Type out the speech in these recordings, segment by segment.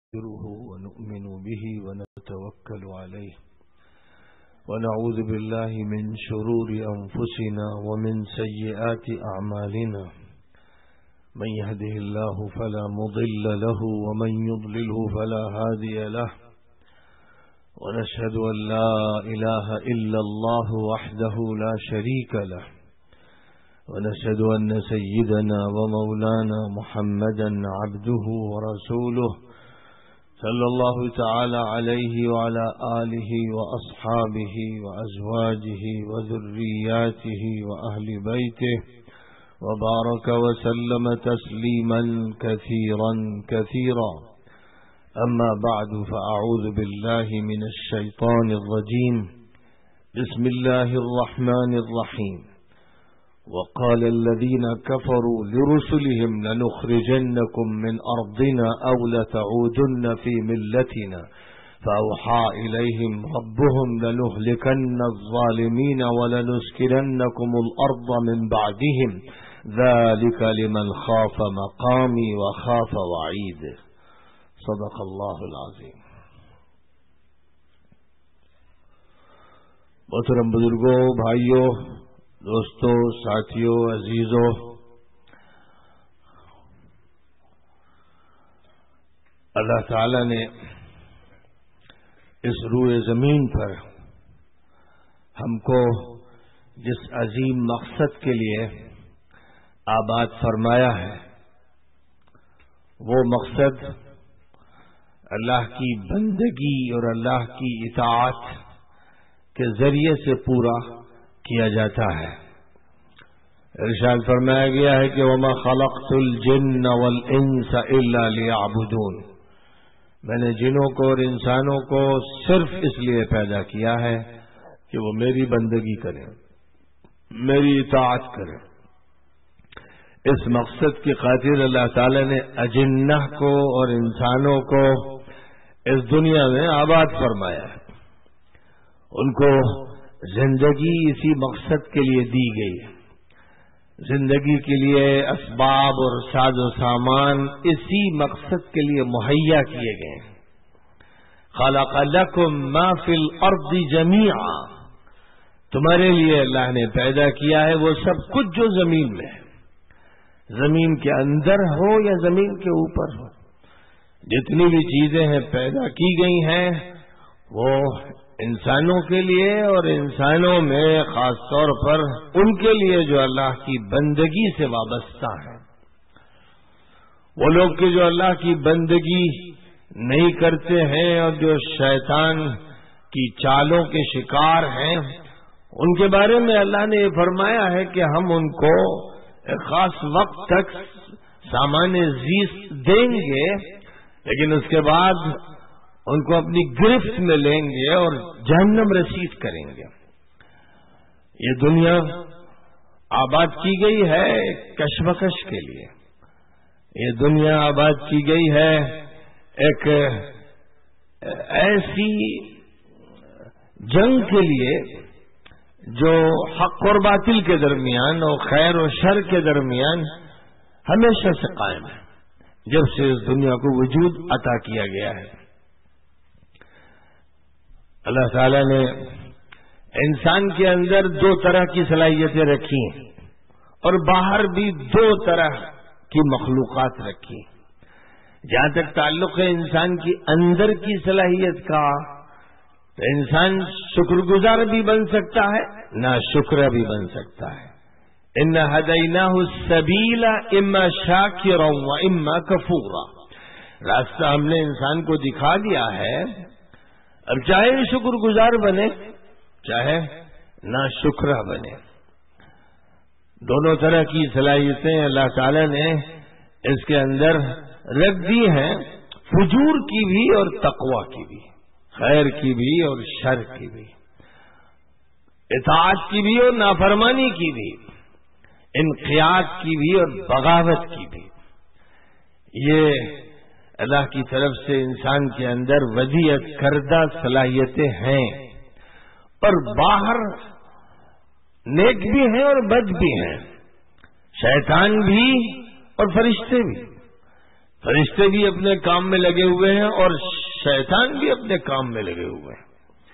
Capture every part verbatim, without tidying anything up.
نستغفره ونؤمن به ونتوكل عليه ونعوذ بالله من شرور أنفسنا ومن سيئات أعمالنا من يهده الله فلا مضل له ومن يضلله فلا هادي له ونشهد أن لا إله إلا الله وحده لا شريك له ونشهد أن سيدنا ومولانا محمدا عبده ورسوله صلى الله تعالى عليه وعلى آله وأصحابه وأزواجه وذرياته وأهل بيته وبارك وسلم تسليما كثيرا كثيرا أما بعد فأعوذ بالله من الشيطان الرجيم بسم الله الرحمن الرحيم وقال الذين كفروا لرسلهم لنخرجنكم من أرضنا أو لتعودن في ملتنا فأوحى إليهم ربهم لنهلكن الظالمين ولنسكننكم الأرض من بعدهم ذلك لمن خاف مقامي وخاف وعيد صدق الله العظيم. محترم بزرگوں، بھائیوں، دوستوں، ساتھیوں، عزیزوں، اللہ تعالی نے اس روئے زمین پر ہم کو جس عظیم مقصد کے لیے آباد فرمایا ہے، وہ مقصد اللہ کی بندگی اور اللہ کی اطاعت کے ذریعے سے پورا کیا جاتا ہے۔ ارشاد فرمایا گیا ہے کہ وَمَا خَلَقْتُ الْجِنَّ وَالْإِنسَ إِلَّا لِيَعْبُدُونَ، میں نے جنوں کو اور انسانوں کو صرف اس لیے پیدا کیا ہے کہ وہ میری بندگی کریں، میری اطاعت کریں۔ اس مقصد کی خاطر اللہ تعالی نے اجنہ کو اور انسانوں کو اس دنیا میں آباد فرمایا ہے، ان کو زندگی اسی مقصد کے لیے دی گئی ہے، زندگی کے لیے اسباب اور ساز و سامان اسی مقصد کے لیے مہیا کیے گئے ہیں۔ خلق لکم ما فی الارض جمیعا، تمہارے لیے اللہ نے پیدا کیا ہے وہ سب کچھ جو زمین میں ہے، زمین کے اندر ہو یا زمین کے اوپر ہو، جتنی بھی چیزیں ہیں پیدا کی گئی ہیں وہ انسانوں کے لیے، اور انسانوں میں خاص طور پر ان کے لیے جو اللہ کی بندگی سے وابستہ ہیں۔ وہ لوگ کہ جو اللہ کی بندگی نہیں کرتے ہیں اور جو شیطان کی چالوں کے شکار ہیں، ان کے بارے میں اللہ نے یہ فرمایا ہے کہ ہم ان کو ایک خاص وقت تک سامان زیست دیں گے، لیکن اس کے بعد ان کو اپنی گرفت میں لیں گے اور جہنم رسید کریں گے۔ یہ دنیا آباد کی گئی ہے کشمکش کے لیے، یہ دنیا آباد کی گئی ہے ایک ایسی جنگ کے لیے جو حق اور باطل کے درمیان اور خیر و شر کے درمیان ہمیشہ سے قائم ہے، جب سے اس دنیا کو وجود عطا کیا گیا ہے۔ اللہ تعالی نے انسان کے اندر دو طرح کی صلاحیتیں رکھی ہیں اور باہر بھی دو طرح کی مخلوقات رکھی ہیں۔ جہاں تک تعلق ہے انسان کی اندر کی صلاحیت کا، تو انسان شکر گزار بھی بن سکتا ہے، ناشکرہ بھی بن سکتا ہے۔ اِنَّا هَدَيْنَاهُ السَّبِيلَ إِمَّا شَاكِرًا وَإِمَّا كَفُورًا، راستہ ہم نے انسان کو دکھا دیا ہے، اب چاہے شکر گزار بنے چاہے ناشکرہ بنے۔ دونوں طرح کی صلاحیتیں اللہ تعالی نے اس کے اندر رکھ دی ہیں، فجور کی بھی اور تقوی کی بھی، خیر کی بھی اور شر کی بھی، اطاعت کی بھی اور نافرمانی کی بھی، انقیاد کی بھی اور بغاوت کی بھی۔ یہ اللہ کی طرف سے انسان کے اندر وضعیت کردہ صلاحیتیں ہیں، اور باہر نیک بھی ہیں اور بد بھی ہیں، شیطان بھی اور فرشتے بھی۔ فرشتے بھی اپنے کام میں لگے ہوئے ہیں اور شیطان بھی اپنے کام میں لگے ہوئے ہیں.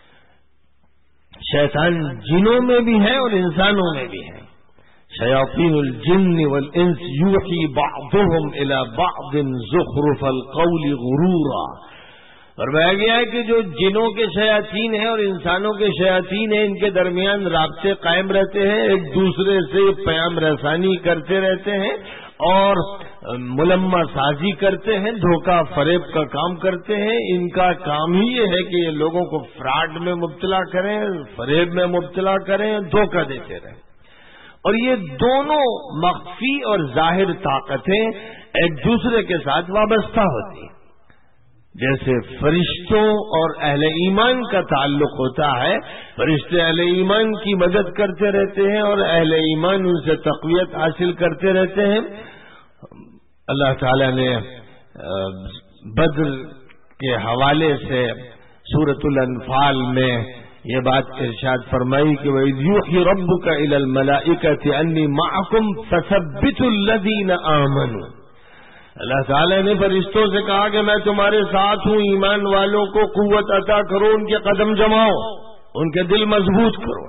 شیطان جنوں میں بھی ہے اور انسانوں میں بھی ہے. شیاطین الجن والانس یوحی بعضهم الى بعض زخرف القول غرورا. فرمایا گیا ہے کہ جو جنوں کے شیاطین ہیں اور انسانوں کے شیاطین ہیں، ان کے درمیان رابطے قائم رہتے ہیں، ایک دوسرے سے پیام رسانی کرتے رہتے ہیں اور ملمہ سازی کرتے ہیں، دھوکہ فریب کا کام کرتے ہیں. ان کا کام ہی یہ ہے کہ یہ لوگوں کو فراڈ میں مبتلا کریں، فریب میں مبتلا کریں، دھوکہ دیتے رہیں. اور یہ دونوں مخفی اور ظاہر طاقتیں ایک دوسرے کے ساتھ وابستہ ہوتی ہیں. جیسے فرشتوں اور اہل ایمان کا تعلق ہوتا ہے، فرشتے اہل ایمان کی مدد کرتے رہتے ہیں اور اہل ایمان ان سے تقویت حاصل کرتے رہتے ہیں. اللہ تعالی نے بدر کے حوالے سے سورۃ الانفال میں یہ بات ارشاد فرمائی کہ وَإِذْ يُوحِي رَبُّكَ إِلَى الْمَلَائِكَةِ أَنِّي مَعَكُمْ فَثَبِّتُوا الَّذِينَ آمَنُوا. اللہ تعالیٰ نے فرشتوں سے کہا کہ میں تمہارے ساتھ ہوں، ایمان والوں کو قوت عطا کرو، ان کے قدم جماؤ، ان کے دل مضبوط کرو.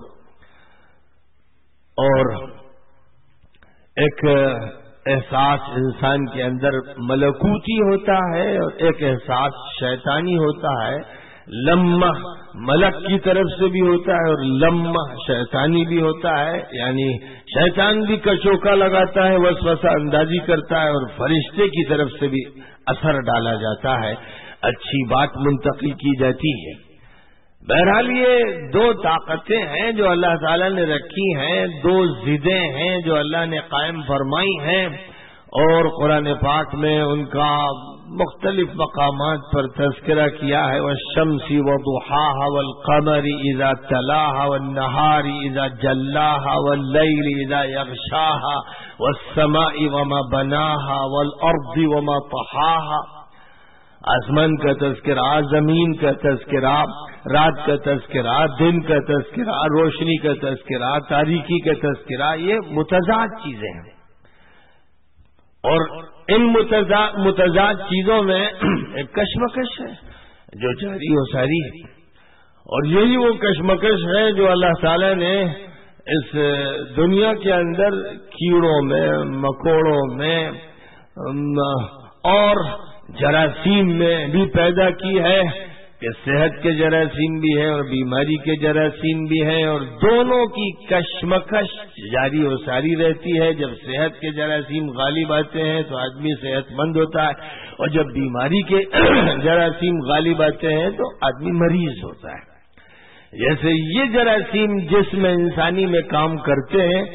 اور ایک احساس انسان کے اندر ملکوتی ہوتا ہے اور ایک احساس شیطانی ہوتا ہے. لمح ملک کی طرف سے بھی ہوتا ہے اور لمح شیطانی بھی ہوتا ہے، یعنی شیطان بھی کشوکا لگاتا ہے، وسوسہ اندازی کرتا ہے، اور فرشتے کی طرف سے بھی اثر ڈالا جاتا ہے، اچھی بات منتقل کی جاتی ہے. بہرحال یہ دو طاقتیں ہیں جو اللہ تعالیٰ نے رکھی ہیں، دو ضدیں ہیں جو اللہ نے قائم فرمائی ہیں، اور قرآن پاک میں ان کا مختلف مقامات پر تذکرہ کیا ہے. والشمس وضحاها والقمر اذا تلاها والنهار اذا جلاها والليل اذا يغشاها والسماء وما بناها والارض وما طحاها. آسمان کا تذکرہ، زمین کا تذکرہ، رات کا تذکرہ، دن کا تذکرہ، روشنی کا تذکرہ، تاریکی کا تذکرہ، یہ متضاد چیزیں ہیں. اور ان متضاد چیزوں میں ایک کشمکش ہے جو جاری و ساری ہے، اور یہی وہ کشمکش ہے جو اللہ تعالی نے اس دنیا کے اندر کیڑوں میں، مکوڑوں میں اور جراثیم میں بھی پیدا کی ہے، کہ صحت کے جراثیم بھی ہیں اور بیماری کے جراثیم بھی ہیں، اور دونوں کی کشمکش جاری و ساری رہتی ہے. جب صحت کے جراثیم غالب آتے ہیں تو آدمی صحت مند ہوتا ہے، اور جب بیماری کے جراثیم غالب آتے ہیں تو آدمی مریض ہوتا ہے. جیسے یہ جراثیم جسم انسانی میں کام کرتے ہیں،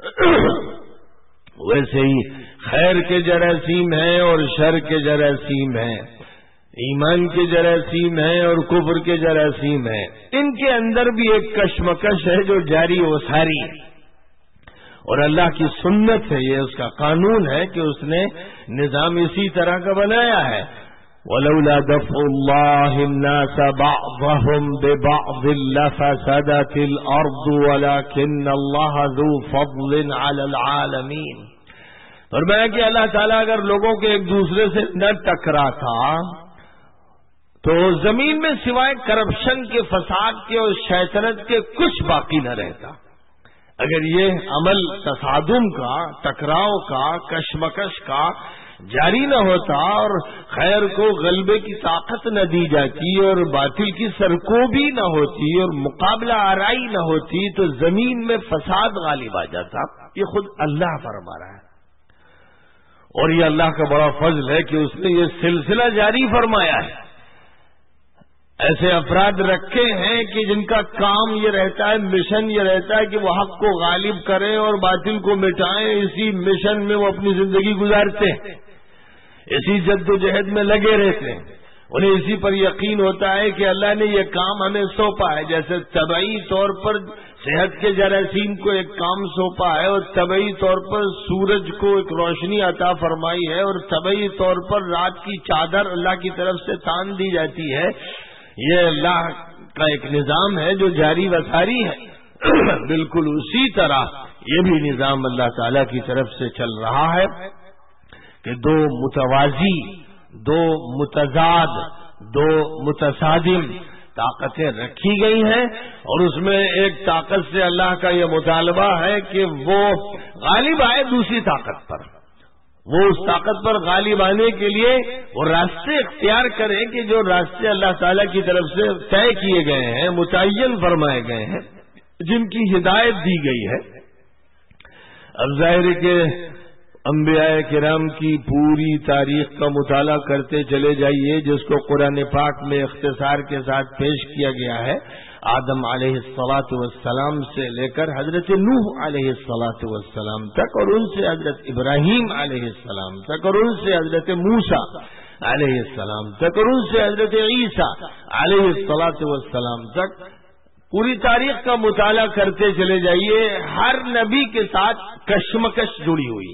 ویسے ہی خیر کے جراثیم ہیں اور شر کے جراثیم ہیں، ایمان کے جراثیم ہیں اور کفر کے جراثیم ہیں. ان کے اندر بھی ایک کشمکش ہے جو جاری و ساری ہے، اور اللہ کی سنت ہے، یہ اس کا قانون ہے کہ اس نے نظام اسی طرح کا بنایا ہے. وَلَوْلَا دَفْعُ اللَّهِ النَّاسَ بَعْضَهُمْ بِبَعْضٍ لَفَسَدَتِ الْأَرْضُ وَلَكِنَّ اللَّهَ ذُو فَضْلٍ عَلَى الْعَالَمِينَ. فرمایا کہ اللہ تعالیٰ اگر لوگوں کے ایک دوسرے سے نہ ٹکراتا تو زمین میں سوائے کرپشن کے، فساد کے اور شیطنت کے کچھ باقی نہ رہتا. اگر یہ عمل تصادم کا، ٹکراؤ کا، کشمکش کا جاری نہ ہوتا اور خیر کو غلبے کی طاقت نہ دی جاتی اور باطل کی سرکوبی نہ ہوتی اور مقابلہ آرائی نہ ہوتی تو زمین میں فساد غالب آ جاتا. یہ خود اللہ فرما رہا ہے، اور یہ اللہ کا بڑا فضل ہے کہ اس نے یہ سلسلہ جاری فرمایا ہے. ایسے افراد رکھے ہیں کہ جن کا کام یہ رہتا ہے، مشن یہ رہتا ہے کہ وہ حق کو غالب کریں اور باطل کو مٹائیں. اسی مشن میں وہ اپنی زندگی گزارتے ہیں، اسی جد و جہد میں لگے رہتے ہیں. انہیں اسی پر یقین ہوتا ہے کہ اللہ نے یہ کام ہمیں سونپا ہے. جیسے طبعی طور پر صحت کے جراثیم کو ایک کام سونپا ہے، اور طبعی طور پر سورج کو ایک روشنی عطا فرمائی ہے، اور طبعی طور پر رات کی چادر اللہ کی طرف سے تان دی جاتی ہے. یہ اللہ کا ایک نظام ہے جو جاری و ساری ہے. بالکل اسی طرح یہ بھی نظام اللہ تعالی کی طرف سے چل رہا ہے کہ دو متوازی، دو متضاد، دو متصادم طاقتیں رکھی گئی ہیں، اور اس میں ایک طاقت سے اللہ کا یہ مطالبہ ہے کہ وہ غالب آئے دوسری طاقت پر، وہ اس طاقت پر غالب آنے کے لیے وہ راستے اختیار کریں کہ جو راستے اللہ تعالیٰ کی طرف سے طے کیے گئے ہیں، متعین فرمائے گئے ہیں، جن کی ہدایت دی گئی ہے۔ اب ظاہر ہے کہ انبیاء کرام کی پوری تاریخ کا مطالعہ کرتے چلے جائیے، جس کو قرآن پاک میں اختصار کے ساتھ پیش کیا گیا ہے، آدم علیہ الصلاۃ والسلام سے لے کر حضرت نوح علیہ الصلاۃ والسلام تک، اور ان سے حضرت ابراہیم علیہ السلام تک، اور ان سے حضرت موسیٰ علیہ السلام تک، اور ان سے حضرت عیسیٰ علیہ الصلاۃ والسلام تک، پوری تاریخ کا مطالعہ کرتے چلے جائیے، ہر نبی کے ساتھ کشمکش جڑی ہوئی۔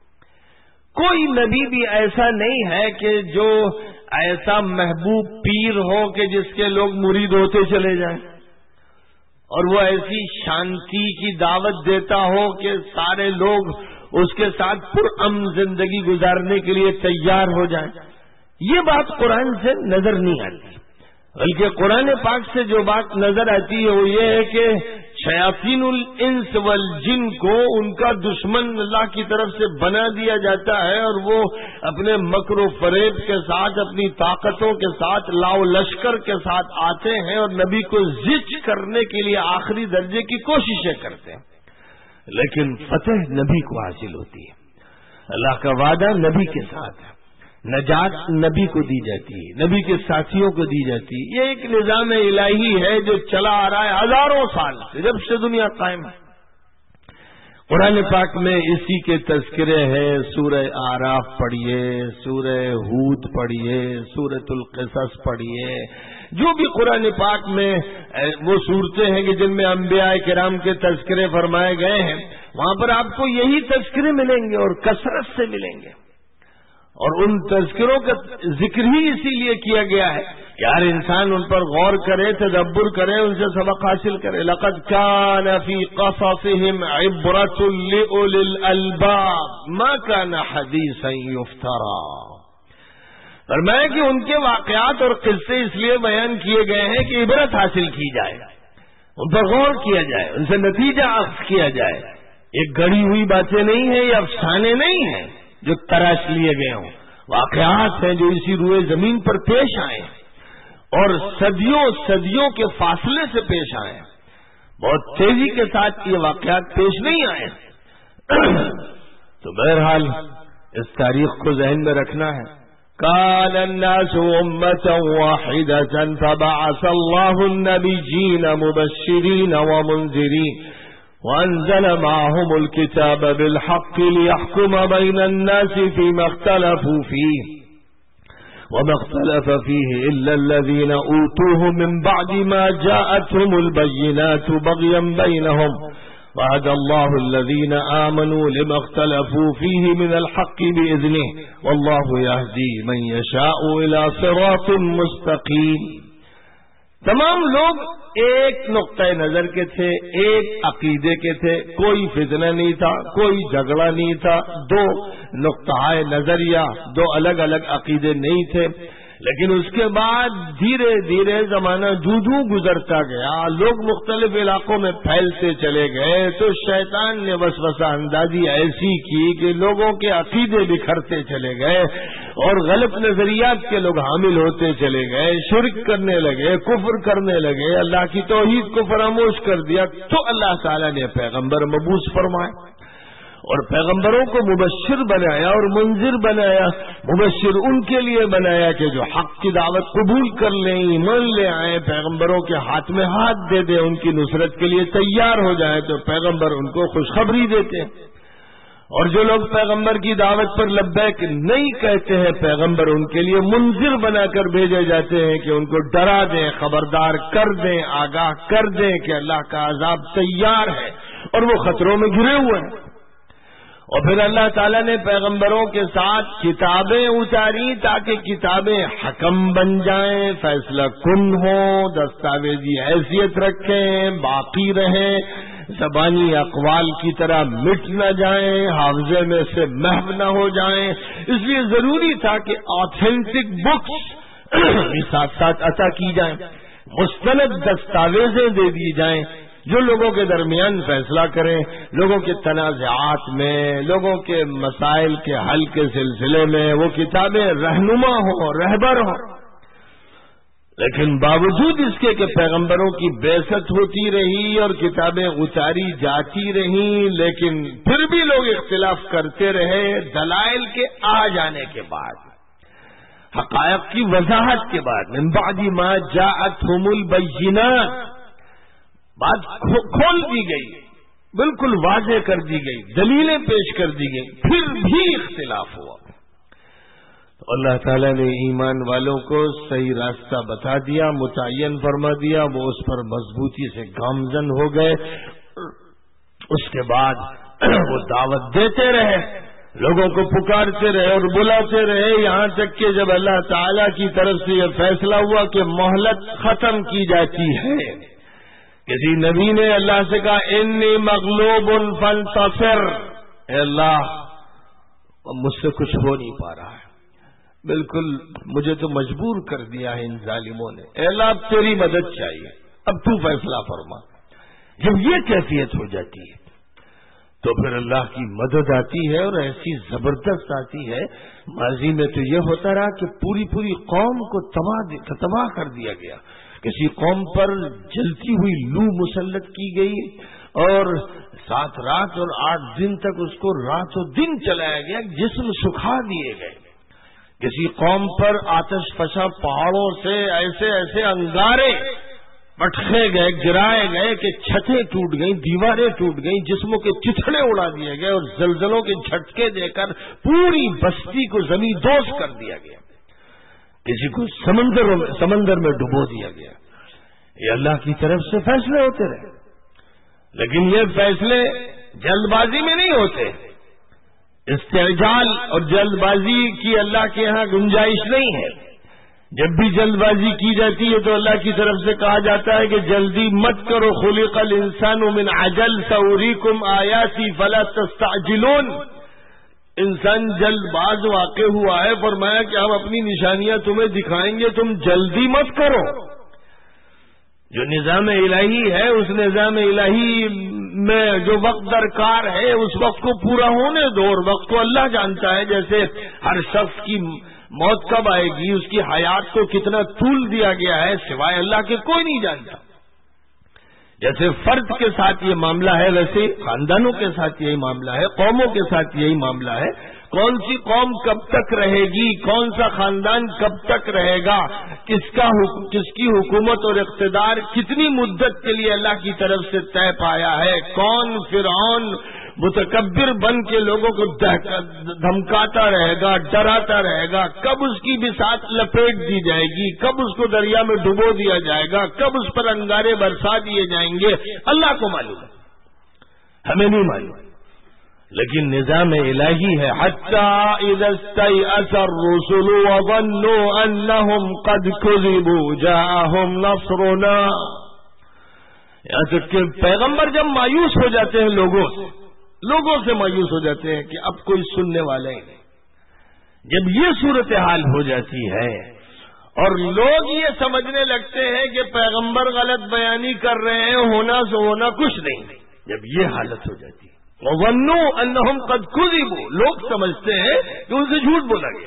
کوئی نبی بھی ایسا نہیں ہے کہ جو ایسا محبوب پیر ہو کہ جس کے لوگ مرید ہوتے چلے جائیں، اور وہ ایسی شانتی کی دعوت دیتا ہو کہ سارے لوگ اس کے ساتھ پرامن زندگی گزارنے کے لیے تیار ہو جائیں۔ یہ بات قرآن سے نظر نہیں آتی، بلکہ قرآن پاک سے جو بات نظر آتی ہے وہ یہ ہے کہ شیاطین الانس والجن کو ان کا دشمن اللہ کی طرف سے بنا دیا جاتا ہے، اور وہ اپنے مکر و فریب کے ساتھ، اپنی طاقتوں کے ساتھ، لاؤ لشکر کے ساتھ آتے ہیں اور نبی کو زچ کرنے کے لیے آخری درجے کی کوششیں کرتے ہیں، لیکن فتح نبی کو حاصل ہوتی ہے۔ اللہ کا وعدہ نبی کے ساتھ ہے، نجات نبی کو دی جاتی ہے، نبی کے ساتھیوں کو دی جاتی ہے۔ یہ ایک نظام الہی ہے جو چلا آ رہا ہے ہزاروں سال سے، جب سے دنیا قائم ہے۔ قرآن پاک میں اسی کے تذکرے ہیں، سورہ اعراف پڑھیے، سورہ ہود پڑھیے، سورۃ القصص پڑھیے، جو بھی قرآن پاک میں وہ صورتیں ہیں کہ جن میں انبیاء کرام کے تذکرے فرمائے گئے ہیں، وہاں پر آپ کو یہی تذکرے ملیں گے اور کثرت سے ملیں گے۔ اور ان تذکروں کا ذکر ہی اسی لیے کیا گیا ہے کہ ہر انسان ان پر غور کرے، تدبر کرے، ان سے سبق حاصل کرے۔ لقد كان في قصصهم عبرة لأولي الألباب ما كان حديثا يفترى۔ فرمایا کہ ان کے واقعات اور قصے اس لیے بیان کیے گئے ہیں کہ عبرت حاصل کی جائے، ان پر غور کیا جائے، ان سے نتیجہ اخذ کیا جائے۔ ایک گڑی ہوئی باتیں نہیں ہیں، یہ افسانے نہیں ہیں جو تراش لیے گئے ہوں، واقعات ہیں جو اسی روئے زمین پر پیش آئے اور صدیوں صدیوں کے فاصلے سے پیش آئے، بہت تیزی کے ساتھ یہ واقعات پیش نہیں آئے۔ تو بہرحال اس تاریخ کو ذہن میں رکھنا ہے۔ كان الناس أمة واحدة فبعث الله النبيين مبشرين ومنذرين وأنزل معهم الكتاب بالحق ليحكم بين الناس فيما اختلفوا فيه وما اختلف فيه إلا الذين أوتوه من بعد ما جاءتهم البينات بغيا بينهم وهدى الله الذين آمنوا لما اختلفوا فيه من الحق بإذنه والله يهدي من يشاء إلى صراط مستقيم۔ تمام لوگ ایک نقطۂ نظر کے تھے، ایک عقیدے کے تھے، کوئی فتنہ نہیں تھا، کوئی جھگڑا نہیں تھا، دو نقطۂ نظریہ، دو الگ الگ عقیدے نہیں تھے۔ لیکن اس کے بعد دھیرے دھیرے زمانہ جو جو گزرتا گیا، لوگ مختلف علاقوں میں پھیلتے چلے گئے، تو شیطان نے وسوسہ اندازی ایسی کی کہ لوگوں کے عقیدے بکھرتے چلے گئے اور غلط نظریات کے لوگ حامل ہوتے چلے گئے، شرک کرنے لگے، کفر کرنے لگے، اللہ کی توحید کو فراموش کر دیا۔ تو اللہ تعالیٰ نے پیغمبر مبعوث فرمائے اور پیغمبروں کو مبشر بنایا اور منذر بنایا۔ مبشر ان کے لیے بنایا کہ جو حق کی دعوت قبول کر لیں، ایمان لے آئیں، پیغمبروں کے ہاتھ میں ہاتھ دے دیں، ان کی نصرت کے لیے تیار ہو جائیں، تو پیغمبر ان کو خوشخبری دیتے ہیں۔ اور جو لوگ پیغمبر کی دعوت پر لبیک نہیں کہتے ہیں، پیغمبر ان کے لیے منذر بنا کر بھیجے جاتے ہیں کہ ان کو ڈرا دیں، خبردار کر دیں، آگاہ کر دیں کہ اللہ کا عذاب تیار ہے اور وہ خطروں میں گھرے ہوئے ہیں۔ اور پھر اللہ تعالیٰ نے پیغمبروں کے ساتھ کتابیں اتاری تاکہ کتابیں حکم بن جائیں، فیصلہ کن ہوں، دستاویزی حیثیت رکھیں، باقی رہیں، زبانی اقوال کی طرح مٹ نہ جائیں، حافظے میں سے محو نہ ہو جائیں، اس لیے ضروری تھا کہ آتھینٹک بکس ساتھ ساتھ عطا کی جائیں، مستند دستاویزیں دے دی جائیں جو لوگوں کے درمیان فیصلہ کریں، لوگوں کے تنازعات میں، لوگوں کے مسائل کے حل کے سلسلے میں وہ کتابیں رہنما ہوں، رہبر ہوں۔ لیکن باوجود اس کے کہ پیغمبروں کی بعثت ہوتی رہی اور کتابیں اتاری جاتی رہیں، لیکن پھر بھی لوگ اختلاف کرتے رہے دلائل کے آ جانے کے بعد، حقائق کی وضاحت کے بعد۔ من بعد ما جاءتهم البینات، بات کھول دی گئی، بالکل واضح کر دی گئی، دلیلیں پیش کر دی گئی، پھر بھی اختلاف ہوا۔ تو اللہ تعالیٰ نے ایمان والوں کو صحیح راستہ بتا دیا، متعین فرما دیا، وہ اس پر مضبوطی سے گامزن ہو گئے۔ اس کے بعد وہ دعوت دیتے رہے، لوگوں کو پکارتے رہے اور بلاتے رہے، یہاں تک کہ جب اللہ تعالیٰ کی طرف سے یہ فیصلہ ہوا کہ مہلت ختم کی جاتی ہے، کسی نبی نے اللہ سے کہا انی مغلوب فانتصر، اے اللہ مجھ سے کچھ ہو نہیں پا رہا ہے، بالکل مجھے تو مجبور کر دیا ہے ان ظالموں نے، اے اللہ اب تیری مدد چاہیے، اب تو فیصلہ فرما۔ جب یہ کیفیت ہو جاتی ہے تو پھر اللہ کی مدد آتی ہے اور ایسی زبردست آتی ہے۔ ماضی میں تو یہ ہوتا رہا کہ پوری پوری قوم کو تباہ تباہ کر دیا گیا، کسی قوم پر جلتی ہوئی لو مسلط کی گئی اور سات رات اور آٹھ دن تک اس کو رات و دن چلایا گیا، جسم سکھا دیے گئے۔ کسی قوم پر آتش فشاں پہاڑوں سے ایسے ایسے انگارے پٹخے گئے، گرائے گئے کہ چھتیں ٹوٹ گئیں، دیواریں ٹوٹ گئیں، جسموں کے چتھڑے اڑا دیے گئے اور زلزلوں کے جھٹکے دے کر پوری بستی کو زمین دوز کر دیا گیا، کسی کو سمندر میں سمندر میں ڈبو دیا گیا۔ یہ اللہ کی طرف سے فیصلے ہوتے رہے، لیکن یہ فیصلے جلد بازی میں نہیں ہوتے، استعجال اور جلد بازی کی اللہ کے ہاں گنجائش نہیں ہے۔ جب بھی جلد بازی کی جاتی ہے تو اللہ کی طرف سے کہا جاتا ہے کہ جلدی مت کرو، خلق الانسان من عجل ساریکم آیاتی فلا تستعجلون، انسان جلد باز واقع ہوا ہے، فرمایا کہ ہم اپنی نشانیاں تمہیں دکھائیں گے، تم جلدی مت کرو۔ جو نظام الہی ہے اس نظام الہی میں جو وقت درکار ہے اس وقت کو پورا ہونے دو، اور وقت کو اللہ جانتا ہے۔ جیسے ہر شخص کی موت کب آئے گی، اس کی حیات کو کتنا طول دیا گیا ہے، سوائے اللہ کے کوئی نہیں جانتا۔ جیسے فرد کے ساتھ یہ معاملہ ہے، ویسے خاندانوں کے ساتھ یہی معاملہ ہے، قوموں کے ساتھ یہی معاملہ ہے۔ کون سی قوم کب تک رہے گی، کون سا خاندان کب تک رہے گا، کس کا کس کی حکومت اور اقتدار کتنی مدت کے لیے اللہ کی طرف سے طے پایا ہے، کون فرعون متکبر بن کے لوگوں کو دھمکاتا رہے گا، ڈراتا رہے گا، کب اس کی بساط لپیٹ دی جائے گی، کب اس کو دریا میں ڈبو دیا جائے گا، کب اس پر انگارے برسا دیے جائیں گے، اللہ کو معلوم ہے، ہمیں نہیں معلوم۔ لیکن نظام الہی ہے، حتی اذا استیأس الرسل وظنوا انہم قد کذبوا جاءہم نصرنا، یہاں تک کہ پیغمبر جب مایوس ہو جاتے ہیں لوگوں سے لوگوں سے مایوس ہو جاتے ہیں کہ اب کوئی سننے والا ہی نہیں، جب یہ صورتحال ہو جاتی ہے اور لوگ یہ سمجھنے لگتے ہیں کہ پیغمبر غلط بیانی کر رہے ہیں، ہونا سو ہونا کچھ نہیں، جب یہ حالت ہو جاتی ہے وَظَنُّوا أَنَّهُمْ قَدْ كُذِبُوا، لوگ سمجھتے ہیں کہ ان سے جھوٹ بولا گیا،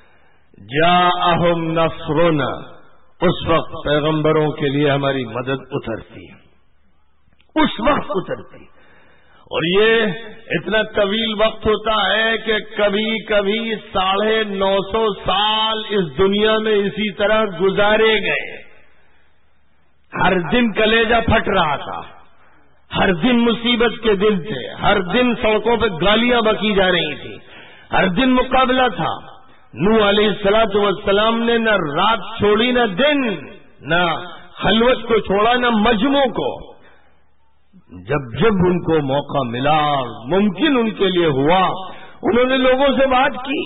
جاءہم نصرنا، اس وقت پیغمبروں کے لیے ہماری مدد اترتی ہے، اس وقت اترتی، اور یہ اتنا طویل وقت ہوتا ہے کہ کبھی کبھی ساڑھے نو سو سال اس دنیا میں اسی طرح گزارے گئے، ہر دن کلیجہ پھٹ رہا تھا، ہر دن مصیبت کے دن تھے، ہر دن سڑکوں پہ گالیاں بکی جا رہی تھی، ہر دن مقابلہ تھا۔ نوح علیہ الصلوۃ والسلام نے نہ رات چھوڑی نہ دن، نہ خلوت کو چھوڑا نہ مجمع کو، جب جب ان کو موقع ملا، ممکن ان کے لیے ہوا، انہوں نے لوگوں سے بات کی،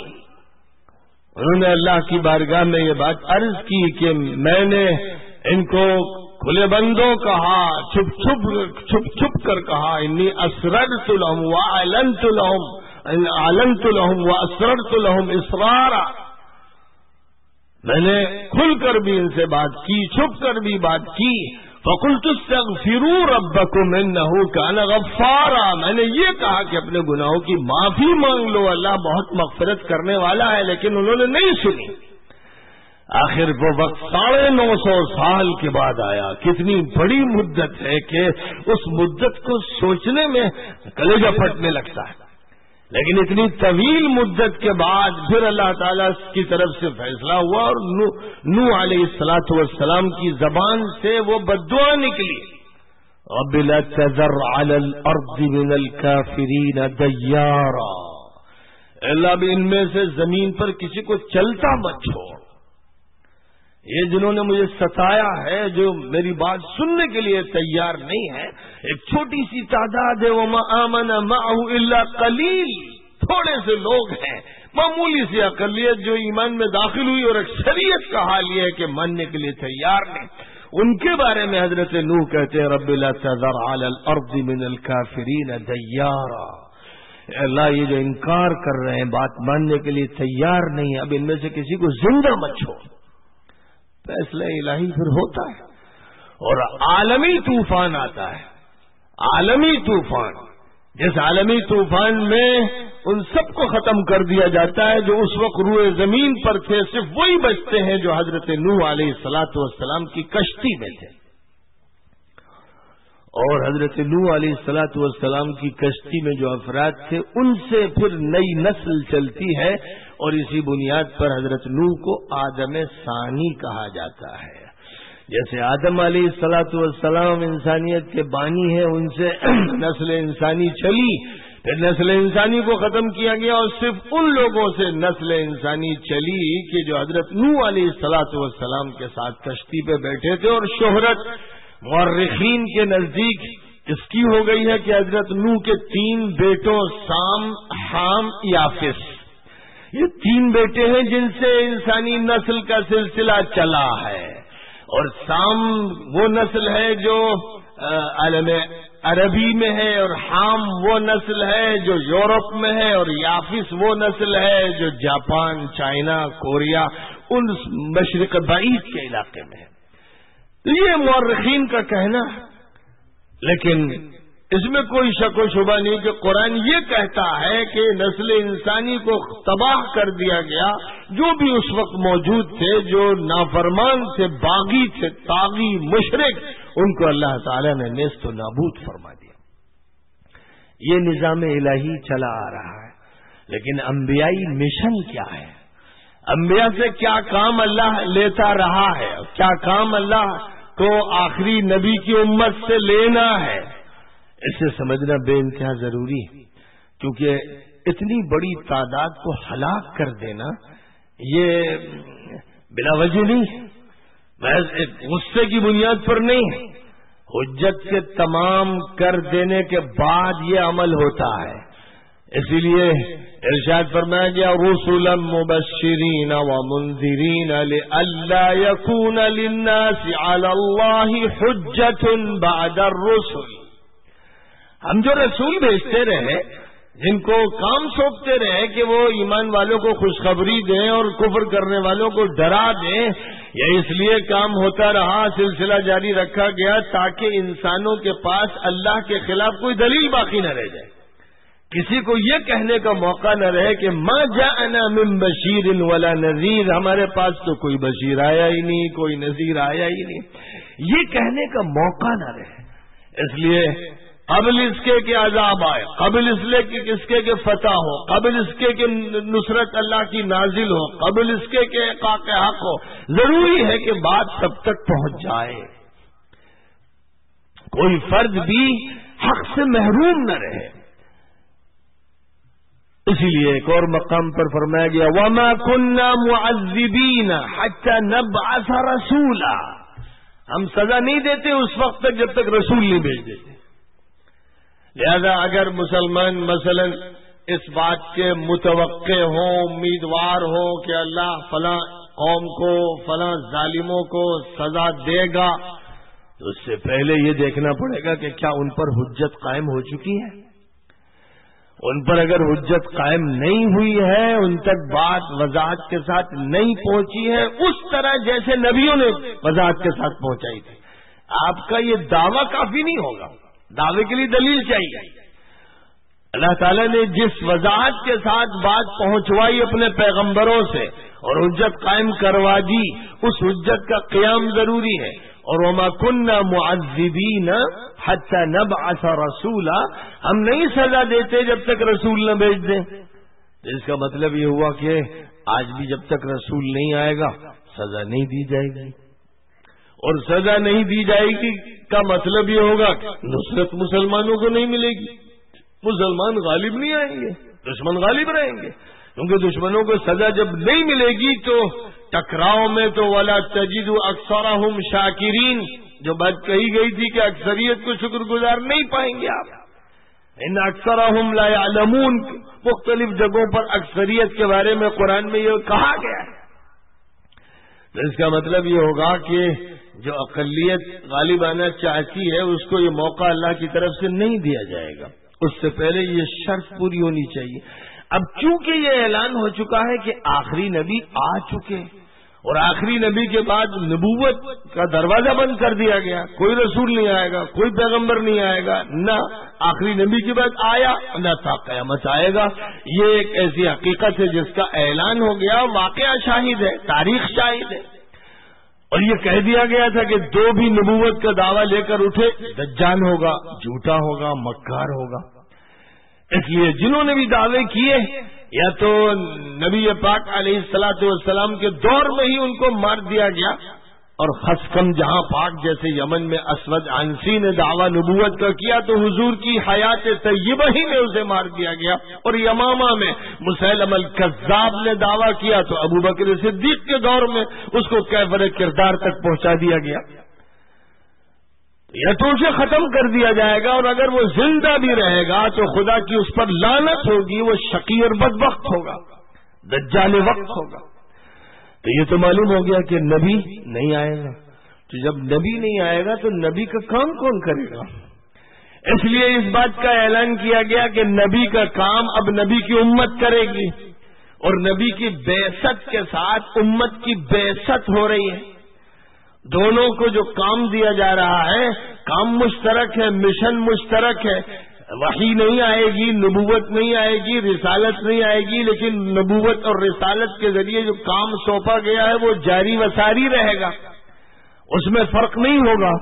انہوں نے اللہ کی بارگاہ میں یہ بات عرض کی کہ میں نے ان کو کھلے بندوں کہا، چھپ چھپ چھپ چھپ کر کہا، انی اسررت لهم واعلنت لهم اعلنت لهم واسررت لهم اسرارا، میں نے کھل کر بھی ان سے بات کی، چھپ کر بھی بات کی. فقلت استغفروا ربکم انه کان غفارا، میں نے یہ کہا کہ اپنے گناہوں کی معافی مانگ لو، اللہ بہت مغفرت کرنے والا ہے، لیکن انہوں نے نہیں سنی. آخر وہ وقت ساڑھے نو سو سال کے بعد آیا. کتنی بڑی مدت ہے کہ اس مدت کو سوچنے میں کلیجہ پھٹنے لگتا ہے، لیکن اتنی طویل مدت کے بعد پھر اللہ تعالیٰ کی طرف سے فیصلہ ہوا اور نوح علیہ الصلوۃ والسلام کی زبان سے وہ بددعا نکلی، رب لا تذر علی الارض من الکافرین دیارا، اللہ بھی ان میں سے زمین پر کسی کو چلتا مت چھوڑ. یہ جنہوں نے مجھے ستایا ہے، جو میری بات سننے کے لیے تیار نہیں ہے، ایک چھوٹی سی تعداد ہے، وَمَا آمَنَ مَعَهُ إِلَّا قَلِيلٌ، تھوڑے سے لوگ ہیں، معمولی سی اقلیت جو ایمان میں داخل ہوئی، اور اکثریت کا حال یہ ہے کہ ماننے کے لیے تیار نہیں. ان کے بارے میں حضرت نوح کہتے ہیں رب لا تذر علی الارض من الکافرین دیارا، اللہ یہ جو انکار کر رہے ہیں، بات ماننے کے لیے تیار نہیں ہے، اب ان میں سے کسی کو زندہ مت چھوڑ. فیصلہ الہی پھر ہوتا ہے اور عالمی طوفان آتا ہے. عالمی طوفان، جس عالمی طوفان میں ان سب کو ختم کر دیا جاتا ہے جو اس وقت روئے زمین پر تھے، صرف وہی بچتے ہیں جو حضرت نوح علیہ الصلوۃ والسلام کی کشتی میں تھے. اور حضرت نوح علیہ الصلوۃ والسلام کی کشتی میں جو افراد تھے، ان سے پھر نئی نسل چلتی ہے، اور اسی بنیاد پر حضرت نوح کو آدم ثانی کہا جاتا ہے. جیسے آدم علیہ الصلوۃ والسلام انسانیت کے بانی ہیں، ان سے نسل انسانی چلی، پھر نسل انسانی کو ختم کیا گیا، اور صرف ان لوگوں سے نسل انسانی چلی کہ جو حضرت نوح علیہ الصلوۃ والسلام کے ساتھ کشتی پہ بیٹھے تھے. اور شہرت مورخین کے نزدیک اس کی ہو گئی ہے کہ حضرت نوح کے تین بیٹوں سام، حام، یافس، یہ تین بیٹے ہیں جن سے انسانی نسل کا سلسلہ چلا ہے. اور سام وہ نسل ہے جو عالم عربی میں ہے، اور حام وہ نسل ہے جو یورپ میں ہے، اور یافس وہ نسل ہے جو جاپان، چائنا، کوریا، ان مشرق بعید کے علاقے میں ہے. تو یہ مورخین کا کہنا ہے، لیکن اس میں کوئی شک و شبہ نہیں کہ قرآن یہ کہتا ہے کہ نسل انسانی کو تباہ کر دیا گیا. جو بھی اس وقت موجود تھے، جو نافرمان تھے، باغی تھے، طاغی، مشرک، ان کو اللہ تعالیٰ نے نیست و نابود فرما دیا. یہ نظام الہی چلا آ رہا ہے، لیکن انبیائی مشن کیا ہے؟ انبیاء سے کیا کام اللہ لیتا رہا ہے؟ کیا کام اللہ کو آخری نبی کی امت سے لینا ہے؟ اسے سمجھنا بے انتہا ضروری ہے، کیونکہ اتنی بڑی تعداد کو ہلاک کر دینا یہ بلا وجہ نہیں، محض ایک غصے کی بنیاد پر نہیں، حجت کے تمام کر دینے کے بعد یہ عمل ہوتا ہے. اسی لیے ارشاد فرمایا گیا رسلا مبشرین ومنذرین لئلا یکون للناس علی اللہ حجت بعد الرسل. ہم جو رسول بھیجتے رہے، جن کو کام سونپتے رہے کہ وہ ایمان والوں کو خوشخبری دیں اور کفر کرنے والوں کو ڈرا دیں، یہ اس لیے کام ہوتا رہا، سلسلہ جاری رکھا گیا تاکہ انسانوں کے پاس اللہ کے خلاف کوئی دلیل باقی نہ رہ جائے، کسی کو یہ کہنے کا موقع نہ رہے کہ ما جاءنا من بشیر ولا نذیر، ہمارے پاس تو کوئی بشیر آیا ہی نہیں، کوئی نذیر آیا ہی نہیں، یہ کہنے کا موقع نہ رہے. اس لیے قبل اس کے کہ عذاب آئے، قبل اس لیے کہ اس کے کہ فتح ہو، قبل اس کے کہ نصرت اللہ کی نازل ہو، قبل اس کے کہ احقاق حق ہو، ضروری ہے کہ بات سب تک پہنچ جائے، کوئی فرد بھی حق سے محروم نہ رہے. اسی لیے ایک اور مقام پر فرمایا گیا وَمَا كُنَّا مُعَذِّبِينَ حَتَّى نَبْعَثَ رَسُولًا، ہم سزا نہیں دیتے اس وقت تک جب تک رسول نہیں بھیج دیتے. لہذا اگر مسلمان مثلا اس بات کے متوقع ہوں، امیدوار ہوں کہ اللہ فلاں قوم کو، فلاں ظالموں کو سزا دے گا، تو اس سے پہلے یہ دیکھنا پڑے گا کہ کیا ان پر حجت قائم ہو چکی ہے. ان پر اگر حجت قائم نہیں ہوئی ہے، ان تک بات وضاحت کے ساتھ نہیں پہنچی ہے اس طرح جیسے نبیوں نے وضاحت کے ساتھ پہنچائی تھی، آپ کا یہ دعویٰ کافی نہیں ہوگا. دعوے کے لیے دلیل چاہیے. اللہ تعالیٰ نے جس وضاحت کے ساتھ بات پہنچوائی اپنے پیغمبروں سے اور حجت قائم کروا دی، اس حجت کا قیام ضروری ہے. اور وما كنا معذبین حتی نبعث رسولا، ہم نہیں سزا دیتے جب تک رسول نہ بھیج دیں. تو اس کا مطلب یہ ہوا کہ آج بھی جب تک رسول نہیں آئے گا سزا نہیں دی جائے گی. اور سزا نہیں دی جائے گی کا مطلب یہ ہوگا کہ نصرت مسلمانوں کو نہیں ملے گی، مسلمان غالب نہیں آئیں گے، دشمن غالب رہیں گے. کیونکہ دشمنوں کو سزا جب نہیں ملے گی تو ٹکراؤ میں تو ولا تجد اکثرہم شاکرین، جو بات کہی گئی تھی کہ اکثریت کو شکر گزار نہیں پائیں گے آپ. ان اکثرہم لا یعلمون، مختلف جگہوں پر اکثریت کے بارے میں قرآن میں یہ کہا گیا ہے. تو اس کا مطلب یہ ہوگا کہ جو اقلیت غالب آنا چاہتی ہے اس کو یہ موقع اللہ کی طرف سے نہیں دیا جائے گا. اس سے پہلے یہ شرط پوری ہونی چاہیے. اب چونکہ یہ اعلان ہو چکا ہے کہ آخری نبی آ چکے اور آخری نبی کے بعد نبوت کا دروازہ بند کر دیا گیا، کوئی رسول نہیں آئے گا، کوئی پیغمبر نہیں آئے گا، نہ آخری نبی کے بعد آیا نہ تا قیامت آئے گا. یہ ایک ایسی حقیقت ہے جس کا اعلان ہو گیا، واقعہ شاہد ہے، تاریخ شاہد ہے. اور یہ کہہ دیا گیا تھا کہ جو بھی نبوت کا دعویٰ لے کر اٹھے دجال ہوگا، جھوٹا ہوگا، مکار ہوگا. اس لیے جنہوں نے بھی دعوے کیے یا تو نبی پاک علیہ الصلوۃ والسلام کے دور میں ہی ان کو مار دیا گیا، اور خسکم جہاں پاک جیسے یمن میں اسود عنسی نے دعویٰ نبوت کا کیا تو حضور کی حیات طیبہ ہی میں اسے مار دیا گیا. اور یمامہ میں مسیلمہ الکذاب نے دعویٰ کیا تو ابو بکر صدیق کے دور میں اس کو کیفر کردار تک پہنچا دیا گیا. یا تو اسے ختم کر دیا جائے گا، اور اگر وہ زندہ بھی رہے گا تو خدا کی اس پر لعنت ہوگی، وہ شقی اور بدبخت ہوگا، دجال وقت ہوگا. تو یہ تو معلوم ہو گیا کہ نبی نہیں آئے گا. تو جب نبی نہیں آئے گا تو نبی کا کام کون کرے گا؟ اس لیے اس بات کا اعلان کیا گیا کہ نبی کا کام اب نبی کی امت کرے گی، اور نبی کی بعثت کے ساتھ امت کی بعثت ہو رہی ہے. دونوں کو جو کام دیا جا رہا ہے کام مشترک ہے، مشن مشترک ہے. وحی نہیں آئے گی، نبوت نہیں آئے گی، رسالت نہیں آئے گی، لیکن نبوت اور رسالت کے ذریعے جو کام سونپا گیا ہے وہ جاری و ساری رہے گا، اس میں فرق نہیں ہوگا.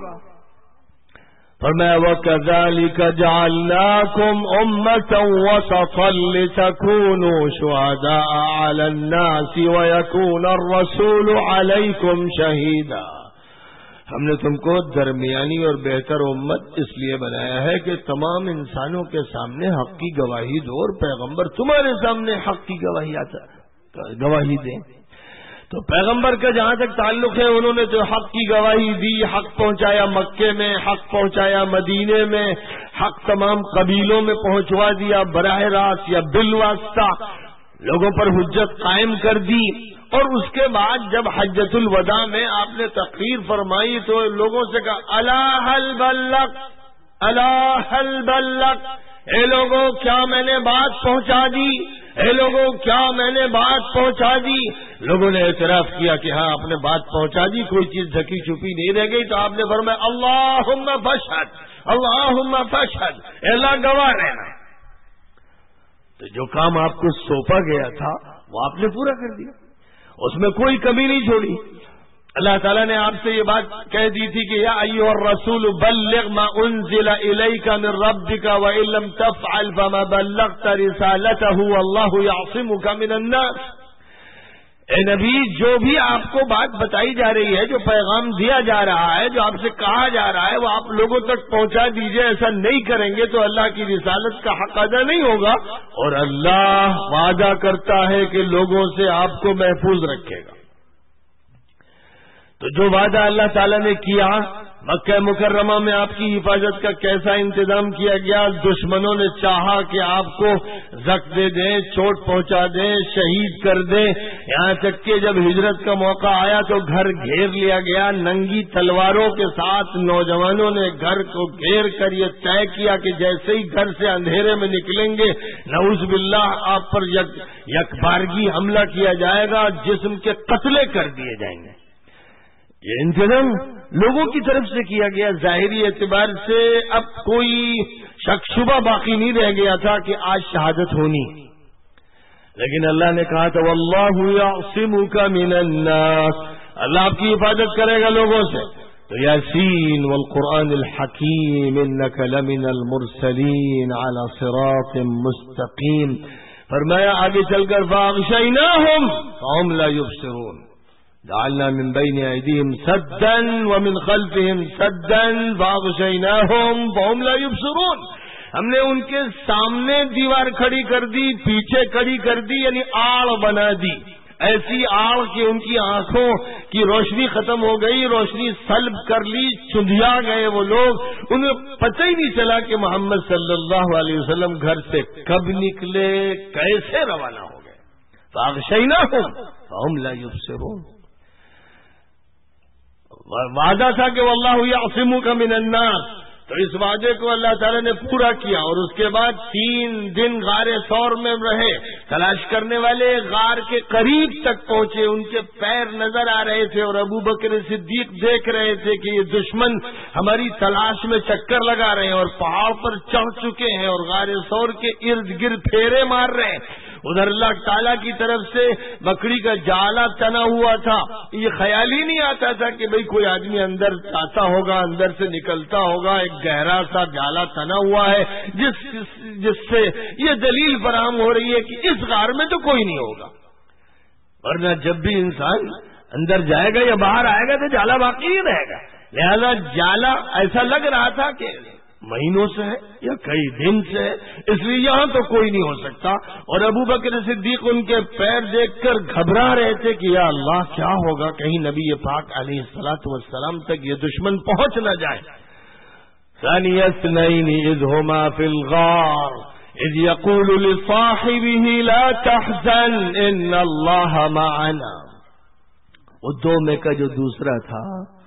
فرمایا وَكَذَلِكَ جَعَلْنَاكُمْ أُمَّةً وَسَطًا لِتَكُونُوا شُهَدَاءَ عَلَى النَّاسِ وَيَكُونَ الرَّسُولُ عَلَيْكُمْ شَهِيدًا. ہم نے تم کو درمیانی اور بہتر امت اس لیے بنایا ہے کہ تمام انسانوں کے سامنے حق کی گواہی دو، اور پیغمبر تمہارے سامنے حق کی گواہی آتا گواہی دیں. تو پیغمبر کا جہاں تک تعلق ہے انہوں نے جو حق کی گواہی دی، حق پہنچایا مکے میں، حق پہنچایا مدینے میں، حق تمام قبیلوں میں پہنچوا دیا براہ راست یا بالواسطہ، لوگوں پر حجت قائم کر دی. اور اس کے بعد جب حجۃ الوداع میں آپ نے تقریر فرمائی تو لوگوں سے کہا الا هل بلغ، الا هل بلغ، اے لوگوں کیا میں نے بات پہنچا دی، اے لوگوں کیا میں نے بات پہنچا دی. لوگوں نے اعتراف کیا کہ ہاں آپ نے بات پہنچا دی، کوئی چیز ڈھکی چھپی نہیں رہ گئی. تو آپ نے فرمایا اللہم فاشہد، اللہم فاشہد، اے اللہ گواہ رہنا. تو جو کام آپ کو سونپا گیا تھا وہ آپ نے پورا کر دیا، اس میں کوئی کمی نہیں چھوڑی. اللہ تعالیٰ نے آپ سے یہ بات کہہ دی تھی کہ یا ایھا الرسول بلغ ما انزل الیک من ربک وان لم تفعل فما بلغت رسالته واللہ یعصمک من الناس. اے نبی جو بھی آپ کو بات بتائی جا رہی ہے، جو پیغام دیا جا رہا ہے، جو آپ سے کہا جا رہا ہے، وہ آپ لوگوں تک پہنچا دیجئے. ایسا نہیں کریں گے تو اللہ کی رسالت کا حق ادا نہیں ہوگا، اور اللہ وعدہ کرتا ہے کہ لوگوں سے آپ کو محفوظ رکھے گا. تو جو وعدہ اللہ تعالیٰ نے کیا، مکہ مکرمہ میں آپ کی حفاظت کا کیسا انتظام کیا گیا. دشمنوں نے چاہا کہ آپ کو زخم دے دیں، چوٹ پہنچا دیں، شہید کر دیں، یہاں تک کہ جب ہجرت کا موقع آیا تو گھر گھیر لیا گیا، ننگی تلواروں کے ساتھ نوجوانوں نے گھر کو گھیر کر یہ طے کیا کہ جیسے ہی گھر سے اندھیرے میں نکلیں گے نعوذ باللہ آپ پر یک یکبارگی حملہ کیا جائے گا، جسم کے قتلے کر دیے جائیں گے۔ یہ انتظام لوگوں کی طرف سے کیا گیا، ظاہری اعتبار سے اب کوئی شک شبہ باقی نہیں رہ گیا تھا کہ آج شہادت ہونی، لیکن اللہ نے کہا تھا واللہ یعصمک من الناس، اللہ آپ کی حفاظت کرے گا لوگوں سے۔ تو یاسین والقرآن الحکیم انک لمن المرسلین علی صراط مستقیم، فرمایا آگے چل کر فاغشیناہم فہم لا یبصرون، جعلنا من بین ایدیہم سدا ومن خلفہم سدا فاغشیناہم فہم لا یبصرون، ہم نے ان کے سامنے دیوار کھڑی کر دی، پیچھے کھڑی کر دی، یعنی آڑ بنا دی، ایسی آڑ کہ ان کی آنکھوں کی روشنی ختم ہو گئی، روشنی سلب کر لی، چندھیا گئے وہ لوگ، انہیں پتہ ہی نہیں چلا کہ محمد صلی اللہ علیہ وسلم گھر سے کب نکلے، کیسے روانہ ہو گئے۔ فاغشیناہم فہم لا یبصرون، وعدہ تھا کہ واللہ یعصمک من الناس، تو اس وعدے کو اللہ تعالیٰ نے پورا کیا، اور اس کے بعد تین دن غار ثور میں رہے، تلاش کرنے والے غار کے قریب تک پہنچے، ان کے پیر نظر آ رہے تھے، اور ابو بکر صدیق دیکھ رہے تھے کہ یہ دشمن ہماری تلاش میں چکر لگا رہے ہیں اور پہاڑ پر چڑھ چکے ہیں اور غار ثور کے ارد گرد پھیرے مار رہے ہیں۔ ادھر اللہ تعالیٰ کی طرف سے بکری کا جالا تنا ہوا تھا، یہ خیال ہی نہیں آتا تھا کہ بھئی کوئی آدمی اندر آتا ہوگا، اندر سے نکلتا ہوگا، ایک گہرا سا جالا تنا ہوا ہے جس جس سے یہ دلیل فراہم ہو رہی ہے کہ اس غار میں تو کوئی نہیں ہوگا، ورنہ جب بھی انسان اندر جائے گا یا باہر آئے گا تو جالا باقی ہی رہے گا، لہذا جالا ایسا لگ رہا تھا کہ مہینوں سے ہے یا کئی دن سے ہے، اس لیے یہاں تو کوئی نہیں ہو سکتا۔ اور ابو بکر صدیق ان کے پیر دیکھ کر گھبرا رہے تھے کہ یا اللہ کیا ہوگا، کہیں نبی پاک علیہ الصلوۃ والسلام تک یہ دشمن پہنچ نہ جائے۔ ثانی اثنین اذ ہما فی الغار اذ یقول لصاحبہ لا تحزن ان اللہ معنا، وہ دو میں کا جو دوسرا تھا،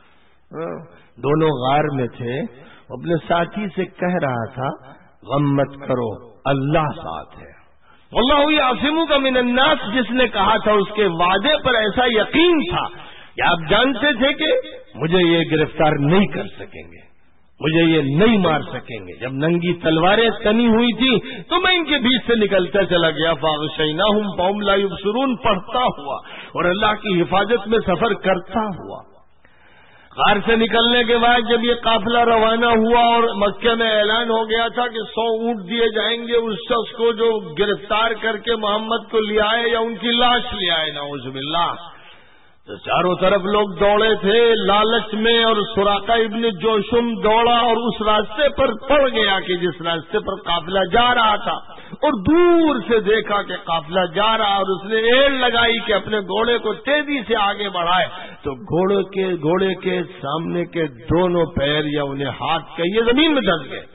دونوں غار میں تھے، اپنے ساتھی سے کہہ رہا تھا غم مت کرو اللہ ساتھ ہے۔ واللہ یعصمک من الناس، جس نے کہا تھا اس کے وعدے پر ایسا یقین تھا کہ آپ جانتے تھے کہ مجھے یہ گرفتار نہیں کر سکیں گے، مجھے یہ نہیں مار سکیں گے۔ جب ننگی تلواریں تنی ہوئی تھی تو میں ان کے بیچ سے نکلتا چلا گیا، فاغشیناہم فہم لا یبصرون پڑھتا ہوا اور اللہ کی حفاظت میں سفر کرتا ہوا۔ غار سے نکلنے کے بعد جب یہ قافلہ روانہ ہوا اور مکے میں اعلان ہو گیا تھا کہ سو اونٹ دیے جائیں گے اس شخص کو جو گرفتار کر کے محمد کو لے آئے یا ان کی لاش لے آئے، نعوذ باللہ، تو چاروں طرف لوگ دوڑے تھے لالچ میں، اور سراقہ ابن جوشم دوڑا اور اس راستے پر پڑ گیا کہ جس راستے پر قافلہ جا رہا تھا، اور دور سے دیکھا کہ قافلہ جا رہا، اور اس نے ایڑ لگائی کہ اپنے گھوڑے کو تیزی سے آگے بڑھائے، تو گھوڑے کے گھوڑے کے سامنے کے دونوں پیر یا انہیں ہاتھ کہیے زمین میں دھس گئے۔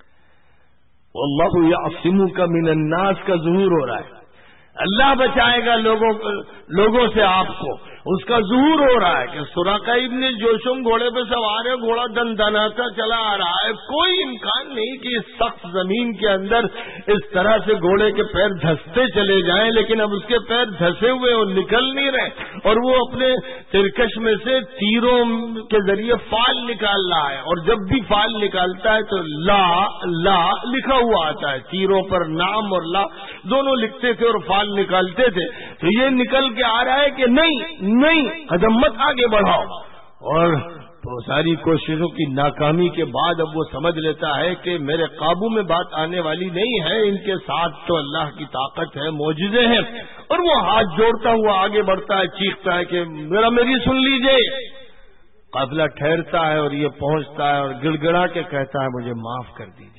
واللہ یعصمک من الناس کا ظہور ہو رہا ہے، اللہ بچائے گا لوگوں لوگوں سے آپ کو، اس کا ظہور ہو رہا ہے کہ سراقہ ابن جوشم گھوڑے پہ سوار ہے، گھوڑا دن دناتا چلا آ رہا ہے، کوئی امکان نہیں کہ اس سخت زمین کے اندر اس طرح سے گھوڑے کے پیر دھستے چلے جائیں، لیکن اب اس کے پیر دھسے ہوئے اور نکل نہیں رہے، اور وہ اپنے ترکش میں سے تیروں کے ذریعے فال نکال رہا ہے، اور جب بھی فال نکالتا ہے تو لا لا لکھا ہوا آتا ہے، تیروں پر نام اور لا دونوں لکھتے تھے اور فال نکالتے تھے، تو یہ نکل کے آ رہا ہے کہ نہیں نہیں قدم مت آگے بڑھاؤ، اور تو ساری کوششوں کی ناکامی کے بعد اب وہ سمجھ لیتا ہے کہ میرے قابو میں بات آنے والی نہیں ہے، ان کے ساتھ تو اللہ کی طاقت ہے، معجزے ہیں، اور وہ ہاتھ جوڑتا ہوا آگے بڑھتا ہے، چیختا ہے کہ میرا میری سن لیجئے۔ قافلہ ٹھہرتا ہے اور یہ پہنچتا ہے اور گڑ گڑا کے کہتا ہے مجھے معاف کر دیجئے،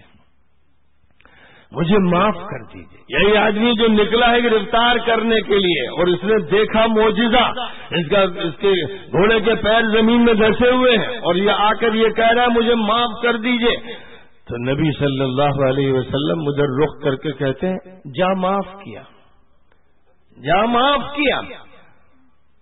مجھے معاف کر دیجئے۔ یہی آدمی جو نکلا ہے گرفتار کرنے کے لیے اور اس نے دیکھا معجزہ، اس کا اس کے گھوڑے کے پیر زمین میں دھسے ہوئے ہیں اور یہ آ کر یہ کہہ رہا ہے مجھے معاف کر دیجئے، تو نبی صلی اللہ علیہ وسلم ادھر رخ کر کے کہتے ہیں جا معاف کیا، جا معاف کیا،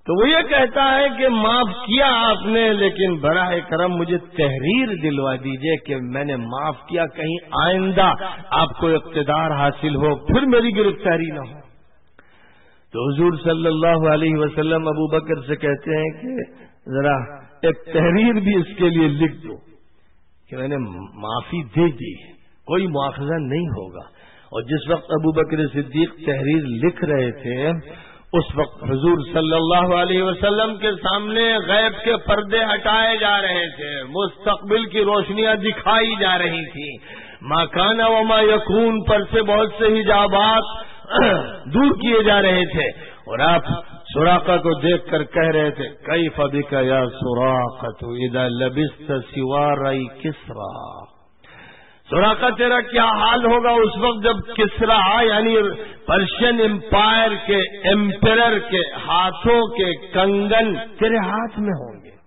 تو وہ یہ کہتا ہے کہ معاف کیا آپ نے، لیکن براہ کرم مجھے تحریر دلوا دیجئے کہ میں نے معاف کیا، کہیں آئندہ آپ کو اقتدار حاصل ہو پھر میری گرفتاری نہ ہو۔ تو حضور صلی اللہ علیہ وسلم ابو بکر سے کہتے ہیں کہ ذرا ایک تحریر بھی اس کے لیے لکھ دو کہ میں نے معافی دے دی، کوئی مواخذہ نہیں ہوگا۔ اور جس وقت ابو بکر صدیق تحریر لکھ رہے تھے اس وقت حضور صلی اللہ علیہ وسلم کے سامنے غیب کے پردے ہٹائے جا رہے تھے، مستقبل کی روشنیاں دکھائی جا رہی تھیں، ما کان و ما یکون پر سے بہت سے حجابات دور کیے جا رہے تھے، اور آپ سراقہ کو دیکھ کر کہہ رہے تھے کیف بک یا سراقۃ اذا لبست سواری کسری، سراقہ تیرا کیا حال ہوگا اس وقت جب کسرا یعنی پرشین امپائر کے ایمپرر کے ہاتھوں کے کنگن تیرے ہاتھ میں ہوں گے۔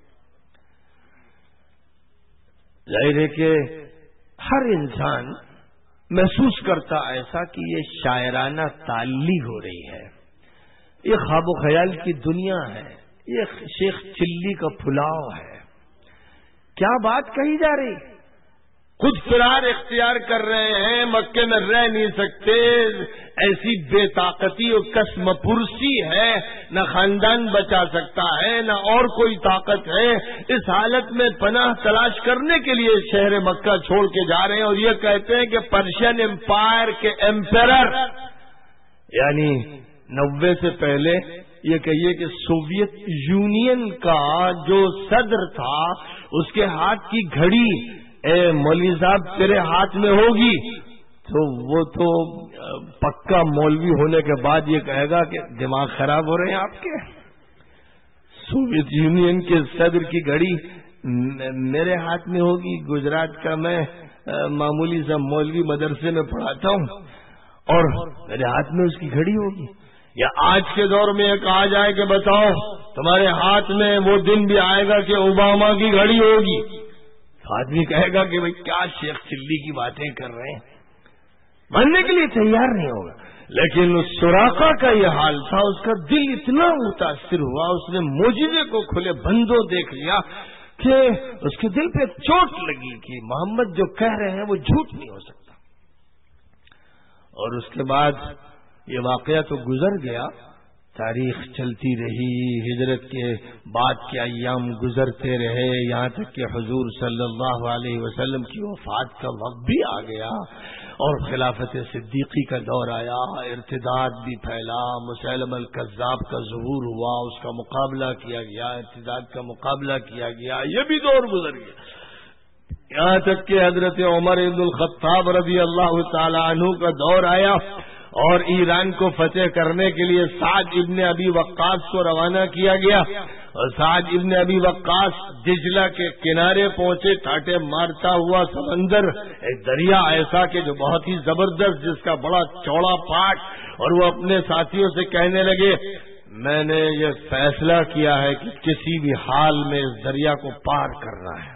ظاہر ہے کہ ہر انسان محسوس کرتا ایسا کہ یہ شاعرانہ تعلی ہو رہی ہے، یہ خواب و خیال کی دنیا ہے، یہ شیخ چلی کا پھلاؤ ہے، کیا بات کہی جا رہی ہے؟ خود فرار اختیار کر رہے ہیں، مکے میں رہ نہیں سکتے، ایسی بے طاقتی اور قسم پرسی ہے، نہ خاندان بچا سکتا ہے نہ اور کوئی طاقت ہے، اس حالت میں پناہ تلاش کرنے کے لیے شہر مکہ چھوڑ کے جا رہے ہیں، اور یہ کہتے ہیں کہ پرشین امپائر کے ایمپرر یعنی نوے سے پہلے یہ کہیے کہ سوویت یونین کا جو صدر تھا اس کے ہاتھ کی گھڑی اے مولوی صاحب تیرے ہاتھ میں ہوگی، تو وہ تو پکا مولوی ہونے کے بعد یہ کہے گا کہ دماغ خراب ہو رہے ہیں آپ کے، سوویت یونین کے صدر کی گھڑی میرے ہاتھ میں ہوگی، گجرات کا میں معمولی سا مولوی مدرسے میں پڑھاتا ہوں اور میرے ہاتھ میں اس کی گھڑی ہوگی۔ یا آج کے دور میں یہ کہا جائے کہ بتاؤ تمہارے ہاتھ میں وہ دن بھی آئے گا کہ اوباما کی گھڑی ہوگی، آدمی کہے گا کہ بھئی کیا شیخ چلی کی باتیں کر رہے ہیں، ماننے کے لیے تیار نہیں ہوگا۔ لیکن اس سراقہ کا یہ حال تھا، اس کا دل اتنا متاثر ہوا، اس نے معجزے کو کھلے بندوں دیکھ لیا کہ اس کے دل پہ چوٹ لگی کہ محمد جو کہہ رہے ہیں وہ جھوٹ نہیں ہو سکتا۔ اور اس کے بعد یہ واقعہ تو گزر گیا، تاریخ چلتی رہی، ہجرت کے بعد کے ایام گزرتے رہے، یہاں تک کہ حضور صلی اللہ علیہ وسلم کی وفات کا وقت بھی آ گیا اور خلافت صدیقی کا دور آیا، ارتداد بھی پھیلا، مسیلمہ الکذاب کا ظہور ہوا، اس کا مقابلہ کیا گیا، ارتداد کا مقابلہ کیا گیا، یہ بھی دور گزر گیا، یہاں تک کہ حضرت عمر بن الخطاب رضی اللہ تعالی عنہ کا دور آیا اور ایران کو فتح کرنے کے لیے سعد ابن ابی وقاص کو روانہ کیا گیا، اور سعد ابن ابی وقاص دجلہ کے کنارے پہنچے، ٹاٹے مارتا ہوا سمندر، ایک دریا ایسا کہ جو بہت ہی زبردست، جس کا بڑا چوڑا پاٹ، اور وہ اپنے ساتھیوں سے کہنے لگے میں نے یہ فیصلہ کیا ہے کہ کسی بھی حال میں اس دریا کو پار کرنا ہے۔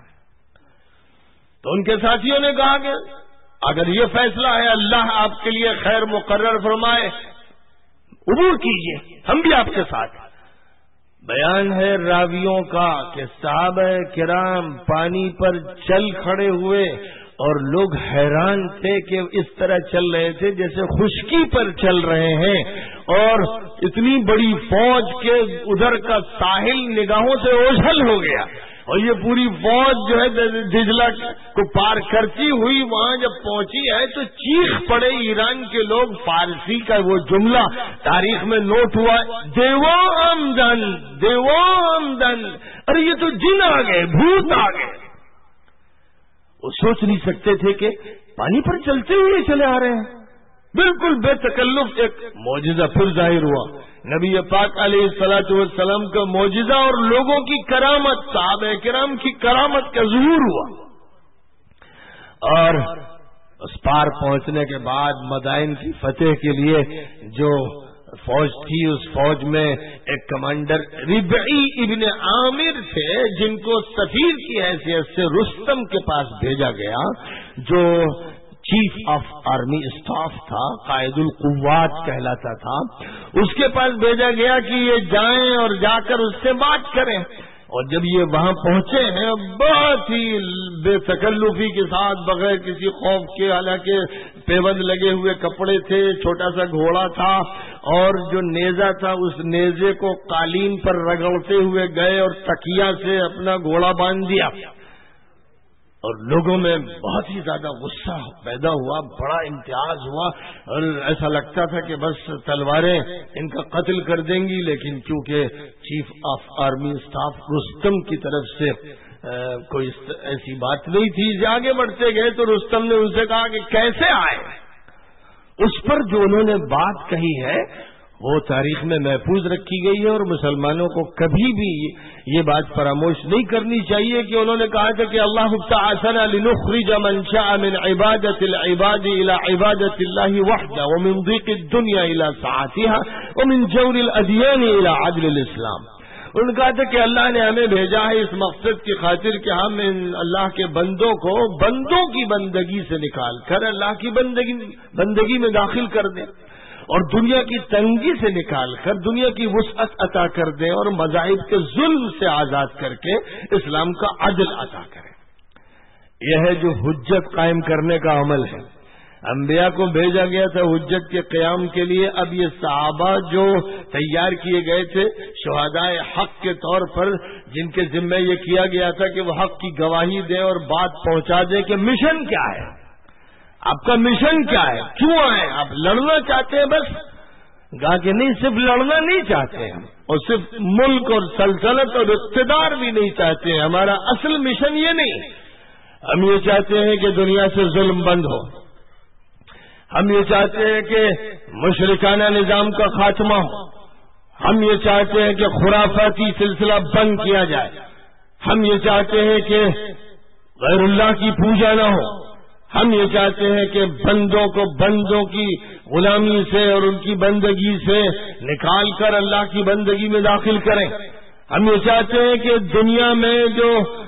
تو ان کے ساتھیوں نے کہا کہ اگر یہ فیصلہ ہے اللہ آپ کے لیے خیر مقرر فرمائے، عبور کیجئے، ہم بھی آپ کے ساتھ۔ بیان ہے راویوں کا کہ صحابہ کرام پانی پر چل کھڑے ہوئے اور لوگ حیران تھے کہ اس طرح چل رہے تھے جیسے خشکی پر چل رہے ہیں، اور اتنی بڑی فوج کے ادھر کا ساحل نگاہوں سے اوجھل ہو گیا، اور یہ پوری فوج جو ہے دجلہ کو پار کرتی ہوئی وہاں جب پہنچی ہے تو چیخ پڑے ایران کے لوگ، فارسی کا وہ جملہ تاریخ میں نوٹ ہوا، دیو آمدن دیو آمدن، ارے یہ تو جن آ گئے، بھوت آ گئے۔ وہ سوچ نہیں سکتے تھے کہ پانی پر چلتے ہوئے چلے آ رہے ہیں، بالکل بے تکلف ایک معجزہ پھر ظاہر ہوا، نبی پاک علیہ الصلوۃ والسلام کا معجزہ اور لوگوں کی کرامت، صحابہ کرام کی کرامت کا ظہور ہوا۔ اور اس پار پہنچنے کے بعد مدائن کی فتح کے لیے جو فوج تھی، اس فوج میں ایک کمانڈر ربعی ابن عامر تھے، جن کو سفیر کی حیثیت سے رستم کے پاس بھیجا گیا، جو چیف آف آرمی اسٹاف تھا، قائد القوات کہلاتا تھا، اس کے پاس بھیجا گیا کہ یہ جائیں اور جا کر اس سے بات کریں. اور جب یہ وہاں پہنچے ہیں بہت ہی بے تکلفی کے ساتھ، بغیر کسی خوف کے، حالانکہ پیبند لگے ہوئے کپڑے تھے، چھوٹا سا گھوڑا تھا اور جو نیزہ تھا اس نیزے کو قالین پر رگڑتے ہوئے گئے اور تکیا سے اپنا گھوڑا باندھ دیا. اور لوگوں میں بہت ہی زیادہ غصہ پیدا ہوا، بڑا امتیاز ہوا اور ایسا لگتا تھا کہ بس تلواریں ان کا قتل کر دیں گی. لیکن کیونکہ chief of army staff Rustam کی طرف سے کوئی ایسی بات نہیں تھی، آگے بڑھتے گئے تو رستم نے ان سے کہا کہ کیسے آئے. اس پر جو انہوں نے بات کہی ہے وہ تاریخ میں محفوظ رکھی گئی ہے اور مسلمانوں کو کبھی بھی یہ بات فراموش نہیں کرنی چاہیے کہ انہوں نے کہا تھا کہ اللہ تعالی لنخرج من شاء من عبادت العباد الى عبادت اللہ وحدہ ومن ضیق الدنیا الى سعاتها ومن جور الادیان الى عدل الاسلام. انہوں نے کہا تھا کہ اللہ نے ہمیں بھیجا ہے اس مقصد کی خاطر کہ ہم ان اللہ کے بندوں کو بندوں کی بندگی سے نکال کر اللہ کی بندگی بندگی میں داخل کر دیں اور دنیا کی تنگی سے نکال کر دنیا کی وسعت عطا کر دیں اور مذاہب کے ظلم سے آزاد کر کے اسلام کا عدل عطا کریں. یہ ہے جو حجت قائم کرنے کا عمل ہے. انبیاء کو بھیجا گیا تھا حجت کے قیام کے لیے. اب یہ صحابہ جو تیار کیے گئے تھے شہدائے حق کے طور پر، جن کے ذمہ یہ کیا گیا تھا کہ وہ حق کی گواہی دیں اور بات پہنچا دیں کہ مشن کیا ہے، آپ کا مشن کیا ہے، کیوں آئے، آپ لڑنا چاہتے ہیں بس. کہا کہ نہیں، صرف لڑنا نہیں چاہتے ہم، اور صرف ملک اور سلطنت اور اقتدار بھی نہیں چاہتے ہیں. ہمارا اصل مشن یہ نہیں. ہم یہ چاہتے ہیں کہ دنیا سے ظلم بند ہو، ہم یہ چاہتے ہیں کہ مشرکانہ نظام کا خاتمہ ہو، ہم یہ چاہتے ہیں کہ خرافاتی سلسلہ بند کیا جائے، ہم یہ چاہتے ہیں کہ غیر اللہ کی پوجا نہ ہو، ہم یہ چاہتے ہیں کہ بندوں کو بندوں کی غلامی سے اور ان کی بندگی سے نکال کر اللہ کی بندگی میں داخل کریں. ہم یہ چاہتے ہیں کہ دنیا میں جو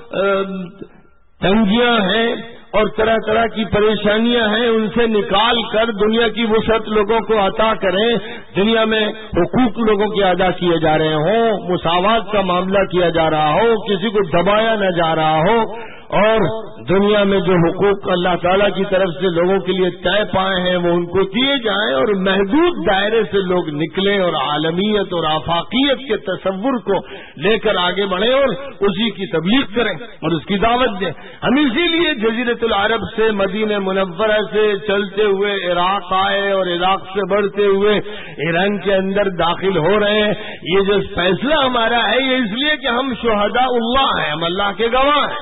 تنگیاں ہیں اور طرح طرح کی پریشانیاں ہیں ان سے نکال کر دنیا کی وسعت لوگوں کو عطا کریں، دنیا میں حقوق لوگوں کے ادا کیے جا رہے ہوں، مساوات کا معاملہ کیا جا رہا ہو، کسی کو دبایا نہ جا رہا ہو، اور دنیا میں جو حقوق اللہ تعالیٰ کی طرف سے لوگوں کے لیے طے پائے ہیں وہ ان کو دیے جائیں اور محدود دائرے سے لوگ نکلیں اور عالمیت اور آفاقیت کے تصور کو لے کر آگے بڑھیں اور اسی کی تبلیغ کریں اور اس کی دعوت دیں. ہم اسی لیے جزیرۃ العرب سے مدینہ منورہ سے چلتے ہوئے عراق آئے اور عراق سے بڑھتے ہوئے ایران کے اندر داخل ہو رہے ہیں. یہ جو فیصلہ ہمارا ہے یہ اس لیے کہ ہم شہداء اللہ ہیں، ہم اللہ کے گواہ ہیں،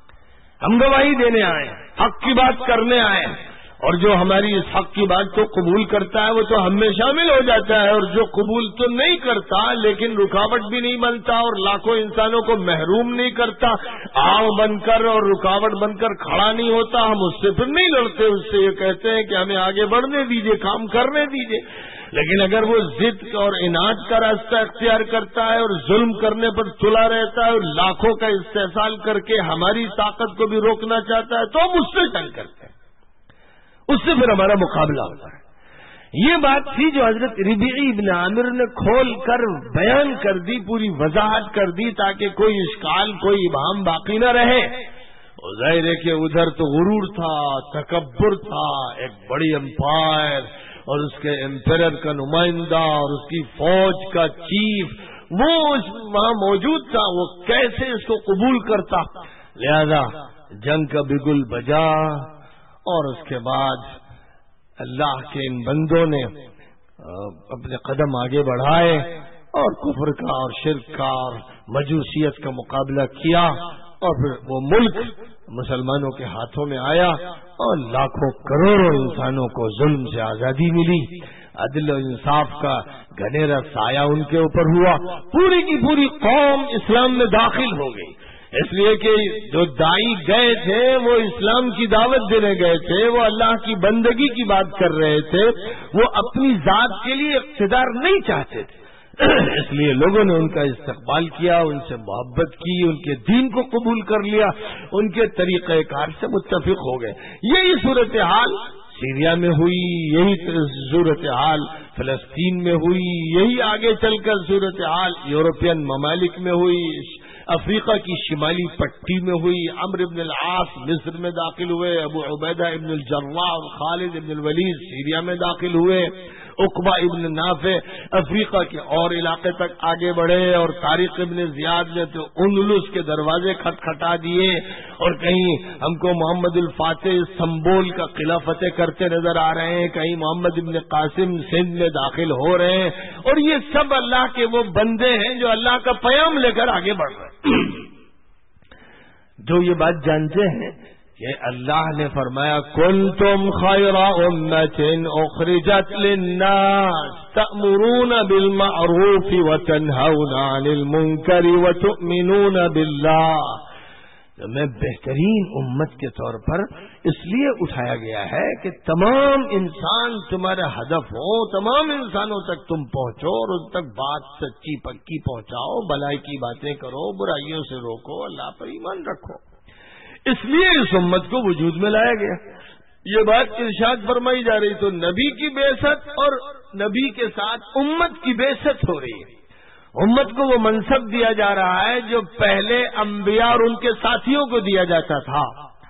ہم گواہی دینے آئے، حق کی بات کرنے آئے، اور جو ہماری اس حق کی بات کو قبول کرتا ہے وہ تو ہم میں شامل ہو جاتا ہے، اور جو قبول تو نہیں کرتا لیکن رکاوٹ بھی نہیں بنتا اور لاکھوں انسانوں کو محروم نہیں کرتا، آؤ بن کر اور رکاوٹ بن کر کھڑا نہیں ہوتا، ہم اس سے پھر نہیں لڑتے، اس سے یہ کہتے ہیں کہ ہمیں آگے بڑھنے دیجیے، کام کرنے دیجیے. لیکن اگر وہ ضد اور اناد کا راستہ اختیار کرتا ہے اور ظلم کرنے پر تلا رہتا ہے اور لاکھوں کا استحصال کر کے ہماری طاقت کو بھی روکنا چاہتا ہے تو ہم اس سے جنگ کرتے ہیں، اس سے پھر ہمارا مقابلہ ہوتا ہے. یہ بات تھی جو حضرت ربیعی ابن عامر نے کھول کر بیان کر دی، پوری وضاحت کر دی تاکہ کوئی اشکال، کوئی ابہام باقی نہ رہے. ظاہر ہے کہ ادھر تو غرور تھا، تکبر تھا، ایک بڑی امپائر اور اس کے امپیرر کا نمائندہ اور اس کی فوج کا چیف وہ وہاں موجود تھا، وہ کیسے اس کو قبول کرتا. لہذا جنگ کا بگل بجا اور اس کے بعد اللہ کے ان بندوں نے اپنے قدم آگے بڑھائے اور کفر کا اور شرک کا اور مجوسیت کا مقابلہ کیا، اور پھر وہ ملک مسلمانوں کے ہاتھوں میں آیا اور لاکھوں کروڑوں انسانوں کو ظلم سے آزادی ملی، عدل و انصاف کا گھنیرا سایہ ان کے اوپر ہوا، پوری کی پوری قوم اسلام میں داخل ہو گئی. اس لیے کہ جو دائی گئے تھے وہ اسلام کی دعوت دینے گئے تھے، وہ اللہ کی بندگی کی بات کر رہے تھے، وہ اپنی ذات کے لیے اقتدار نہیں چاہتے تھے. اس لیے لوگوں نے ان کا استقبال کیا، ان سے محبت کی، ان کے دین کو قبول کر لیا، ان کے طریقہ کار سے متفق ہو گئے۔ یہی صورتحال سیریا میں ہوئی، یہی صورتحال فلسطین میں ہوئی، یہی آگے چل کر صورتحال یورپین ممالک میں ہوئی، افریقہ کی شمالی پٹی میں ہوئی، عمرو ابن العاص مصر میں داخل ہوئے، ابو عبیدہ ابن الجراح اور خالد ابن الولید سیریا میں داخل ہوئے، عقبہ ابن نافع افریقہ کے اور علاقے تک آگے بڑھے، اور طارق ابن زیاد نے تو اندلس کے دروازے کھٹکھٹا دیے، اور کہیں ہم کو محمد الفاتح استنبول کا قلعہ فتح کرتے نظر آ رہے ہیں، کہیں محمد ابن قاسم سندھ میں داخل ہو رہے ہیں، اور یہ سب اللہ کے وہ بندے ہیں جو اللہ کا پیام لے کر آگے بڑھ رہے ہیں۔ جو یہ بات جانتے ہیں کہ اللہ نے فرمایا کنتم خیر امۃ اخرجت للناس تأمرون بالمعروف وتنہون عن المنکر وتؤمنون باللہ، میں بہترین امت کے طور پر اس لیے اٹھایا گیا ہے کہ تمام انسان تمہارا ہدف ہو، تمام انسانوں تک تم پہنچو اور ان تک بات سچی پکی پہنچاؤ، بھلائی کی باتیں کرو، برائیوں سے روکو، اللہ پر ایمان رکھو۔ اس لیے اس امت کو وجود میں لایا گیا۔ یہ بات ارشاد فرمائی جا رہی تو نبی کی بعثت اور نبی کے ساتھ امت کی بعثت ہو رہی ہے۔ امت کو وہ منصب دیا جا رہا ہے جو پہلے انبیاء اور ان کے ساتھیوں کو دیا جاتا تھا،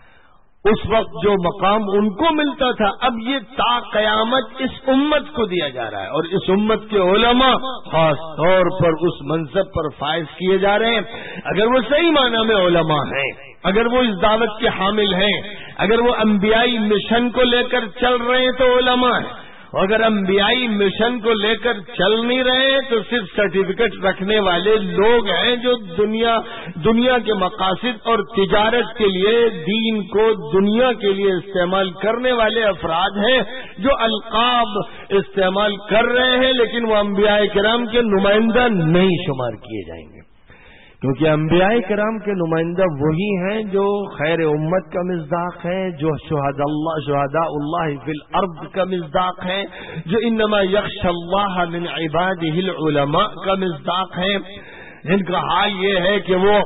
اس وقت جو مقام ان کو ملتا تھا، اب یہ تا قیامت اس امت کو دیا جا رہا ہے، اور اس امت کے علماء خاص طور پر اس منصب پر فائز کیے جا رہے ہیں۔ اگر وہ صحیح معنی میں علماء ہیں، اگر وہ اس دعوت کے حامل ہیں، اگر وہ انبیائی مشن کو لے کر چل رہے ہیں تو علماء ہیں، اور اگر انبیائی مشن کو لے کر چل نہیں رہے تو صرف سرٹیفکیٹ رکھنے والے لوگ ہیں جو دنیا دنیا کے مقاصد اور تجارت کے لیے دین کو دنیا کے لیے استعمال کرنے والے افراد ہیں، جو القاب استعمال کر رہے ہیں، لیکن وہ انبیاء کرام کے نمائندہ نہیں شمار کیے جائیں گے، کیونکہ انبیاء کرام کے نمائندہ وہی ہیں جو خیر امت کا مصداق ہیں، جو شہداء اللہ شہداء اللہ فی الارض کا مصداق ہیں، جو انما یخشی اللہ من عبادہ العلماء کا مصداق ہیں، جن کا حال یہ ہے کہ وہ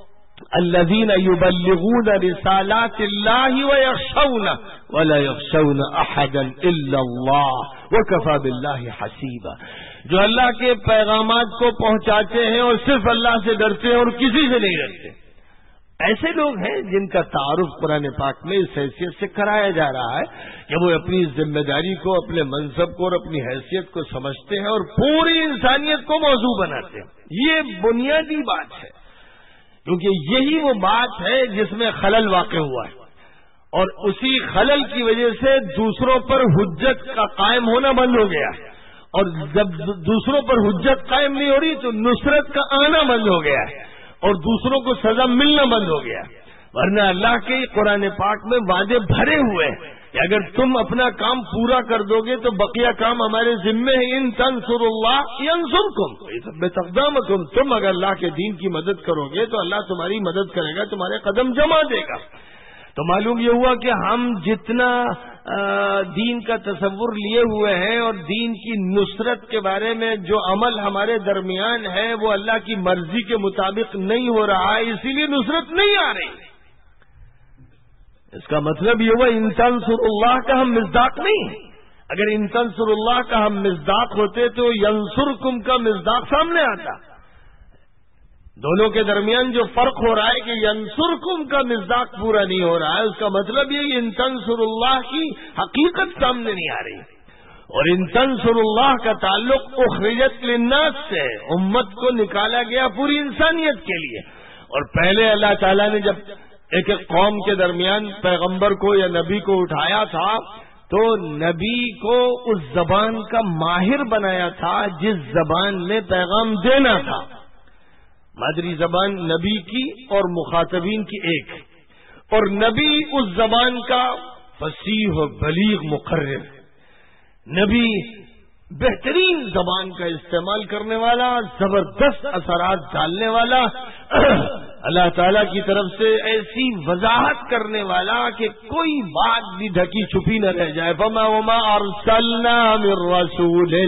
الذین یبلغون رسالات اللہ ویخشون ولا یخشون احدا الا اللہ وکفی باللہ حسیبا، جو اللہ کے پیغامات کو پہنچاتے ہیں اور صرف اللہ سے ڈرتے ہیں اور کسی سے نہیں ڈرتے۔ ایسے لوگ ہیں جن کا تعارف قرآن پاک میں اس حیثیت سے کرایا جا رہا ہے کہ وہ اپنی ذمہ داری کو، اپنے منصب کو اور اپنی حیثیت کو سمجھتے ہیں اور پوری انسانیت کو موضوع بناتے ہیں۔ یہ بنیادی بات ہے، کیونکہ یہی وہ بات ہے جس میں خلل واقع ہوا ہے، اور اسی خلل کی وجہ سے دوسروں پر حجت کا قائم ہونا بند ہو گیا ہے، اور جب دوسروں پر حجت قائم نہیں ہو رہی تو نصرت کا آنا بند ہو گیا ہے، اور دوسروں کو سزا ملنا بند ہو گیا ہے۔ ورنہ اللہ کے قرآن پاک میں وعدے بھرے ہوئے ہیں کہ اگر تم اپنا کام پورا کر دو گے تو بقیہ کام ہمارے ذمے ہے، ان تنصروا اللہ ینصرکم ویثبت اقدامکم، تم اگر اللہ کے دین کی مدد کرو گے تو اللہ تمہاری مدد کرے گا، تمہارے قدم جما دے گا۔ تو معلوم یہ ہوا کہ ہم جتنا دین کا تصور لیے ہوئے ہیں اور دین کی نصرت کے بارے میں جو عمل ہمارے درمیان ہے وہ اللہ کی مرضی کے مطابق نہیں ہو رہا ہے، اسی لیے نصرت نہیں آ رہی۔ اس کا مطلب یہ ہوا ان تنصروا اللہ کا ہم مصداق نہیں ہیں۔ اگر ان تنصروا اللہ کا ہم مصداق ہوتے تو ینصرکم کا مصداق سامنے آتا۔ دونوں کے درمیان جو فرق ہو رہا ہے کہ ینصرکم کا مصداق پورا نہیں ہو رہا ہے، اس کا مطلب یہ کہ ان تنصروا اللہ کی حقیقت سامنے نہیں آ رہی، اور ان تنصروا اللہ کا تعلق اخرجت للناس سے، امت کو نکالا گیا پوری انسانیت کے لیے۔ اور پہلے اللہ تعالیٰ نے جب ایک ایک قوم کے درمیان پیغمبر کو یا نبی کو اٹھایا تھا تو نبی کو اس زبان کا ماہر بنایا تھا جس زبان میں پیغام دینا تھا۔ مادری زبان نبی کی اور مخاطبین کی ایک، اور نبی اس زبان کا فصیح و بلیغ مقرر، نبی بہترین زبان کا استعمال کرنے والا، زبردست اثرات ڈالنے والا، اللہ تعالیٰ کی طرف سے ایسی وضاحت کرنے والا کہ کوئی بات بھی ڈھکی چھپی نہ رہ جائے۔ فما وما ارسلنا من رسول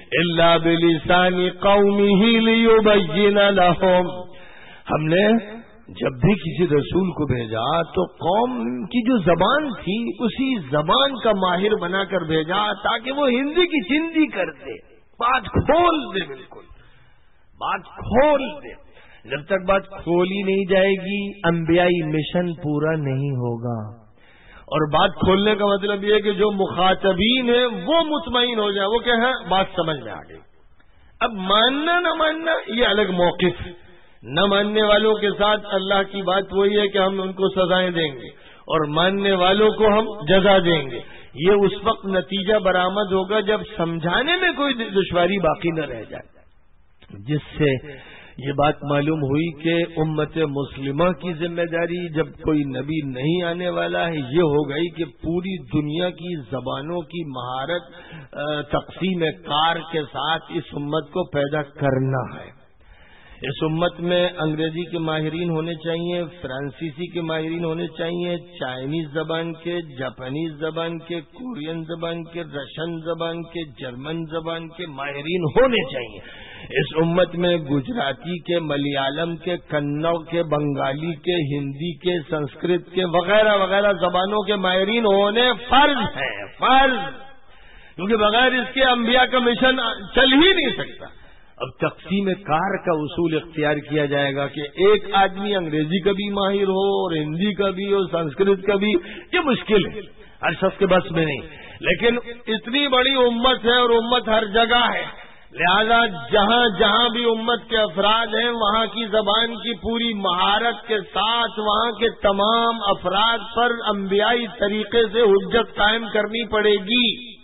الا بلسان قومه لیبین لهم. ہم نے جب بھی کسی رسول کو بھیجا تو قوم کی جو زبان تھی اسی زبان کا ماہر بنا کر بھیجا تاکہ وہ ہندی کی چندی کر دے، بات کھول دے، بالکل بات کھول دے. جب تک بات کھولی نہیں جائے گی انبیائی مشن پورا نہیں ہوگا. اور بات کھولنے کا مطلب یہ کہ جو مخاطبین ہیں وہ مطمئن ہو جائے، وہ کہ ہاں بات سمجھ میں آ گئی. اب ماننا نہ ماننا یہ الگ موقف. نہ ماننے والوں کے ساتھ اللہ کی بات وہی ہے کہ ہم ان کو سزائیں دیں گے اور ماننے والوں کو ہم جزا دیں گے. یہ اس وقت نتیجہ برآمد ہوگا جب سمجھانے میں کوئی دشواری باقی نہ رہ جائے. جس سے یہ بات معلوم ہوئی کہ امت مسلمہ کی ذمہ داری جب کوئی نبی نہیں آنے والا ہے یہ ہو گئی کہ پوری دنیا کی زبانوں کی مہارت تقسیم کار کے ساتھ اس امت کو پیدا کرنا ہے. اس امت میں انگریزی کے ماہرین ہونے چاہیے، فرانسیسی کے ماہرین ہونے چاہیے، چائنیز زبان کے، جاپانیز زبان کے، کورین زبان کے، رشین زبان کے، جرمن زبان کے ماہرین ہونے چاہیے. اس امت میں گجراتی کے، ملیالم کے، کنڑ کے، بنگالی کے، ہندی کے، سنسکرت کے وغیرہ وغیرہ زبانوں کے ماہرین ہونے فرض ہیں، فرض، کیونکہ بغیر اس کے انبیاء کا مشن چل ہی نہیں سکتا. اب تقسیم کار کا اصول اختیار کیا جائے گا کہ ایک آدمی انگریزی کا بھی ماہر ہو اور ہندی کا بھی اور سنسکرت کا بھی. یہ مشکل ہے، ہر شخص کے بس میں نہیں. لیکن اتنی بڑی امت ہے اور امت ہر جگہ ہے، لہذا جہاں جہاں بھی امت کے افراد ہیں وہاں کی زبان کی پوری مہارت کے ساتھ وہاں کے تمام افراد پر انبیائی طریقے سے حجت قائم کرنی پڑے گی.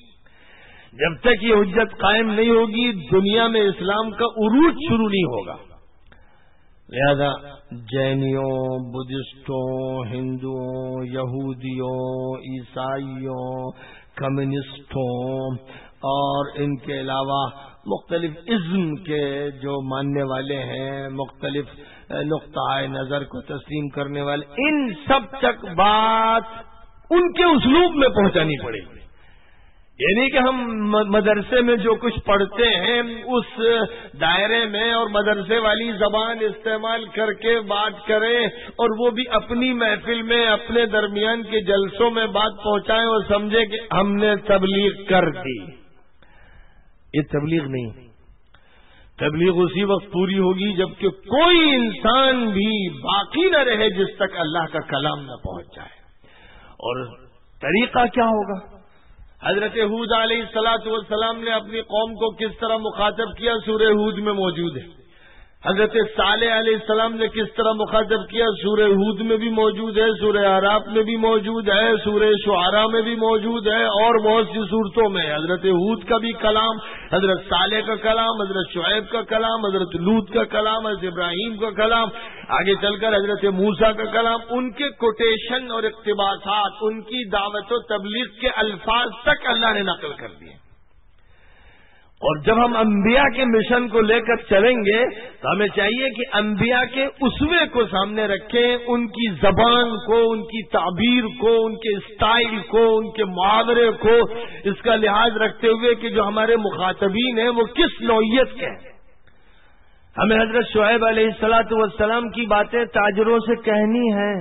جب تک یہ حجت قائم نہیں ہوگی دنیا میں اسلام کا عروج شروع نہیں ہوگا. لہذا جینیوں، بدھسٹوں، ہندوؤں، یہودیوں، عیسائیوں، کمیونسٹوں اور ان کے علاوہ مختلف ازم کے جو ماننے والے ہیں، مختلف نقطۂ نظر کو تسلیم کرنے والے، ان سب تک بات ان کے اسلوب میں پہنچانی پڑے گی. یعنی کہ ہم مدرسے میں جو کچھ پڑھتے ہیں اس دائرے میں اور مدرسے والی زبان استعمال کر کے بات کریں اور وہ بھی اپنی محفل میں اپنے درمیان کے جلسوں میں بات پہنچائیں اور سمجھے کہ ہم نے تبلیغ کر دی. یہ تبلیغ نہیں. تبلیغ اسی وقت پوری ہوگی جبکہ کوئی انسان بھی باقی نہ رہے جس تک اللہ کا کلام نہ پہنچ جائے. اور طریقہ کیا ہوگا؟ حضرت ہود علیہ الصلوۃ والسلام نے اپنی قوم کو کس طرح مخاطب کیا سورہ ہود میں موجود ہے. حضرت صالح علیہ السلام نے کس طرح مخاطب کیا سورہ ہود میں بھی موجود ہے، سورہ اعراف میں بھی موجود ہے، سورہ شعراء میں بھی موجود ہے اور بہت سی صورتوں میں. حضرت ہود کا بھی کلام، حضرت صالح کا کلام، حضرت شعیب کا کلام، حضرت لوط کا کلام، حضرت ابراہیم کا کلام، آگے چل کر حضرت موسیٰ کا کلام، ان کے کوٹیشن اور اقتباسات، ان کی دعوت و تبلیغ کے الفاظ تک اللہ نے نقل کر دیے. اور جب ہم انبیاء کے مشن کو لے کر چلیں گے تو ہمیں چاہیے کہ انبیاء کے اسوے کو سامنے رکھیں، ان کی زبان کو، ان کی تعبیر کو، ان کے اسٹائل کو، ان کے محاورے کو، اس کا لحاظ رکھتے ہوئے کہ جو ہمارے مخاطبین ہیں وہ کس نوعیت کے ہیں. ہمیں حضرت شعیب علیہ الصلوۃ والسلام کی باتیں تاجروں سے کہنی ہیں،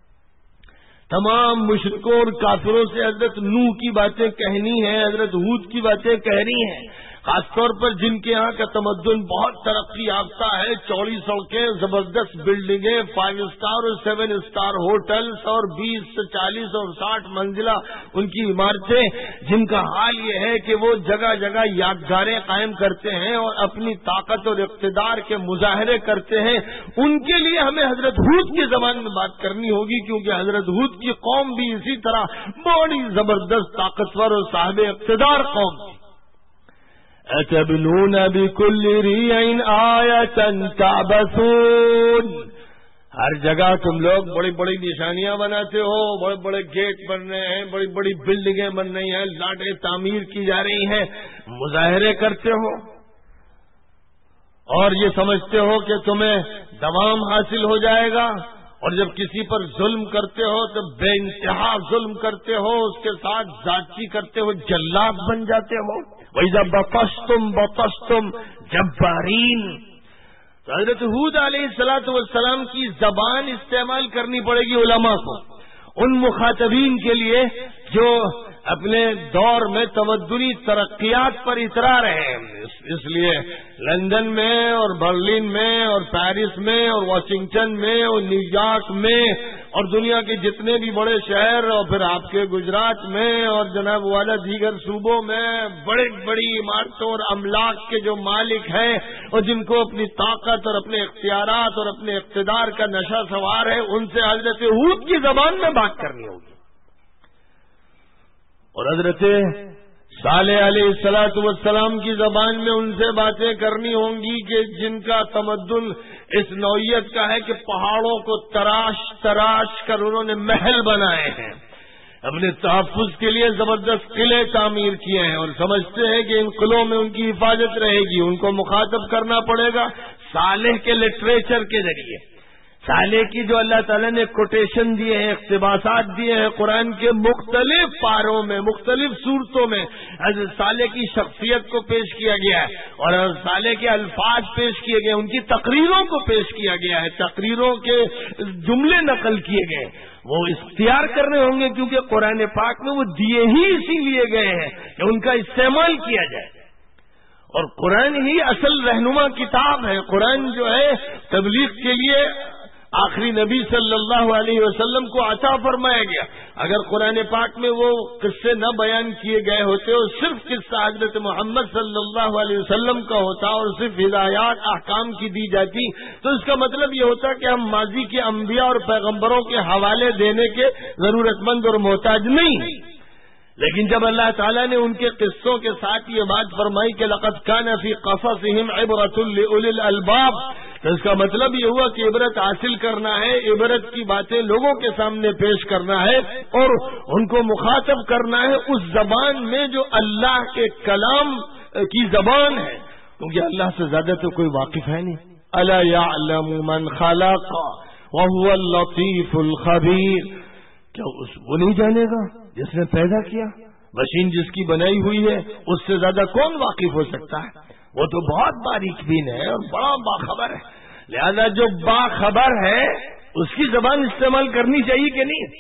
تمام مشرکوں اور کافروں سے حضرت نوح کی باتیں کہنی ہیں، حضرت ہود کی باتیں کہنی ہیں. خاص طور پر جن کے یہاں کا تمدن بہت ترقی یافتہ ہے، چوڑی سڑکیں، زبردست بلڈنگیں، فائیو اسٹار اور سیون اسٹار ہوٹلز اور بیس سے چالیس اور ساٹھ منزلہ ان کی عمارتیں، جن کا حال یہ ہے کہ وہ جگہ جگہ یادگاریں قائم کرتے ہیں اور اپنی طاقت اور اقتدار کے مظاہرے کرتے ہیں. ان کے لیے ہمیں حضرت ہود کی زبان میں بات کرنی ہوگی، کیونکہ حضرت ہود کی قوم بھی اسی طرح بڑی زبردست طاقتور اور صاحب اقتدار قوم تھی. أَتَبْنُونَ بِكُلِّ رِيعٍ آيَةً تَعْبَثُونَ. ہر جگہ تم لوگ بڑی بڑی نشانیاں بناتے ہو، بڑے بڑے گیٹ بن رہے ہیں، بڑی بڑی بلڈنگیں بن رہی ہیں، لاٹیں تعمیر کی جا رہی ہیں، مظاہرے کرتے ہو اور یہ سمجھتے ہو کہ تمہیں دوام حاصل ہو جائے گا اور جب کسی پر ظلم کرتے ہو تو بے انتہا ظلم کرتے ہو، اس کے ساتھ ذاتی کرتے ہو، جلاد بن جاتے ہو۔ وَإِذَا بَطَشْتُمْ بَطَشْتُمْ جَبَّارِينَ۔ تو حضرت ہود علیہ الصلوۃ والسلام کی زبان استعمال کرنی پڑے گی علماء کو، ان مخاطبین کے لیے جو اپنے دور میں تمدنی ترقیات پر اترا رہے ہیں۔ اس لیے لندن میں اور برلن میں اور پیرس میں اور واشنگٹن میں اور نیو یارک میں اور دنیا کے جتنے بھی بڑے شہر اور پھر آپ کے گجرات میں اور جناب والا دیگر صوبوں میں بڑی بڑی عمارتوں اور املاک کے جو مالک ہیں اور جن کو اپنی طاقت اور اپنے اختیارات اور اپنے اقتدار کا نشہ سوار ہے، ان سے حضرت ہود کی زبان میں بات کرنی ہوگی۔ اور حضرت صالح علیہ الصلوۃ والسلام کی زبان میں ان سے باتیں کرنی ہوں گی کہ جن کا تمدن اس نوعیت کا ہے کہ پہاڑوں کو تراش تراش کر انہوں نے محل بنائے ہیں، اپنے تحفظ کے لیے زبردست قلعے تعمیر کیے ہیں، اور سمجھتے ہیں کہ ان قلعوں میں ان کی حفاظت رہے گی۔ ان کو مخاطب کرنا پڑے گا صالح کے لٹریچر کے ذریعے، صالح کی جو اللہ تعالیٰ نے کوٹیشن دیے ہیں، اقتباسات دیے ہیں قرآن کے مختلف پاروں میں، مختلف صورتوں میں حضرت صالح کی شخصیت کو پیش کیا گیا ہے اور حضرت صالح کے الفاظ پیش کیے گئے، ان کی تقریروں کو پیش کیا گیا ہے، تقریروں کے جملے نقل کیے گئے، وہ اختیار کرنے ہوں گے کیونکہ قرآن پاک میں وہ دیے ہی اسی لیے گئے ہیں کہ ان کا استعمال کیا جائے۔ اور قرآن ہی اصل رہنما کتاب ہے۔ قرآن جو ہے تبلیغ کے لیے آخری نبی صلی اللہ علیہ وسلم کو عطا فرمایا گیا۔ اگر قرآن پاک میں وہ قصے نہ بیان کیے گئے ہوتے اور صرف قصہ حضرت محمد صلی اللہ علیہ وسلم کا ہوتا اور صرف ہدایات احکام کی دی جاتی تو اس کا مطلب یہ ہوتا کہ ہم ماضی کے انبیاء اور پیغمبروں کے حوالے دینے کے ضرورت مند اور محتاج نہیں۔ لیکن جب اللہ تعالیٰ نے ان کے قصوں کے ساتھ یہ بات فرمائی کہ لقد کان فی قصصہم عبرۃ لأولی الالباب، تو اس کا مطلب یہ ہوا کہ عبرت حاصل کرنا ہے، عبرت کی باتیں لوگوں کے سامنے پیش کرنا ہے اور ان کو مخاطب کرنا ہے اس زبان میں جو اللہ کے کلام کی زبان ہے، کیونکہ اللہ سے زیادہ تو کوئی واقف ہے نہیں۔ الا یعلم من خلق وهو اللطیف الخبیر، کیا اس وہ نہیں جانے گا جس نے پیدا کیا؟ مشین جس کی بنائی ہوئی ہے اس سے زیادہ کون واقف ہو سکتا ہے؟ وہ تو بہت باریک بین ہے اور بڑا باخبر ہے، لہذا جو باخبر ہے اس کی زبان استعمال کرنی چاہیے کہ نہیں؟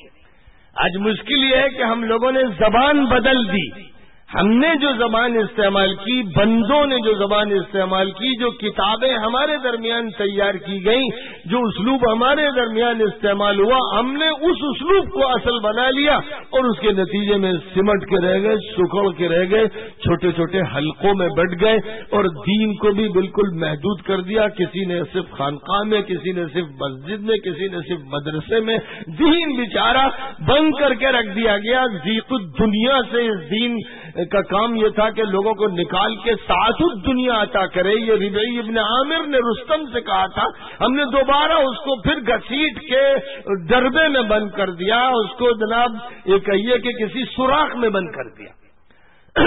آج مشکل یہ ہے کہ ہم لوگوں نے زبان بدل دی، ہم نے جو زبان استعمال کی، بندوں نے جو زبان استعمال کی، جو کتابیں ہمارے درمیان تیار کی گئیں، جو اسلوب ہمارے درمیان استعمال ہوا، ہم نے اس اسلوب کو اصل بنا لیا اور اس کے نتیجے میں سمٹ کے رہ گئے، سکڑ کے رہ گئے، چھوٹے چھوٹے حلقوں میں بٹ گئے اور دین کو بھی بالکل محدود کر دیا۔ کسی نے صرف خانقاہ میں، کسی نے صرف مسجد میں، کسی نے صرف مدرسے میں، دین بیچارہ بند کر کے رکھ دیا گیا۔ ذیق الدنیا سے اس دین کا کام یہ تھا کہ لوگوں کو نکال کے سعادت الدنیا عطا کرے۔ یہ ربعی ابن عامر نے رستم سے کہا تھا، ہم نے دوبارہ اس کو پھر گھسیٹ کے ڈربے میں بند کر دیا، اس کو جناب یہ کہیے کہ کسی سوراخ میں بند کر دیا۔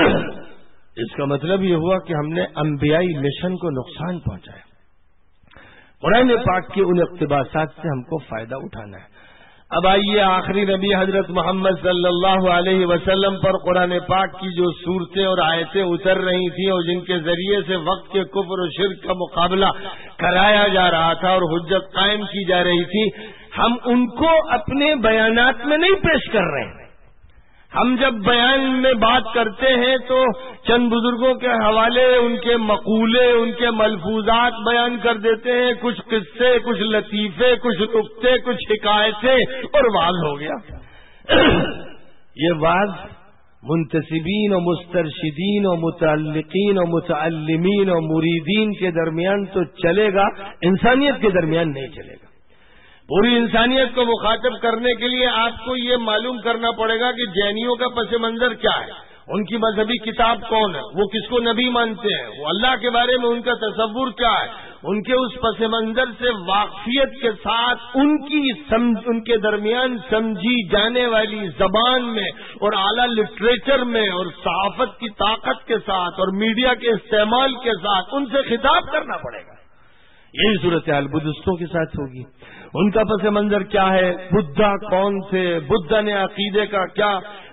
اس کا مطلب یہ ہوا کہ ہم نے انبیائی مشن کو نقصان پہنچایا۔ قرآن پاک کے ان اقتباسات سے ہم کو فائدہ اٹھانا ہے۔ اب آئیے آخری نبی حضرت محمد صلی اللہ علیہ وسلم پر قرآن پاک کی جو صورتیں اور آیتیں اتر رہی تھیں اور جن کے ذریعے سے وقت کے کفر و شرک کا مقابلہ کرایا جا رہا تھا اور حجت قائم کی جا رہی تھی، ہم ان کو اپنے بیانات میں نہیں پیش کر رہے ہیں۔ ہم جب بیان میں بات کرتے ہیں تو چند بزرگوں کے حوالے، ان کے مقولے، ان کے ملفوظات بیان کر دیتے ہیں، کچھ قصے، کچھ لطیفے، کچھ نکتے، کچھ حکایتیں، اور واز ہو گیا۔ یہ واز منتسبین و مسترشدین و متعلقین و متعلمین و مریدین کے درمیان تو چلے گا، انسانیت کے درمیان نہیں چلے گا۔ پوری انسانیت کو مخاطب کرنے کے لیے آپ کو یہ معلوم کرنا پڑے گا کہ جینیوں کا پس منظر کیا ہے، ان کی مذہبی کتاب کون ہے، وہ کس کو نبی مانتے ہیں، وہ اللہ کے بارے میں ان کا تصور کیا ہے، ان کے اس پس منظر سے واقفیت کے ساتھ ان کی سمجھ، ان کے درمیان سمجھی جانے والی زبان میں اور اعلیٰ لٹریچر میں اور صحافت کی طاقت کے ساتھ اور میڈیا کے استعمال کے ساتھ ان سے خطاب کرنا پڑے گا۔ یہی صورتحال بدھستوں کے ساتھ ہوگی. ان کا پس منظر کیا ہے؟ بدھا کون تھے؟ بدھا نے عقیدے کا کیا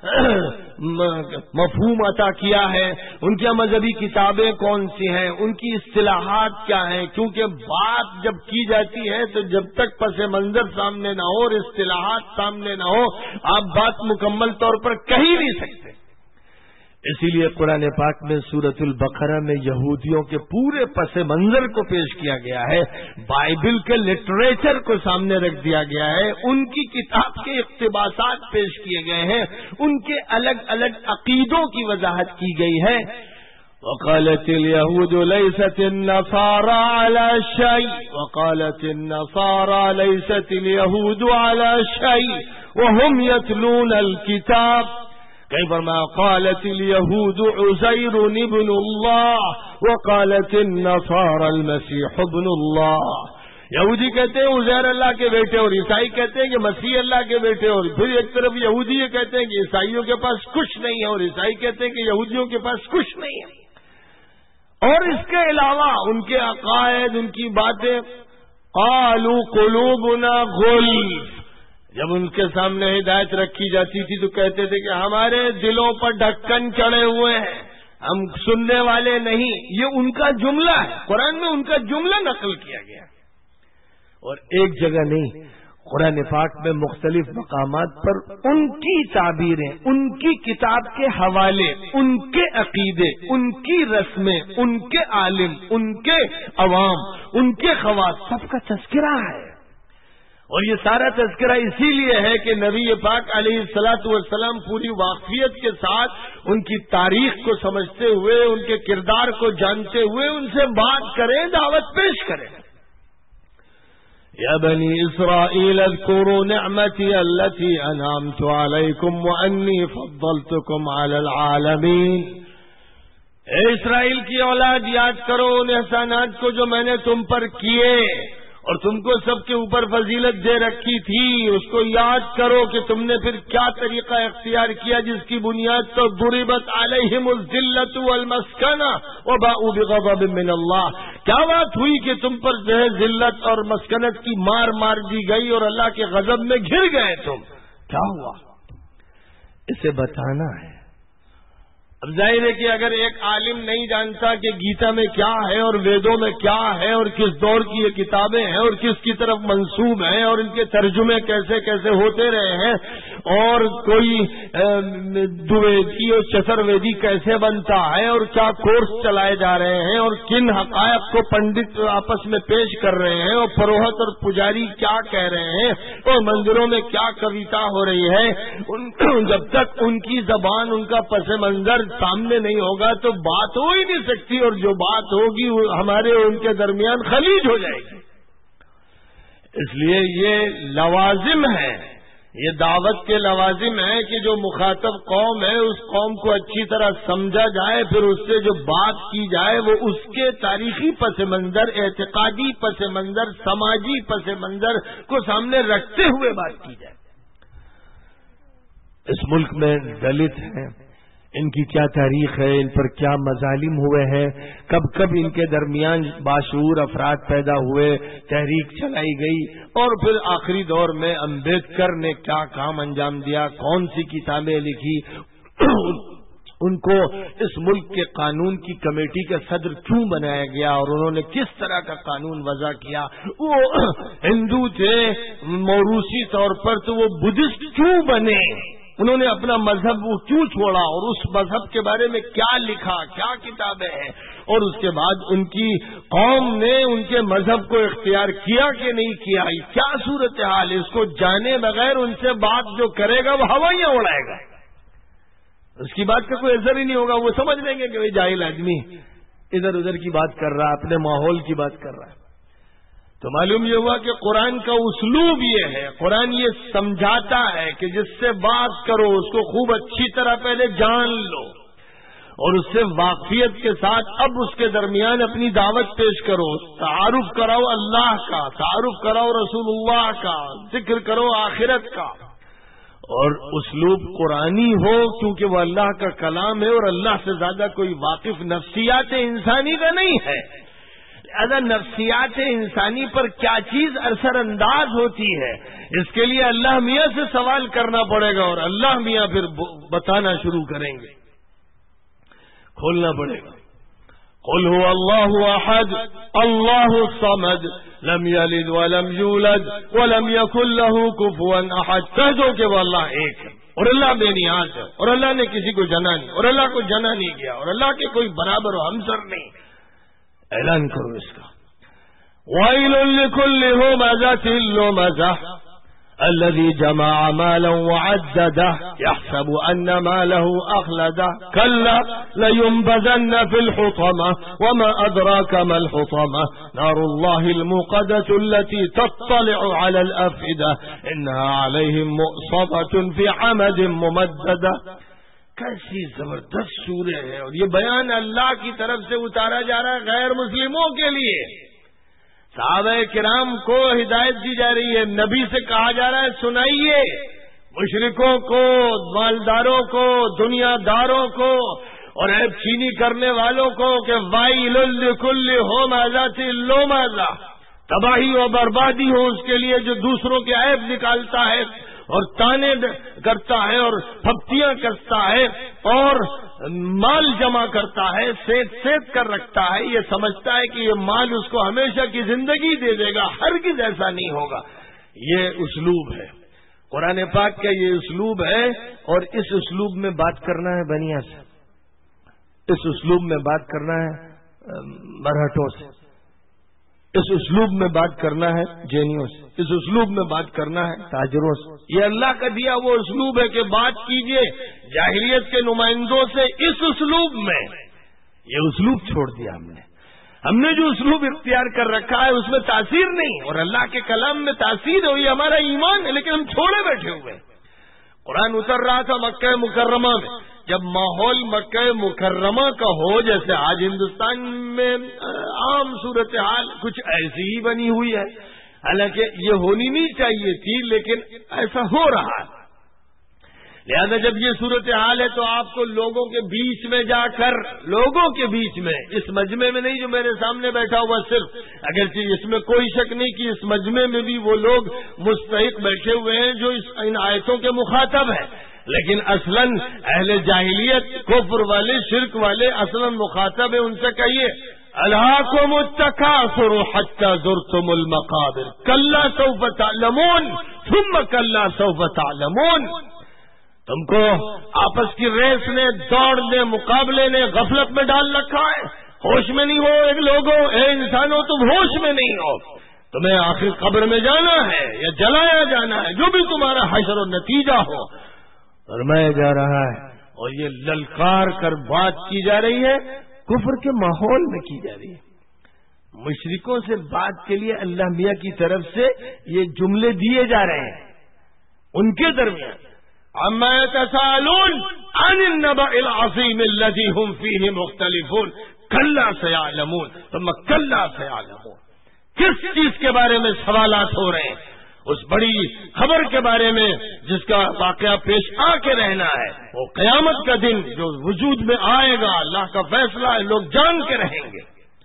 مفہوم عطا کیا ہے؟ ان کی مذہبی کتابیں کون سی ہیں؟ ان کی اصطلاحات کیا ہیں؟ کیونکہ بات جب کی جاتی ہے تو جب تک پس منظر سامنے نہ ہو اور اصطلاحات سامنے نہ ہو آپ بات مکمل طور پر کہہ نہیں سکتے. اسی لیے قرآن پاک میں سورۃ البقرہ میں یہودیوں کے پورے پس منظر کو پیش کیا گیا ہے، بائبل کے لٹریچر کو سامنے رکھ دیا گیا ہے، ان کی کتاب کے اقتباسات پیش کیے گئے ہیں، ان کے الگ الگ عقیدوں کی وضاحت کی گئی ہے. وقالت اليهود ليست النصارى على شيء وقالت النصارى ليست اليهود على شيء وهم يتلون الكتاب. کئی فرمایا قالت اليهود عزير ابن الله وقالت النصارى المسيح ابن الله. یہودی کہتے ہیں عزیر اللہ کے بیٹے اور عیسائی کہتے ہیں کہ مسیح اللہ کے بیٹے، اور پھر ایک طرف یہودی یہ کہتے ہیں کہ عیسائیوں کے پاس کچھ نہیں ہے اور عیسائی کہتے ہیں کہ یہودیوں کے پاس کچھ نہیں ہے. اور اس کے علاوہ ان کے عقائد، ان کی باتیں، قالوا قلوبنا غلف. جب ان کے سامنے ہدایت رکھی جاتی تھی تو کہتے تھے کہ ہمارے دلوں پر ڈھکن چڑھے ہوئے ہیں، ہم سننے والے نہیں. یہ ان کا جملہ ہے، قرآن میں ان کا جملہ نقل کیا گیا. اور ایک جگہ نہیں، قرآن پاک میں مختلف مقامات پر ان کی تعبیریں، ان کی کتاب کے حوالے، ان کے عقیدے، ان کی رسمیں، ان کے عالم، ان کے عوام، ان کے خواص، سب کا تذکرہ ہے. اور یہ سارا تذکرہ اسی لیے ہے کہ نبی پاک علیہ الصلاۃ والسلام پوری واقفیت کے ساتھ ان کی تاریخ کو سمجھتے ہوئے، ان کے کردار کو جانتے ہوئے ان سے بات کریں، دعوت پیش کریں. یا بنی اسرائیل اذکروا نعمتی التی انعمت علیکم وانی فضلتکم علی العالمین. اے اسرائیل کی اولاد، یاد کرو ان احسانات کو جو میں نے تم پر کیے اور تم کو سب کے اوپر فضیلت دے رکھی تھی. اس کو یاد کرو کہ تم نے پھر کیا طریقہ اختیار کیا جس کی بنیاد تو ضربت علیہم الذلۃ والمسکنہ وباؤوا بغضب من اللہ. کیا بات ہوئی کہ تم پر جو ہے ذلت اور مسکنت کی مار مار دی گئی اور اللہ کے غضب میں گر گئے تم؟ کیا ہوا؟ اسے بتانا ہے. اب ظاہر ہے کہ اگر ایک عالم نہیں جانتا کہ گیتا میں کیا ہے اور ویدوں میں کیا ہے اور کس دور کی یہ کتابیں ہیں اور کس کی طرف منسوب ہیں اور ان کے ترجمے کیسے کیسے ہوتے رہے ہیں اور کوئی دویدی اور چترویدی کیسے بنتا ہے اور کیا کورس چلائے جا رہے ہیں اور کن حقائق کو پنڈت آپس میں پیش کر رہے ہیں اور پروہت اور پجاری کیا کہہ رہے ہیں اور مندروں میں کیا کویتا ہو رہی ہے، ان جب تک ان کی زبان، ان کا پس منظر سامنے نہیں ہوگا تو بات ہو ہی نہیں سکتی، اور جو بات ہوگی وہ ہمارے ان کے درمیان خلیج ہو جائے گی. اس لیے یہ لوازم ہے، یہ دعوت کے لوازم ہے کہ جو مخاطب قوم ہے اس قوم کو اچھی طرح سمجھا جائے، پھر اس سے جو بات کی جائے وہ اس کے تاریخی پس منظر، اعتقادی پس منظر، سماجی پس منظر کو سامنے رکھتے ہوئے بات کی جائے. اس ملک میں دلت ہیں، ان کی کیا تاریخ ہے، ان پر کیا مظالم ہوئے ہیں، کب کب ان کے درمیان باشعور افراد پیدا ہوئے، تحریک چلائی گئی، اور پھر آخری دور میں امبیڈکر نے کیا کام انجام دیا، کون سی کتابیں لکھی، ان کو اس ملک کے قانون کی کمیٹی کا صدر کیوں بنایا گیا اور انہوں نے کس طرح کا قانون وضع کیا. وہ ہندو تھے موروثی طور پر تو وہ بدھسٹ کیوں بنے، انہوں نے اپنا مذہب وہ کیوں چھوڑا اور اس مذہب کے بارے میں کیا لکھا، کیا کتابیں ہیں، اور اس کے بعد ان کی قوم نے ان کے مذہب کو اختیار کیا کہ نہیں کیا، کیا صورتحال. اس کو جانے بغیر ان سے بات جو کرے گا وہ ہوائیاں اڑائے گا، اس کی بات کا کوئی اثر ہی نہیں ہوگا. وہ سمجھ لیں گے کہ وہ جاہل آدمی ادھر ادھر کی بات کر رہا ہے، اپنے ماحول کی بات کر رہا ہے. تو معلوم یہ ہوا کہ قرآن کا اسلوب یہ ہے، قرآن یہ سمجھاتا ہے کہ جس سے بات کرو اس کو خوب اچھی طرح پہلے جان لو اور اس سے واقفیت کے ساتھ اب اس کے درمیان اپنی دعوت پیش کرو، تعارف کراؤ اللہ کا، تعارف کراؤ رسول اللہ کا، ذکر کرو آخرت کا، اور اسلوب قرآنی ہو کیونکہ وہ اللہ کا کلام ہے اور اللہ سے زیادہ کوئی واقف نفسیات انسانی کا نہیں ہے. لہذا نفسیات انسانی پر کیا چیز اثر انداز ہوتی ہے، اس کے لیے اللہ میاں سے سوال کرنا پڑے گا، اور اللہ میاں پھر بتانا شروع کریں گے، کھولنا پڑے گا۔ قل هو اللہ احد اللہ الصمد لم یلد ولم یولد ولم یکن له کفوا احد، کہہ دو کہ وہ اللہ ایک ہے اور اللہ بے نیاز ہے، اور اللہ نے کسی کو جنا نہیں، اور اللہ کو جنا نہیں کیا، اور اللہ کے کوئی برابر و ہمسر نہیں، اعلان کرو اس کا۔ وَيْلٌ لِكُلِّ هُمَزَةٍ لُمَزَةٍ الذي جمع مالا وعدده يحسب أن ماله أخلده كلا لينبذن في الحطمة وما أدراك ما الحطمة نار الله الموقدة التي تطلع على الأفئدة إنها عليهم مؤصدة في عمد ممددة۔ کیسی زبردست سورہ ہے، اور یہ بیان اللہ کی طرف سے اتارا جا رہا ہے غیر مسلموں کے لیے۔ صحابہ کرام کو ہدایت دی جا رہی ہے، نبی سے کہا جا رہا ہے سنائیے مشرکوں کو، مالداروں کو، دنیا داروں کو اور عیب چینی کرنے والوں کو کہ وائل لکل ھمزۃ لمزہ، تباہی و بربادی ہو اس کے لیے جو دوسروں کے عیب نکالتا ہے اور تانے کرتا ہے اور پھپتیاں کرتا ہے اور مال جمع کرتا ہے، سیت سیت کر رکھتا ہے، یہ سمجھتا ہے کہ یہ مال اس کو ہمیشہ کی زندگی دے دے گا، ہرگز ایسا نہیں ہوگا۔ یہ اسلوب ہے قرآن پاک کا، یہ اسلوب ہے، اور اس اسلوب میں بات کرنا ہے بنیا سے، اس اسلوب میں بات کرنا ہے مرہٹوں سے، اس اسلوب میں بات کرنا ہے جینیوں سے، اس اسلوب میں بات کرنا ہے تاجروں سے۔ یہ اللہ کا دیا وہ اسلوب ہے کہ بات کیجئے جاہلیت کے نمائندوں سے اس اسلوب میں۔ یہ اسلوب چھوڑ دیا ہم نے، ہم نے جو اسلوب اختیار کر رکھا ہے اس میں تاثیر نہیں، اور اللہ کے کلام میں تاثیر ہے، یہ ہمارا ایمان ہے، لیکن ہم چھوڑے بیٹھے ہوئے۔ قرآن اتر رہا تھا مکہ مکرمہ میں، جب ماحول مکہ مکرمہ کا ہو جیسے آج ہندوستان میں عام صورتحال کچھ ایسی ہی بنی ہوئی ہے، حالانکہ یہ ہونی نہیں چاہیے تھی لیکن ایسا ہو رہا ہے، لہذا جب یہ صورتحال ہے تو آپ کو لوگوں کے بیچ میں جا کر، لوگوں کے بیچ میں، اس مجمع میں نہیں جو میرے سامنے بیٹھا ہوا صرف، اگرچہ اس میں کوئی شک نہیں کہ اس مجمع میں بھی وہ لوگ مستحق بیٹھے ہوئے ہیں جو اس ان آیتوں کے مخاطب ہیں، لیکن اصلاً اہل جاہلیت، کفر والے، شرک والے اصلاً مخاطب ہیں، ان سے کہیے الہاکم التکاثر حتی زرتم المقابر کلا سوف تعلمون ثم کلا سوف تعلمون۔ تم کو آپس کی ریس نے، دوڑ نے، مقابلے نے غفلت میں ڈال رکھا ہے، ہوش میں نہیں ہو اے لوگوں، اے انسانوں تم ہوش میں نہیں ہو، تمہیں آخر قبر میں جانا ہے یا جلایا جانا ہے، جو بھی تمہارا حشر و نتیجہ ہو، فرمایا جا رہا ہے۔ اور یہ للکار کر بات کی جا رہی ہے، کفر کے ماحول میں کی جا رہی ہے، مشرکوں سے بات کے لیے اللہ میاں کی طرف سے یہ جملے دیے جا رہے ہیں، ان کے درمیان عما يتساءلون عن النبأ العظيم الذي هم فيه مختلفون كلا سيعلمون ثم كلا سيعلمون۔ کس چیز کے بارے میں سوالات ہو رہے ہیں؟ اس بڑی خبر کے بارے میں جس کا واقعہ پیش آ کے رہنا ہے، وہ قیامت کا دن جو وجود میں آئے گا، اللہ کا فیصلہ ہے، لوگ جان کے رہیں گے۔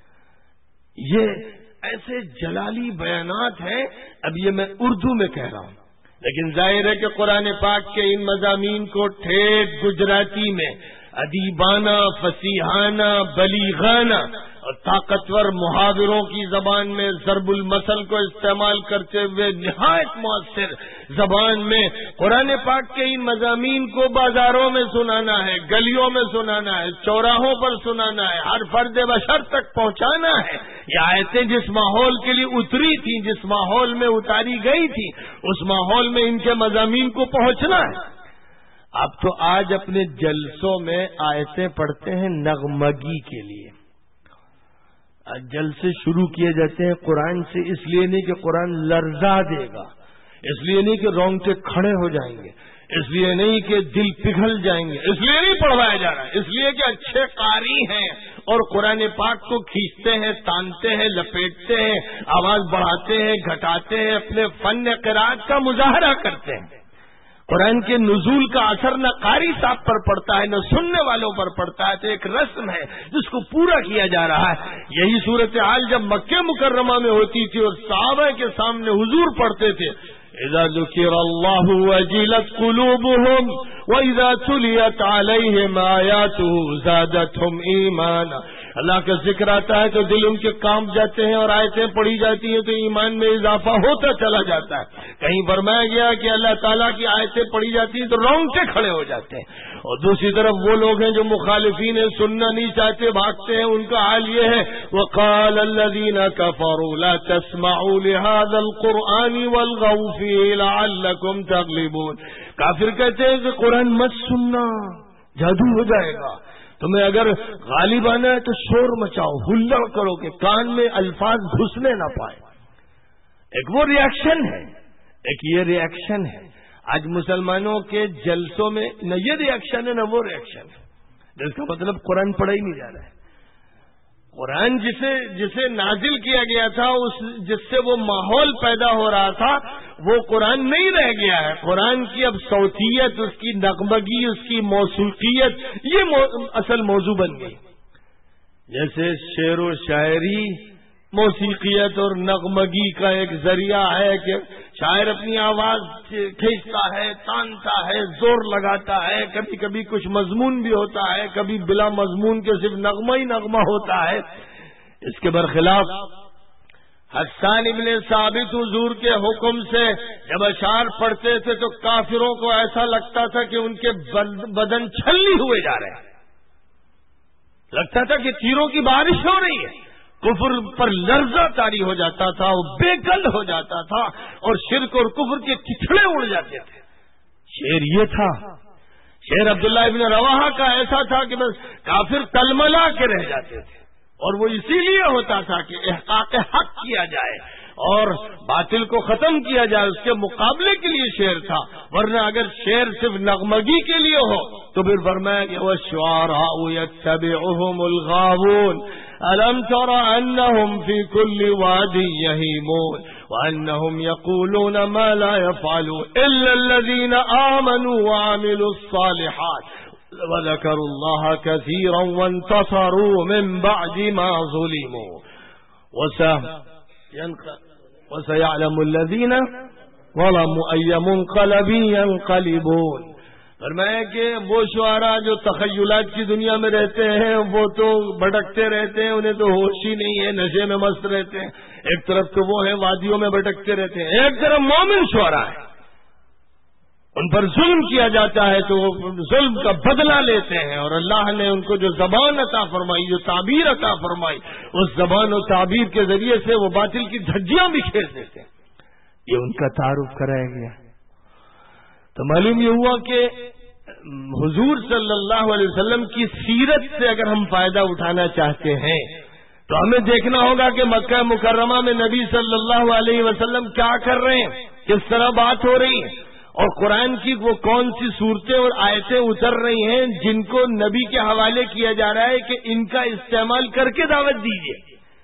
یہ ایسے جلالی بیانات ہیں، اب یہ میں اردو میں کہہ رہا ہوں، لیکن ظاہر ہے کہ قرآن پاک کے ان مضامین کو ٹھیٹھ گجراتی میں ادیبانہ، فصیحانہ، بلیغانہ اور طاقتور محاوروں کی زبان میں ضرب المثل کو استعمال کرتے ہوئے نہایت مؤثر زبان میں قرآن پاک کے ان مضامین کو بازاروں میں سنانا ہے، گلیوں میں سنانا ہے، چوراہوں پر سنانا ہے، ہر فرد بشر تک پہنچانا ہے۔ یہ آیتیں جس ماحول کے لیے اتری تھیں، جس ماحول میں اتاری گئی تھی، اس ماحول میں ان کے مضامین کو پہنچنا ہے۔ اب تو آج اپنے جلسوں میں آیتیں پڑھتے ہیں نغمگی کے لیے، جلسے شروع کیے جاتے ہیں قرآن سے، اس لیے نہیں کہ قرآن لرزا دے گا، اس لیے نہیں کہ رونگٹے کھڑے ہو جائیں گے، اس لیے نہیں کہ دل پگھل جائیں گے، اس لیے نہیں پڑھوایا جا رہا، اس لیے کہ اچھے قاری ہیں اور قرآن پاک کو کھینچتے ہیں، تانتے ہیں، لپیٹتے ہیں، آواز بڑھاتے ہیں، گھٹاتے ہیں، اپنے فن قرات کا مظاہرہ کرتے ہیں۔ قرآن کے نزول کا اثر نہ قاری صاحب پر پڑتا ہے نہ سننے والوں پر پڑتا ہے، تو ایک رسم ہے جس کو پورا کیا جا رہا ہے۔ یہی صورتحال جب مکہ مکرمہ میں ہوتی تھی اور صحابہ کے سامنے حضور پڑھتے تھے، اذا ذکر اللہ وجلت قلوبهم واذا تلیت علیہم آیاتہ زادتہم ایمانا، اللہ کا ذکر آتا ہے تو دل ان کے کانپ جاتے ہیں اور آیتیں پڑھی جاتی ہیں تو ایمان میں اضافہ ہوتا چلا جاتا ہے۔ کہیں فرمایا گیا کہ اللہ تعالیٰ کی آیتیں پڑھی جاتی ہیں تو رونگٹے کھڑے ہو جاتے ہیں، اور دوسری طرف وہ لوگ ہیں جو مخالفین ہیں، سننا نہیں چاہتے، بھاگتے ہیں، ان کا حال یہ ہے وقال الذین کفروا لا تسمعوا لهذا القرآن والغوا فیہ لعلکم تغلبون، کافر کہتے ہیں کہ قرآن مت سننا، جادو ہو جائے گا، تمہیں اگر غالب آنا ہے تو شور مچاؤ، ہلڑ کرو کہ کان میں الفاظ گھسنے نہ پائے۔ ایک وہ ریاکشن ہے، ایک یہ ریاکشن ہے۔ آج مسلمانوں کے جلسوں میں نہ یہ ریاکشن ہے نہ وہ ریاکشن ہے، جس کا مطلب قرآن پڑھا ہی نہیں جا رہا ہے۔ قرآن جسے جسے نازل کیا گیا تھا، اس جس سے وہ ماحول پیدا ہو رہا تھا، وہ قرآن نہیں رہ گیا ہے۔ قرآن کی اب صوتیت، اس کی نغمگی، اس کی موسیقیت، یہ مو... اصل موضوع بن گئی۔ جیسے شعر و شاعری موسیقیت اور نغمگی کا ایک ذریعہ ہے کہ شاعر اپنی آواز کھینچتا ہے، تانتا ہے، زور لگاتا ہے، کبھی کبھی کچھ مضمون بھی ہوتا ہے، کبھی بلا مضمون کے صرف نغمہ ہی نغمہ ہوتا ہے۔ اس کے برخلاف حسان ابن ثابت حضور کے حکم سے جب اشعار پڑھتے تھے تو کافروں کو ایسا لگتا تھا کہ ان کے بدن چھلنی ہوئے جا رہے ہیں، لگتا تھا کہ تیروں کی بارش ہو رہی ہے، کفر پر لرزہ طاری ہو جاتا تھا، وہ بے گل ہو جاتا تھا، اور شرک اور کفر کے چچھڑے اڑ جاتے تھے۔ شعر یہ تھا، شعر عبداللہ ابن رواحہ کا ایسا تھا کہ بس کافر تلملا کے رہ جاتے تھے، اور وہ اسی لیے ہوتا تھا کہ احقاق حق کیا جائے اور باطل کو ختم کیا جائے، اس کے مقابلے کے لیے شعر تھا۔ ورنہ اگر شعر صرف نغمگی کے لیے ہو تو پھر فرمایا کہ وَالشُّعَرَاءُ يَتَّبِعُهُمُ الْغَاوُونَ أَلَمْ تَرَ أَنَّهُمْ فِي كُلِّ وَادٍ يَهِيمُونَ وَأَنَّهُمْ يَقُولُونَ مَا لَا يَفْعَلُونَ إِلَّا الَّذِينَ آمَنُوا وَعَمِلُوا الصَّالِحَاتِ وَذَكَرُوا اللَّهَ كَثِيرًا وَانتَصَرُوا مِن بَعْدِ مَا ظُلِمُوا وَسَيَعْلَمُ الَّذِينَ ظَلَمُوا أَيَّ مُنقَلَبٍ يَنقَلِبُونَ۔ فرمایا کہ وہ شعراء جو تخیلات کی دنیا میں رہتے ہیں وہ تو بھٹکتے رہتے ہیں، انہیں تو ہوش ہی نہیں ہے، نشے میں مست رہتے ہیں۔ ایک طرف تو وہ ہیں وادیوں میں بھٹکتے رہتے ہیں، ایک طرف مومن شعراء ہیں، ان پر ظلم کیا جاتا ہے تو وہ ظلم کا بدلہ لیتے ہیں، اور اللہ نے ان کو جو زبان عطا فرمائی، جو تعبیر عطا فرمائی، اس زبان و تعبیر کے ذریعے سے وہ باطل کی دھجیاں بھی کھیل دیتے ہیں۔ یہ ان کا تعارف کرایا گیا۔ تو معلوم یہ ہوا کہ حضور صلی اللہ علیہ وسلم کی سیرت سے اگر ہم فائدہ اٹھانا چاہتے ہیں تو ہمیں دیکھنا ہوگا کہ مکہ مکرمہ میں نبی صلی اللہ علیہ وسلم کیا کر رہے ہیں، کس طرح بات ہو رہی ہے، اور قرآن کی وہ کون سی صورتیں اور آیتیں اتر رہی ہیں جن کو نبی کے حوالے کیا جا رہا ہے کہ ان کا استعمال کر کے دعوت دیجیے،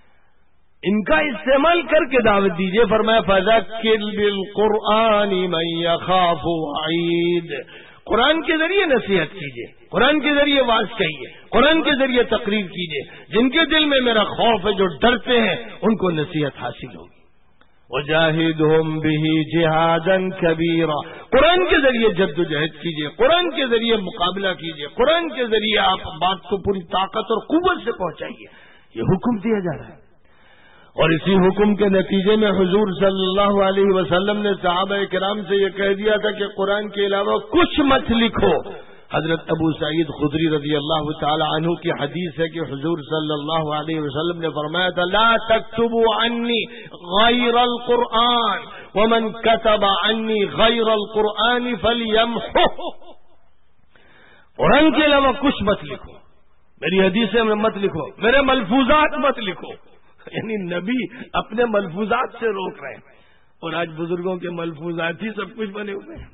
ان کا استعمال کر کے دعوت دیجیے۔ فرمایا فذکر بالقرآن من یخاف وعید، قرآن کے ذریعے نصیحت کیجیے، قرآن کے ذریعے واعظ کہیے، قرآن کے ذریعے تقریر کیجیے، جن کے دل میں میرا خوف ہے، جو ڈرتے ہیں، ان کو نصیحت حاصل ہوگی۔ وجاہدہم بہ جہادا کبیرا، قرآن کے ذریعے جد و جہد کیجیے، قرآن کے ذریعے مقابلہ کیجیے، قرآن کے ذریعے آپ بات کو پوری طاقت اور قوت سے پہنچائیے۔ یہ حکم دیا جا رہا ہے، اور اسی حکم کے نتیجے میں حضور صلی اللہ علیہ وسلم نے صحابہ کرام سے یہ کہہ دیا تھا کہ قرآن کے علاوہ کچھ مت لکھو۔ حضرت ابو سعید خدری رضی اللہ تعالی عنہ کی حدیث ہے کہ حضور صلی اللہ علیہ وسلم نے فرمایا تھا لا تکتبوا عنی غیر القرآن ومن کتب عنی غیر القرآن فلیمحہ، قرآن کے علاوہ کچھ مت لکھو، میری حدیثیں مت لکھو، میرے ملفوظات مت لکھو۔ یعنی نبی اپنے ملفوظات سے روک رہے ہیں، اور آج بزرگوں کے ملفوظات ہی سب کچھ بنے ہوئے ہیں۔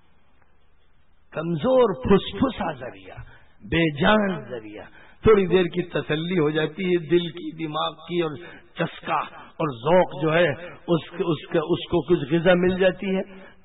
کمزور پھسپھسا ذریعہ، بے جان ذریعہ، تھوڑی دیر کی تسلی ہو جاتی ہے دل کی، دماغ کی، اور چسکا اور ذوق جو ہے اس اس کا اس کو کچھ غذا مل جاتی ہے،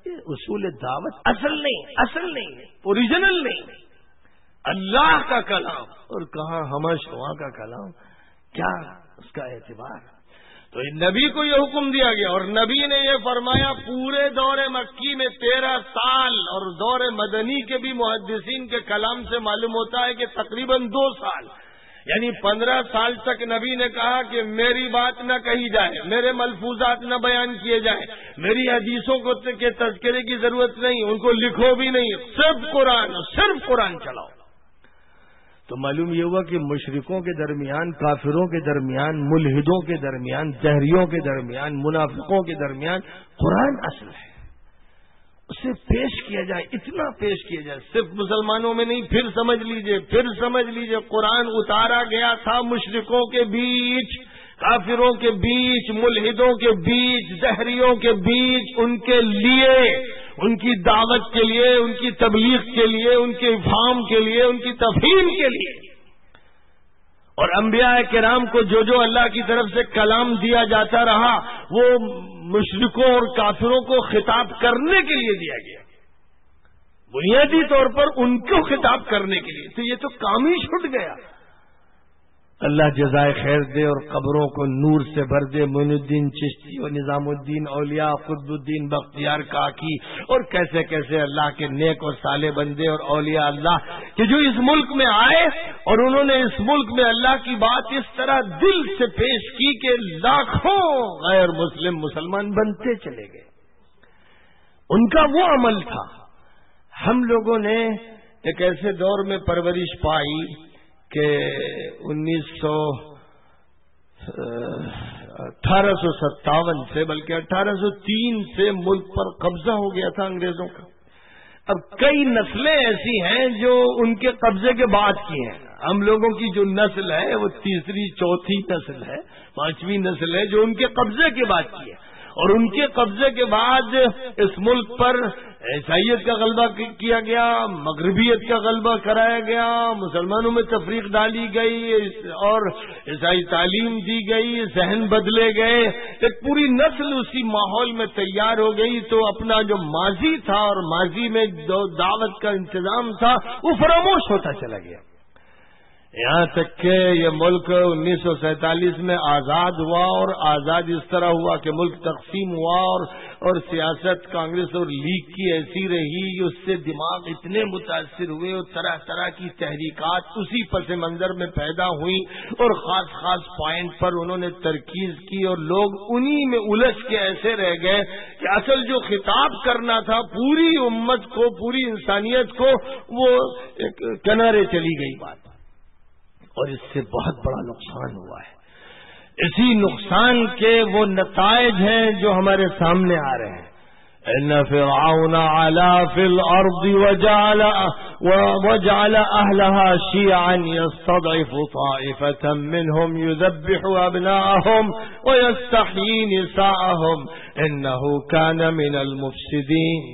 یہ اصول دعوت اصل نہیں، اصل نہیں، اوریجنل نہیں، اللہ کا کلام، اور کہاں ہمہ شواں کا کلام، کیا اس کا اعتبار؟ تو نبی کو یہ حکم دیا گیا، اور نبی نے یہ فرمایا پورے دور مکی میں تیرہ سال، اور دور مدنی کے بھی محدثین کے کلام سے معلوم ہوتا ہے کہ تقریباً دو سال، یعنی پندرہ سال تک نبی نے کہا کہ میری بات نہ کہی جائے، میرے ملفوظات نہ بیان کیے جائیں، میری حدیثوں کو کے تذکرے کی ضرورت نہیں، ان کو لکھو بھی نہیں، صرف قرآن، صرف قرآن چلاؤ۔ تو معلوم یہ ہوا کہ مشرکوں کے درمیان، کافروں کے درمیان، ملحدوں کے درمیان، دہریوں کے درمیان، منافقوں کے درمیان قرآن اصل ہے، اسے پیش کیا جائے، اتنا پیش کیا جائے، صرف مسلمانوں میں نہیں، پھر سمجھ لیجئے، پھر سمجھ لیجئے قرآن اتارا گیا تھا مشرکوں کے بیچ، کافروں کے بیچ، ملحدوں کے بیچ، دہریوں کے بیچ، ان کے لیے، ان کی دعوت کے لیے، ان کی تبلیغ کے لیے، ان کے افہام کے لیے، ان کی تفہیم کے لیے۔ اور انبیاء کرام کو جو جو اللہ کی طرف سے کلام دیا جاتا رہا وہ مشرکوں اور کافروں کو خطاب کرنے کے لیے دیا گیا، بنیادی طور پر ان کو خطاب کرنے کے لیے، تو یہ تو کام ہی چھوٹ گیا۔ اللہ جزائے خیر دے اور قبروں کو نور سے بھر دے، معین الدین چشتی اور نظام الدین اولیاء، قطب الدین بختیار کاکی، اور کیسے کیسے اللہ کے نیک اور صالح بندے اور اولیاء اللہ کہ جو اس ملک میں آئے اور انہوں نے اس ملک میں اللہ کی بات اس طرح دل سے پیش کی کہ لاکھوں غیر مسلم مسلمان بنتے چلے گئے۔ ان کا وہ عمل تھا۔ ہم لوگوں نے ایک ایسے دور میں پرورش پائی کہ انیس سو اٹھارہ سو ستاون سے، بلکہ اٹھارہ سو تین سے ملک پر قبضہ ہو گیا تھا انگریزوں کا۔ اب کئی نسلیں ایسی ہیں جو ان کے قبضے کے بعد کی ہیں۔ ہم لوگوں کی جو نسل ہے وہ تیسری چوتھی نسل ہے، پانچویں نسل ہے جو ان کے قبضے کے بعد کی ہے، اور ان کے قبضے کے بعد اس ملک پر عیسائیت کا غلبہ کیا گیا، مغربیت کا غلبہ کرایا گیا، مسلمانوں میں تفریق ڈالی گئی اور عیسائی تعلیم دی گئی، ذہن بدلے گئے، ایک پوری نسل اسی ماحول میں تیار ہو گئی۔ تو اپنا جو ماضی تھا اور ماضی میں جو دعوت کا انتظام تھا وہ فراموش ہوتا چلا گیا، یہاں تک کہ یہ ملک انیس سو سینتالیس میں آزاد ہوا، اور آزاد اس طرح ہوا کہ ملک تقسیم ہوا، اور اور سیاست کانگریس اور لیگ کی ایسی رہی، اس سے دماغ اتنے متاثر ہوئے اور طرح طرح کی تحریکات اسی پس منظر میں پیدا ہوئی، اور خاص خاص پوائنٹ پر انہوں نے ترکیز کی، اور لوگ انہی میں الجھ کے ایسے رہ گئے کہ اصل جو خطاب کرنا تھا پوری امت کو، پوری انسانیت کو، وہ ایک کنارے چلی گئی بات، اور اس سے بہت بڑا نقصان ہوا ہے۔ اسی نقصان کے وہ نتائج ہیں جو ہمارے سامنے آ رہے ہیں۔ ان فرعون علا فی الارض وجعل وجعل اهلها شيعا يستضعف طائفة منهم يذبح ابناءهم ويستحيي نساءهم انه كان من المفسدين۔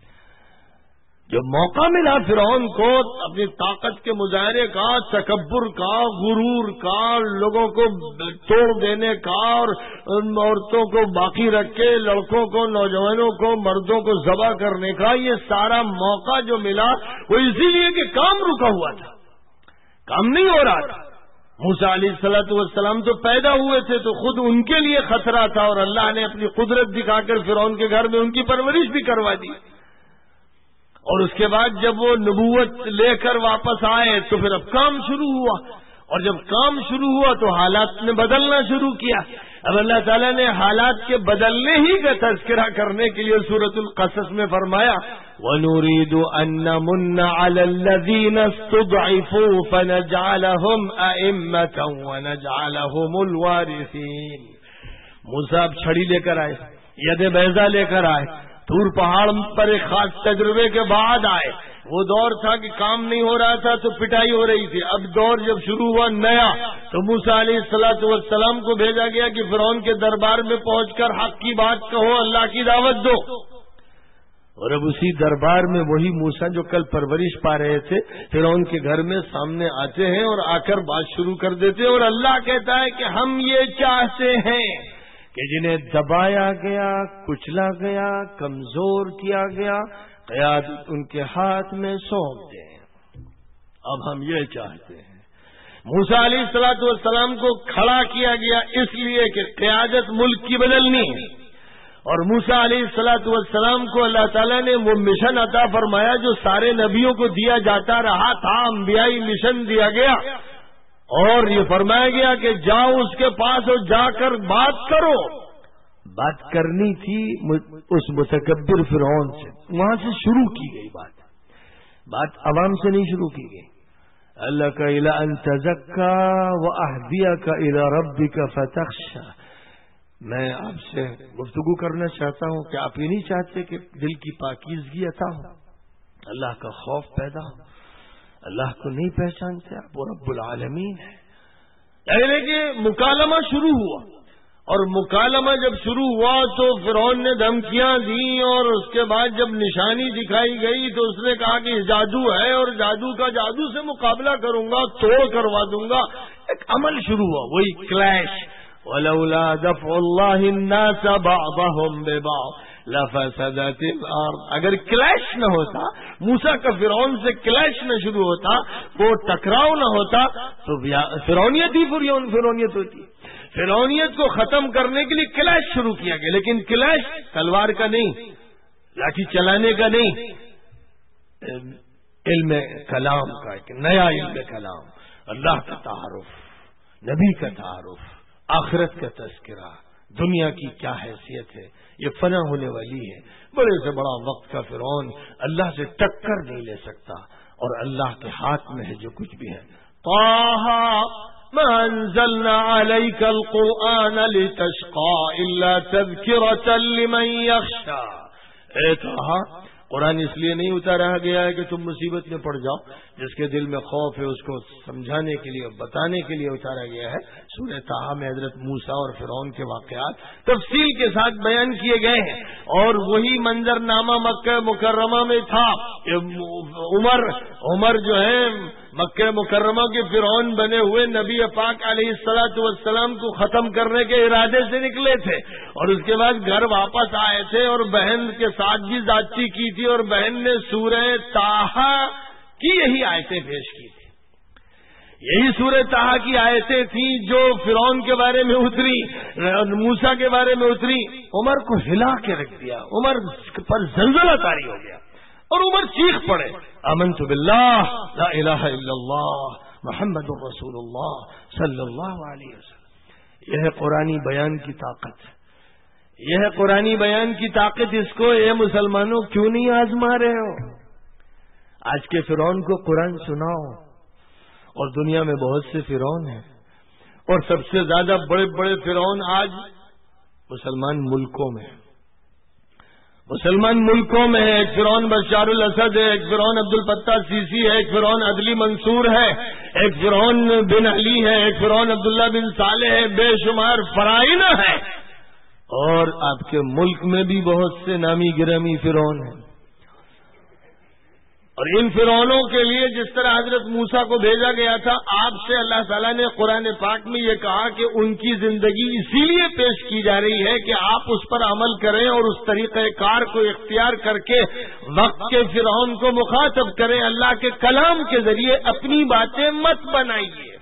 جو موقع ملا فرعون کو اپنی طاقت کے مظاہرے کا، تکبر کا، غرور کا، لوگوں کو توڑ دینے کا، اور عورتوں کو باقی رکھ کے لڑکوں کو، نوجوانوں کو، مردوں کو ذبح کرنے کا، یہ سارا موقع جو ملا وہ اسی لیے کہ کام رکا ہوا تھا، کام نہیں ہو رہا تھا۔ موسیٰ علیہ الصلوۃ والسلام تو پیدا ہوئے تھے تو خود ان کے لیے خطرہ تھا، اور اللہ نے اپنی قدرت دکھا کر فرعون کے گھر میں ان کی پرورش بھی کروا دی، اور اس کے بعد جب وہ نبوت لے کر واپس آئے تو پھر اب کام شروع ہوا، اور جب کام شروع ہوا تو حالات نے بدلنا شروع کیا۔ اب اللہ تعالیٰ نے حالات کے بدلنے ہی کا تذکرہ کرنے کے لیے سورۃ القصص میں فرمایا وَنُرِيدُ أَن نَّمُنَّ عَلَى الَّذِينَ اسْتُضْعِفُوا فَنَجْعَلَهُمْ أَئِمَّةً وَنَجْعَلَهُمُ الْوَارِثِينَ۔ موسیٰ اب چھڑی لے کر آئے، ید بیضا لے کر آئے، طور پہاڑ پر ایک خاص تجربے کے بعد آئے۔ وہ دور تھا کہ کام نہیں ہو رہا تھا تو پٹائی ہو رہی تھی، اب دور جب شروع ہوا نیا تو موسیٰ علیہ الصلوۃ والسلام کو بھیجا گیا کہ فرعون کے دربار میں پہنچ کر حق کی بات کہو، اللہ کی دعوت دو۔ اور اب اسی دربار میں وہی موسیٰ جو کل پرورش پا رہے تھے فرعون کے گھر میں سامنے آتے ہیں اور آ کر بات شروع کر دیتے، اور اللہ کہتا ہے کہ ہم یہ چاہتے ہیں کہ جنہیں دبایا گیا، کچلا گیا، کمزور کیا گیا، قیادت ان کے ہاتھ میں سونپ دیں۔ اب ہم یہ چاہتے ہیں، موسیٰ علیہ الصلوۃ والسلام کو کھڑا کیا گیا اس لیے کہ قیادت ملک کی بدلنی ہے، اور موسیٰ علیہ الصلوۃ والسلام کو اللہ تعالیٰ نے وہ مشن عطا فرمایا جو سارے نبیوں کو دیا جاتا رہا تھا، انبیائی مشن دیا گیا، اور یہ فرمایا گیا کہ جاؤ اس کے پاس اور جا کر بات کرو۔ بات کرنی تھی اس متکبر فرعون سے، وہاں سے شروع کی گئی بات بات عوام سے نہیں شروع کی گئی۔ اللہ کا الا ان تزکا واہدیک الی ربک فتخشى، میں آپ سے گفتگو کرنا چاہتا ہوں کہ آپ یہ نہیں چاہتے کہ دل کی پاکیزگی عطا ہو، اللہ کا خوف پیدا ہو؟ اللہ کو نہیں پہچانتے آپ؟ وہ رب العالمین ہے۔ یعنی کہ مکالمہ شروع ہوا، اور مکالمہ جب شروع ہوا تو فرعون نے دھمکیاں دیں، اور اس کے بعد جب نشانی دکھائی گئی تو اس نے کہا کہ جادو ہے اور جادو کا جادو سے مقابلہ کروں گا، توڑ کروا دوں گا۔ ایک عمل شروع ہوا، وہی کلیش۔ وَلَوْلَا دَفْعُ اللَّهِ النَّاسَ بَعْضَهُمْ بِبَعْضٍ لَفَسَدَتِ الْأَرْضُ، اگر کلیش نہ ہوتا، موسیٰ کا فرعون سے کلیش نہ شروع ہوتا، وہ ٹکراؤ نہ ہوتا، تو فرعونیت ہی فرعونیت ہوتی۔ فرعونیت کو ختم کرنے کے لیے کلیش شروع کیا گیا، لیکن کلیش تلوار کا نہیں، لاٹھی چلانے کا نہیں، علم کلام کا، ایک نیا علم کلام، اللہ کا تعارف، نبی کا تعارف، آخرت کا تذکرہ، دنیا کی کیا حیثیت ہے، یہ فنا ہونے والی ہے۔ بڑے سے بڑا وقت کا فرعون اللہ سے ٹکر نہیں لے سکتا، اور اللہ کے ہاتھ میں ہے جو کچھ بھی ہے۔ طه ما انزلنا عليك القرآن لتشقى الا تذكرة لمن يخشى، اے طه، قرآن اس لیے نہیں اتارا گیا ہے کہ تم مصیبت میں پڑ جاؤ، جس کے دل میں خوف ہے اس کو سمجھانے کے لیے، بتانے کے لیے اتارا گیا ہے۔ سورہ طٰہٰ میں حضرت موسیٰ اور فرعون کے واقعات تفصیل کے ساتھ بیان کیے گئے ہیں، اور وہی منظر نامہ مکہ مکرمہ میں تھا کہ عمر عمر جو ہے مکہ مکرمہ کے فرعون بنے ہوئے نبی پاک علیہ الصلوۃ والسلام کو ختم کرنے کے ارادے سے نکلے تھے، اور اس کے بعد گھر واپس آئے تھے، اور بہن کے ساتھ بھی زیادتی کی تھی، اور بہن نے سورہ طٰہٰ کی یہی آیتیں پیش کی تھی۔ یہی سورہ طٰہٰ کی آیتیں تھیں جو فرعون کے بارے میں اتری، موسیٰ کے بارے میں اتری۔ عمر کو ہلا کے رکھ دیا، عمر پر زلزلہ طاری ہو گیا، اور عمر چیخ پڑے، آمنت باللہ لا الہ الا اللہ محمد رسول اللہ صلی اللہ علیہ وسلم۔ یہ ہے قرآنی بیان کی طاقت، یہ ہے قرآنی بیان کی طاقت۔ اس کو اے مسلمانوں کیوں نہیں آزما رہے ہو؟ آج کے فرعون کو قرآن سناؤ، اور دنیا میں بہت سے فرعون ہیں، اور سب سے زیادہ بڑے بڑے فرعون آج مسلمان ملکوں میں مسلمان ملکوں میں ہے۔ ایک فرعون بشار الاسد ہے، ایک فرعون عبد الفتاح سیسی ہے، ایک فرعون عدلی منصور ہے، ایک فرعون بن علی ہے، ایک فرعون عبداللہ بن صالح ہے، بے شمار فرائض ہیں، اور آپ کے ملک میں بھی بہت سے نامی گرامی فرعون ہیں۔ اور ان فرعونوں کے لیے جس طرح حضرت موسیٰ کو بھیجا گیا تھا، آپ سے اللہ تعالیٰ نے قرآن پاک میں یہ کہا کہ ان کی زندگی اسی لیے پیش کی جا رہی ہے کہ آپ اس پر عمل کریں، اور اس طریقہ کار کو اختیار کر کے وقت کے فرعون کو مخاطب کریں۔ اللہ کے کلام کے ذریعے اپنی باتیں مت بنائیے،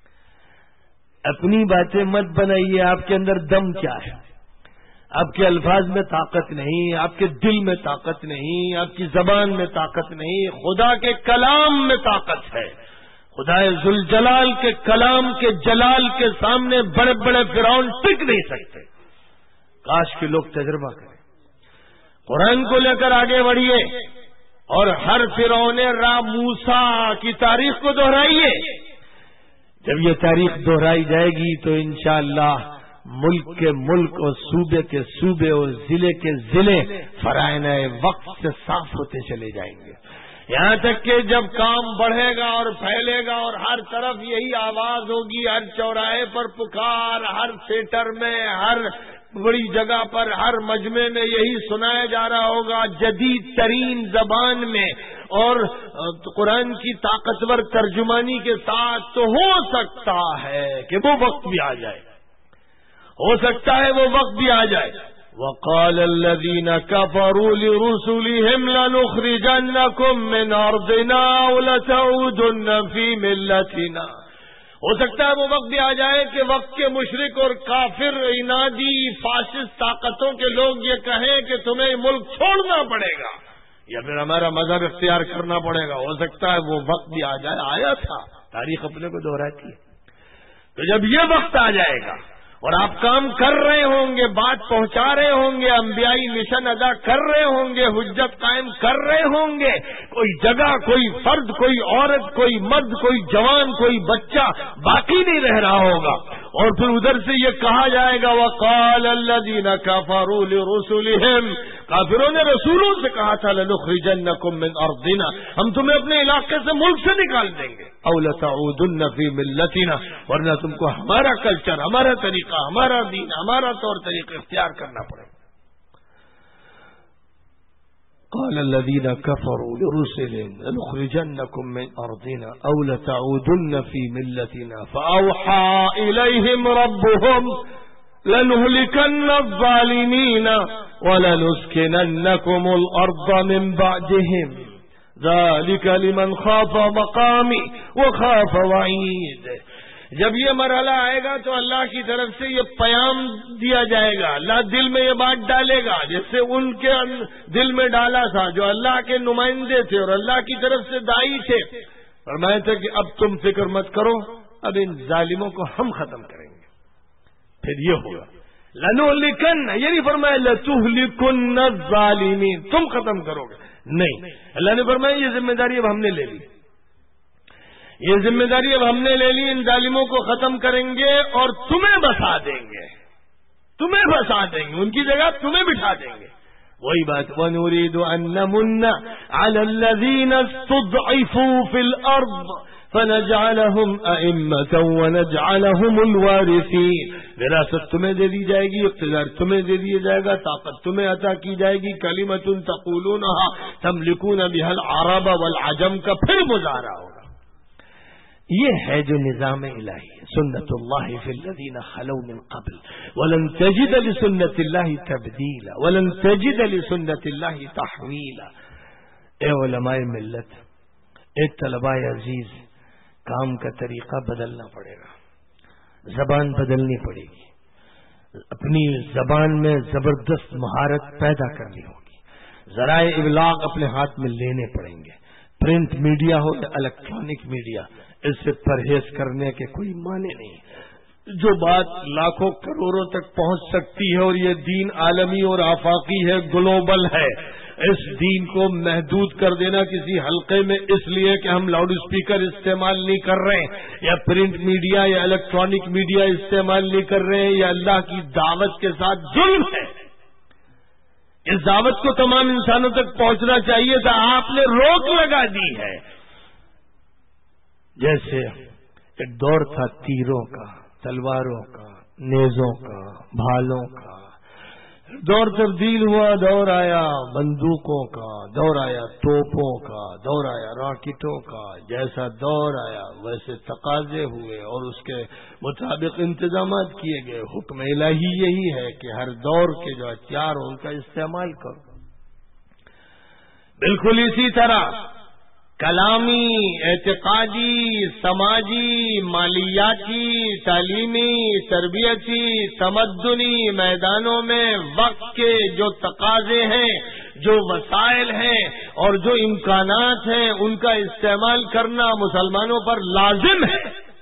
اپنی باتیں مت بنائیے۔ آپ کے اندر دم کیا ہے؟ آپ کے الفاظ میں طاقت نہیں، آپ کے دل میں طاقت نہیں، آپ کی زبان میں طاقت نہیں، خدا کے کلام میں طاقت ہے۔ خدا ذوالجلال کے کلام کے جلال کے سامنے بڑے بڑے فرعون ٹک نہیں سکتے۔ کاش کے لوگ تجربہ کریں، قرآن کو لے کر آگے بڑھیے، اور ہر فرعون را موسیٰ کی تاریخ کو دہرائیے۔ جب یہ تاریخ دہرائی جائے گی تو انشاءاللہ ملک کے ملک اور صوبے کے صوبے اور ضلع کے ضلع فرائض وقت سے صاف ہوتے چلے جائیں گے، یہاں تک کہ جب کام بڑھے گا اور پھیلے گا اور ہر طرف یہی آواز ہوگی، ہر چوراہے پر پکار، ہر تھیٹر میں، ہر بڑی جگہ پر، ہر مجمع میں یہی سنایا جا رہا ہوگا جدید ترین زبان میں اور قرآن کی طاقتور ترجمانی کے ساتھ، تو ہو سکتا ہے کہ وہ وقت بھی آ جائے ہو سکتا ہے وہ وقت بھی آ جائے. وقال الذين كفروا لرسلهم لنخرجنكم من ارضنا او لتعودن في ملتنا. ہو سکتا ہے وہ وقت بھی آ جائے کہ وقت کے مشرک اور کافر عنادی فاسد طاقتوں کے لوگ یہ کہیں کہ تمہیں ملک چھوڑنا پڑے گا یا پھر ہمارا مذہب اختیار کرنا پڑے گا. ہو سکتا ہے وہ وقت بھی آ جائے. آیا تھا, تاریخ اپنے کو دہراتی ہے. تو جب یہ وقت آ جائے گا اور آپ کام کر رہے ہوں گے, بات پہنچا رہے ہوں گے, انبیائی مشن ادا کر رہے ہوں گے, حجت قائم کر رہے ہوں گے, کوئی جگہ, کوئی فرد, کوئی عورت, کوئی مرد, کوئی جوان, کوئی بچہ باقی نہیں رہ رہا ہوگا. اور پھر ادھر سے یہ کہا جائے گا وقال الذین کفروا لرسلهم, کافروں نے رسولوں سے کہا تھا لنخرجنکم من ارضنا, ہم تمہیں اپنے علاقے سے, ملک سے نکال دیں گے, او لتعودن فی ملتنا, ورنہ تم کو ہمارا کلچر, ہمارا طریقہ, ہمارا دین, ہمارا طور طریقہ اختیار کرنا پڑے گا. قال الذين كفروا لرسلهم لنخرجنكم من أرضنا أو لتعودن في ملتنا فأوحى إليهم ربهم لنهلكن الظالمين ولنسكننكم الأرض من بعدهم ذلك لمن خاف مقامي وخاف وعيد. جب یہ مرحلہ آئے گا تو اللہ کی طرف سے یہ پیام دیا جائے گا, اللہ دل میں یہ بات ڈالے گا جس سے ان کے دل میں ڈالا تھا جو اللہ کے نمائندے تھے اور اللہ کی طرف سے دائی تھے. فرمایا تھا کہ اب تم فکر مت کرو, اب ان ظالموں کو ہم ختم کریں گے. پھر یہ ہوگا لنہلکن, یہ نہیں فرمایا لتہلکن الظالمین, تم ختم کرو گے, نہیں. اللہ نے فرمایا یہ ذمہ داری اب ہم نے لے لی, یہ ذمہ داری اب ہم نے لے لی, ان ظالموں کو ختم کریں گے اور تمہیں بسا دیں گے, تمہیں بسا دیں گے, ان کی جگہ تمہیں بٹھا دیں گے. وہی بات, وَنُرِيدُ أَن نَّمُنَّ عَلَى الَّذِينَ اسْتُضْعِفُوا فِي الْأَرْضِ فَنَجْعَلَهُمْ أَئِمَّةً وَنَجْعَلَهُمُ الْوَارِثِينَ. وراثت تمہیں دے دی جائے گی, اقتدار تمہیں دے دیا جائے گا, طاقت تمہیں عطا کی جائے گی. کلمۃ تقولونها تملكون بها العرب والعجم کا پھر مظاہرہ ہوگا. یہ ہے جو نظام الہی, سنت اللہ فی الذین خلو من قبل ولن تجد لسنت اللہ تبدیلا ولن تجد لسنت اللہ تحویلا. اے علماء ملت, اے طلباء عزیز, کام کا طریقہ بدلنا پڑے گا, زبان بدلنی پڑے گی, اپنی زبان میں زبردست مہارت پیدا کرنی ہوگی, ذرائع ابلاغ اپنے ہاتھ میں لینے پڑیں گے. پرنٹ میڈیا ہو یا الیکٹرانک میڈیا, اس سے پرہیز کرنے کے کوئی معنی نہیں. جو بات لاکھوں کروڑوں تک پہنچ سکتی ہے اور یہ دین عالمی اور آفاقی ہے, گلوبل ہے, اس دین کو محدود کر دینا کسی حلقے میں اس لیے کہ ہم لاؤڈ اسپیکر استعمال نہیں کر رہے ہیں یا پرنٹ میڈیا یا الیکٹرانک میڈیا استعمال نہیں کر رہے ہیں, یا اللہ کی دعوت کے ساتھ ظلم ہے. اس دعوت کو تمام انسانوں تک پہنچنا چاہیے تھا, آپ نے روک لگا دی ہے. جیسے ایک دور تھا تیروں کا, تلواروں کا, نیزوں کا, بھالوں کا, دور تبدیل ہوا, دور آیا بندوقوں کا, دور آیا توپوں کا, دور آیا راکٹوں کا. جیسا دور آیا ویسے تقاضے ہوئے اور اس کے مطابق انتظامات کیے گئے. حکم الہی یہی ہے کہ ہر دور کے جو ہتھیار ہو ان کا استعمال کرو. بالکل اسی طرح کلامی, اعتقادی, سماجی, مالیاتی, تعلیمی, تربیتی, تمدنی میدانوں میں وقت کے جو تقاضے ہیں, جو وسائل ہیں اور جو امکانات ہیں, ان کا استعمال کرنا مسلمانوں پر لازم ہے.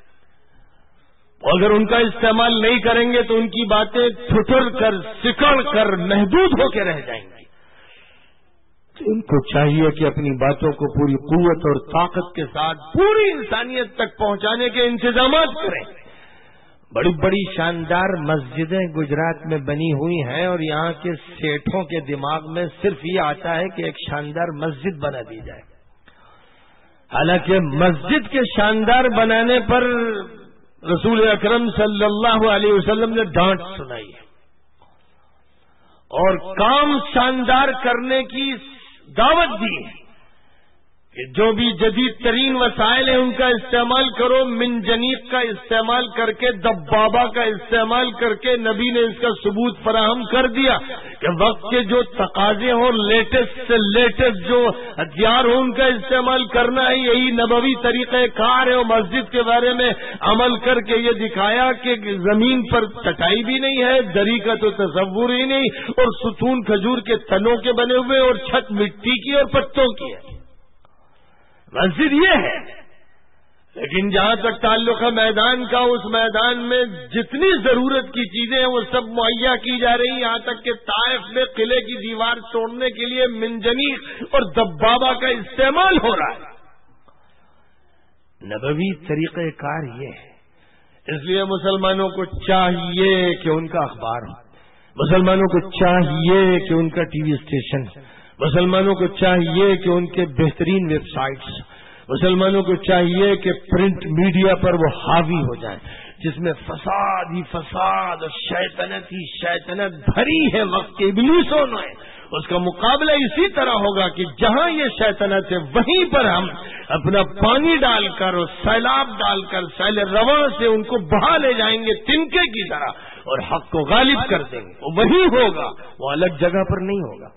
اگر ان کا استعمال نہیں کریں گے تو ان کی باتیں ٹھٹر کر, سکڑ کر محدود ہو کے رہ جائیں گی. ان کو چاہیے کہ اپنی باتوں کو پوری قوت اور طاقت کے ساتھ پوری انسانیت تک پہنچانے کے انتظامات کریں. بڑی بڑی شاندار مسجدیں گجرات میں بنی ہوئی ہیں اور یہاں کے سیٹھوں کے دماغ میں صرف یہ آتا ہے کہ ایک شاندار مسجد بنا دی جائے. حالانکہ مسجد کے شاندار بنانے پر رسول اکرم صلی اللہ علیہ وسلم نے ڈانٹ سنائی ہے اور کام شاندار کرنے کی دعوت دی ہے کہ جو بھی جدید ترین وسائل ہیں ان کا استعمال کرو، منجنیق کا استعمال کر کے، دبابہ کا استعمال کر کے نبی نے اس کا ثبوت فراہم کر دیا کہ وقت کے جو تقاضے ہوں، لیٹسٹ سے لیٹسٹ جو ہتھیار ہوں ان کا استعمال کرنا ہے، یہی نبوی طریقہ کار ہے۔ اور مسجد کے بارے میں عمل کر کے یہ دکھایا کہ زمین پر چٹائی بھی نہیں ہے، دری کا تو تصور ہی نہیں، اور ستون کھجور کے تنوں کے بنے ہوئے اور چھت مٹی کی اور پتوں کی ہے۔ مسجد یہ ہے، لیکن جہاں تک تعلق ہے میدان کا، اس میدان میں جتنی ضرورت کی چیزیں ہیں وہ سب مہیا کی جا رہی ہیں، یہاں تک کہ طائف میں قلعے کی دیوار توڑنے کے لیے منجنیق اور دبابہ کا استعمال ہو رہا ہے۔ نبوی طریقہ کار یہ ہے، اس لیے مسلمانوں کو چاہیے کہ ان کا اخبار ہو، مسلمانوں کو چاہیے کہ ان کا ٹی وی اسٹیشن، مسلمانوں کو چاہیے کہ ان کے بہترین ویب سائٹس، مسلمانوں کو چاہیے کہ پرنٹ میڈیا پر وہ حاوی ہو جائیں، جس میں فساد ہی فساد اور شیطنت ہی شیطنت بھری ہے وقت کے ابلیسوں میں۔ اس کا مقابلہ اسی طرح ہوگا کہ جہاں یہ شیطنت ہے وہیں پر ہم اپنا پانی ڈال کر اور سیلاب ڈال کر سیل رواں سے ان کو بہا لے جائیں گے تنکے کی طرح، اور حق کو غالب کر دیں گے۔ وہ وہی ہوگا، وہ الگ جگہ پر نہیں ہوگا۔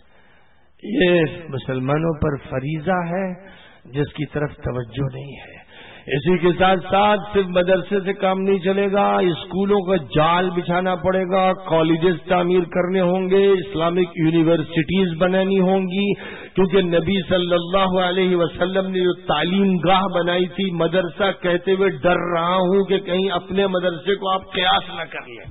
یہ مسلمانوں پر فریضہ ہے جس کی طرف توجہ نہیں ہے۔ اسی کے ساتھ ساتھ صرف مدرسے سے کام نہیں چلے گا، اسکولوں کا جال بچھانا پڑے گا، کالجز تعمیر کرنے ہوں گے، اسلامک یونیورسٹیز بنانی ہوں گی، کیونکہ نبی صلی اللہ علیہ وسلم نے جو تعلیم گاہ بنائی تھی، مدرسہ کہتے ہوئے ڈر رہا ہوں کہ کہیں اپنے مدرسے کو آپ قیاس نہ کر لیں،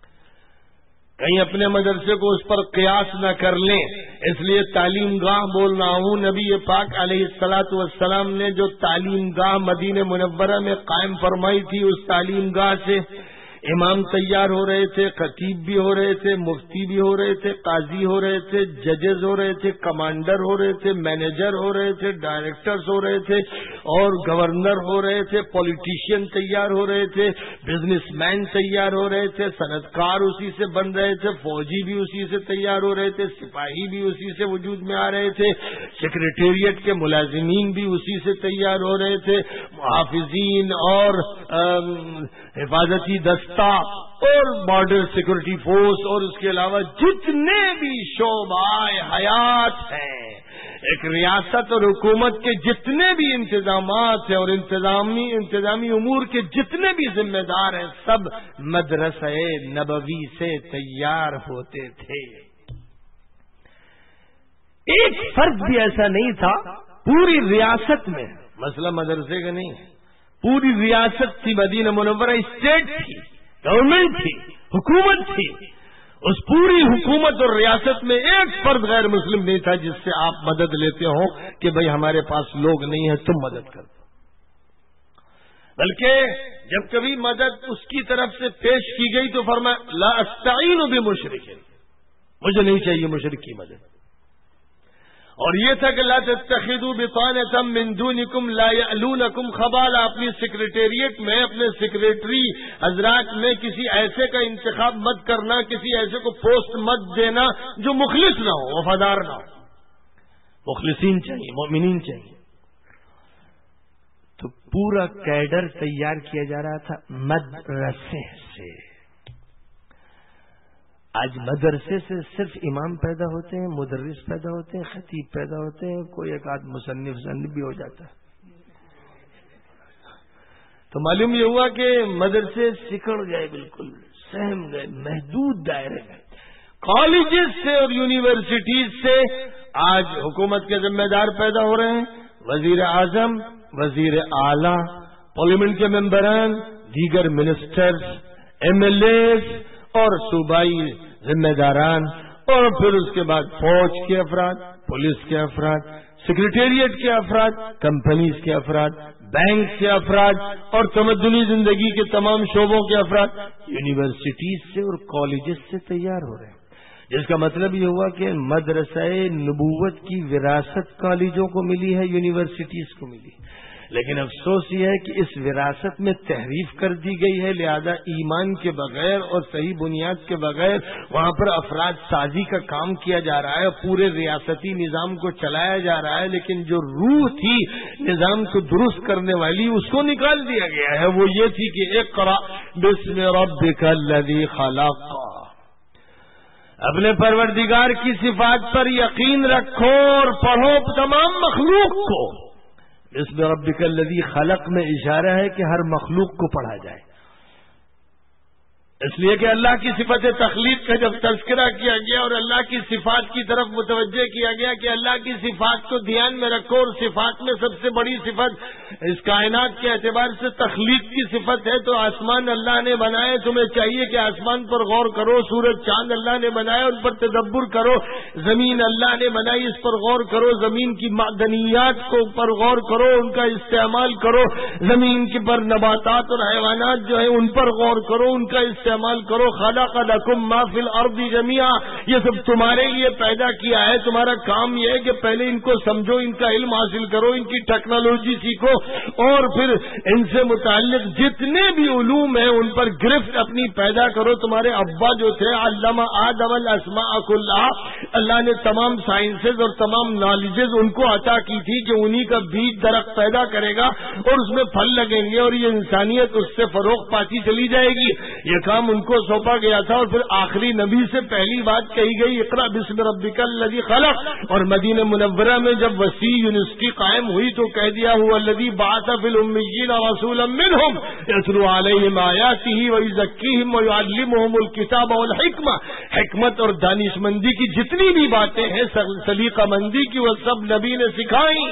کہیں اپنے مدرسے کو اس پر قیاس نہ کر لیں، اس لیے تعلیم گاہ بول رہا ہوں۔ نبی پاک علیہ الصلاۃ والسلام نے جو تعلیم گاہ مدینہ منورہ میں قائم فرمائی تھی، اس تعلیم گاہ سے امام تیار ہو رہے تھے، خطیب بھی ہو رہے تھے، مفتی بھی ہو رہے تھے، قاضی ہو رہے تھے، ججز ہو رہے تھے، کمانڈر ہو رہے تھے، مینیجر ہو رہے تھے، ڈائریکٹرز ہو رہے تھے، اور گورنر ہو رہے تھے، پولیٹیشین تیار ہو رہے تھے، بزنس مین تیار ہو رہے تھے، صنعت کار اسی سے بن رہے تھے، فوجی بھی اسی سے تیار ہو رہے تھے، سپاہی بھی اسی سے وجود میں آ رہے تھے، سیکریٹریٹ کے ملازمین بھی اسی سے تیار ہو رہے تھے، محافظین اور حفاظتی دستہ اور بارڈر سیکورٹی فورس اور اس کے علاوہ جتنے بھی شعبۂ حیات ہیں، ایک ریاست اور حکومت کے جتنے بھی انتظامات ہیں اور انتظامی انتظامی امور کے جتنے بھی ذمہ دار ہیں، سب مدرسہ نبوی سے تیار ہوتے تھے۔ ایک فرد بھی ایسا نہیں تھا پوری ریاست میں، مسئلہ مدرسے کا نہیں ہے، پوری ریاست تھی مدینہ منورہ، اسٹیٹ تھی، گورنمنٹ تھی، حکومت تھی، اس پوری حکومت اور ریاست میں ایک فرد غیر مسلم نہیں تھا جس سے آپ مدد لیتے ہو کہ بھئی ہمارے پاس لوگ نہیں ہیں تم مدد کر دو، بلکہ جب کبھی مدد اس کی طرف سے پیش کی گئی تو فرمایا لا استعین بمشرک، مجھے نہیں چاہیے مشرک کی مدد، اور یہ تھا کہ لا تتخذوا بطانة من دونکم لا یألونکم خبالا، اپنی سیکریٹریٹ میں اپنے سیکریٹری حضرات میں کسی ایسے کا انتخاب مت کرنا، کسی ایسے کو پوسٹ مت دینا جو مخلص نہ ہو، وفادار نہ ہو، مخلصین چاہیے، مومنین چاہیے۔ تو پورا کیڈر تیار کیا جا رہا تھا مدرسے سے۔ آج مدرسے سے صرف امام پیدا ہوتے ہیں، مدرس پیدا ہوتے ہیں، خطیب پیدا ہوتے ہیں، کوئی ایک آدھ مصنف زند بھی ہو جاتا ہے۔ تو معلوم یہ ہوا کہ مدرسے سکڑ گئے، بالکل سہم گئے، محدود دائرے میں۔ کالجز سے اور یونیورسٹیز سے آج حکومت کے ذمہ دار پیدا ہو رہے ہیں، وزیر اعظم، وزیر اعلیٰ، پارلیمنٹ کے ممبران، دیگر منسٹرز، ایم ایل ایز اور صوبائی ذمہ داران، اور پھر اس کے بعد فوج کے افراد، پولیس کے افراد، سیکریٹریٹ کے افراد، کمپنیز کے افراد، بینک کے افراد اور تمدنی زندگی کے تمام شعبوں کے افراد یونیورسٹیز سے اور کالجز سے تیار ہو رہے ہیں، جس کا مطلب یہ ہوا کہ مدرسہ نبوت کی وراثت کالجوں کو ملی ہے، یونیورسٹیز کو ملی، لیکن افسوس یہ ہے کہ اس وراثت میں تحریف کر دی گئی ہے، لہذا ایمان کے بغیر اور صحیح بنیاد کے بغیر وہاں پر افراد سازی کا کام کیا جا رہا ہے، پورے ریاستی نظام کو چلایا جا رہا ہے، لیکن جو روح تھی نظام کو درست کرنے والی اس کو نکال دیا گیا ہے۔ وہ یہ تھی کہ اقرأ بسم ربک الذی خلق، اپنے پروردگار کی صفات پر یقین رکھو اور پڑھو تمام مخلوق کو۔ بسم ربک الذی خلق میں اشارہ ہے کہ ہر مخلوق کو پڑھا جائے، اس لیے کہ اللہ کی صفت تخلیق کا جب تذکرہ کیا گیا اور اللہ کی صفات کی طرف متوجہ کیا گیا کہ اللہ کی صفات کو دھیان میں رکھو، اور صفات میں سب سے بڑی صفت اس کائنات کے اعتبار سے تخلیق کی صفت ہے، تو آسمان اللہ نے بنائے، تمہیں چاہیے کہ آسمان پر غور کرو، سورج چاند اللہ نے بنائے ان پر تدبر کرو، زمین اللہ نے بنائی اس پر غور کرو، زمین کی معدنیات کو پر غور کرو، ان کا استعمال کرو، زمین کے پر نباتات اور حیوانات جو ہیں ان پر غور کرو، ان کا استعمال کرو۔ خلق لکم ما فی الارض جميعا، یہ سب تمہارے لیے پیدا کیا ہے، تمہارا کام یہ ہے کہ پہلے ان کو سمجھو، ان کا علم حاصل کرو، ان کی ٹیکنالوجی سیکھو، اور پھر ان سے متعلق جتنے بھی علوم ہیں ان پر گرفت اپنی پیدا کرو۔ تمہارے ابا جو تھے علم آدم الاسماء کلها، اللہ نے تمام سائنسز اور تمام نالجز ان کو عطا کی تھی کہ انہی کا بیج درخت پیدا کرے گا اور اس میں پھل لگیں گے اور یہ انسانیت اس سے فروغ پاتی چلی جائے گی، یہ کام ان کو سونپا گیا تھا۔ اور پھر آخری نبی سے پہلی بات کہی گئی اقرأ بسم ربک الذی خلق، اور مدینہ منورہ میں جب وسیع یونیورسٹی قائم ہوئی تو کہہ دیا هو الذی بعث فی الامیین رسولا منہم یتلو علیہم آیاتہ ویزکیہم ویعلمہم الکتاب والحکمہ، حکمت اور دانشمندی کی جتنی بھی باتیں ہیں، سلیقہ مندی کی، وہ سب نبی نے سکھائیں۔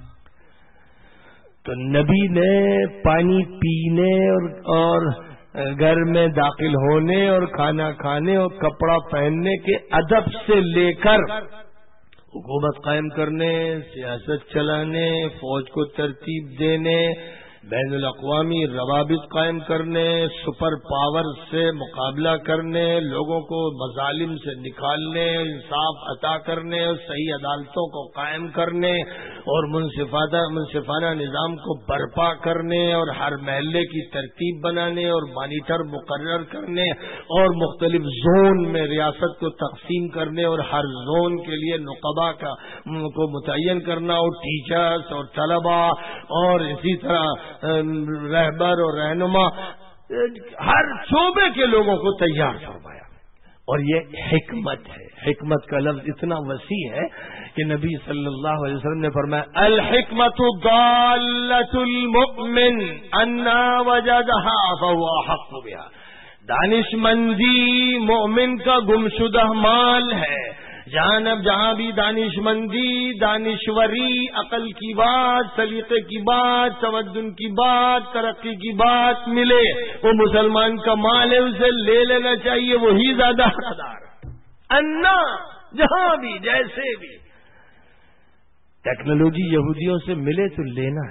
تو نبی نے پانی پینے اور اور گھر میں داخل ہونے اور کھانا کھانے اور کپڑا پہننے کے ادب سے لے کر حکومت قائم کرنے، سیاست چلانے، فوج کو ترتیب دینے، بین الاقوامی روابط قائم کرنے، سپر پاور سے مقابلہ کرنے، لوگوں کو مظالم سے نکالنے، انصاف عطا کرنے، صحیح عدالتوں کو قائم کرنے اور منصفانہ منصفانہ نظام کو برپا کرنے، اور ہر محلے کی ترتیب بنانے اور مانیٹر مقرر کرنے، اور مختلف زون میں ریاست کو تقسیم کرنے اور ہر زون کے لیے نقبہ کا کو متعین کرنا، اور ٹیچرز اور طلباء اور اسی طرح رہبر اور رہنما، ہر شعبے کے لوگوں کو تیار فرمایا۔ اور یہ حکمت ہے، حکمت کا لفظ اتنا وسیع ہے کہ نبی صلی اللہ علیہ وسلم نے فرمایا الحکمت ضالۃ المؤمن انا وجدها فهو احق بها، دانش مندی مومن کا گمشدہ مال ہے، جہاں جہاں بھی دانش مندی، دانشوری، عقل کی بات، سلیقے کی بات، تمدن کی بات، ترقی کی بات ملے، وہ مسلمان کا مال ہے، اسے لے لینا چاہیے، وہی زیادہ حقدار۔ انا جہاں بھی جیسے بھی ٹیکنالوجی یہودیوں سے ملے تو لینا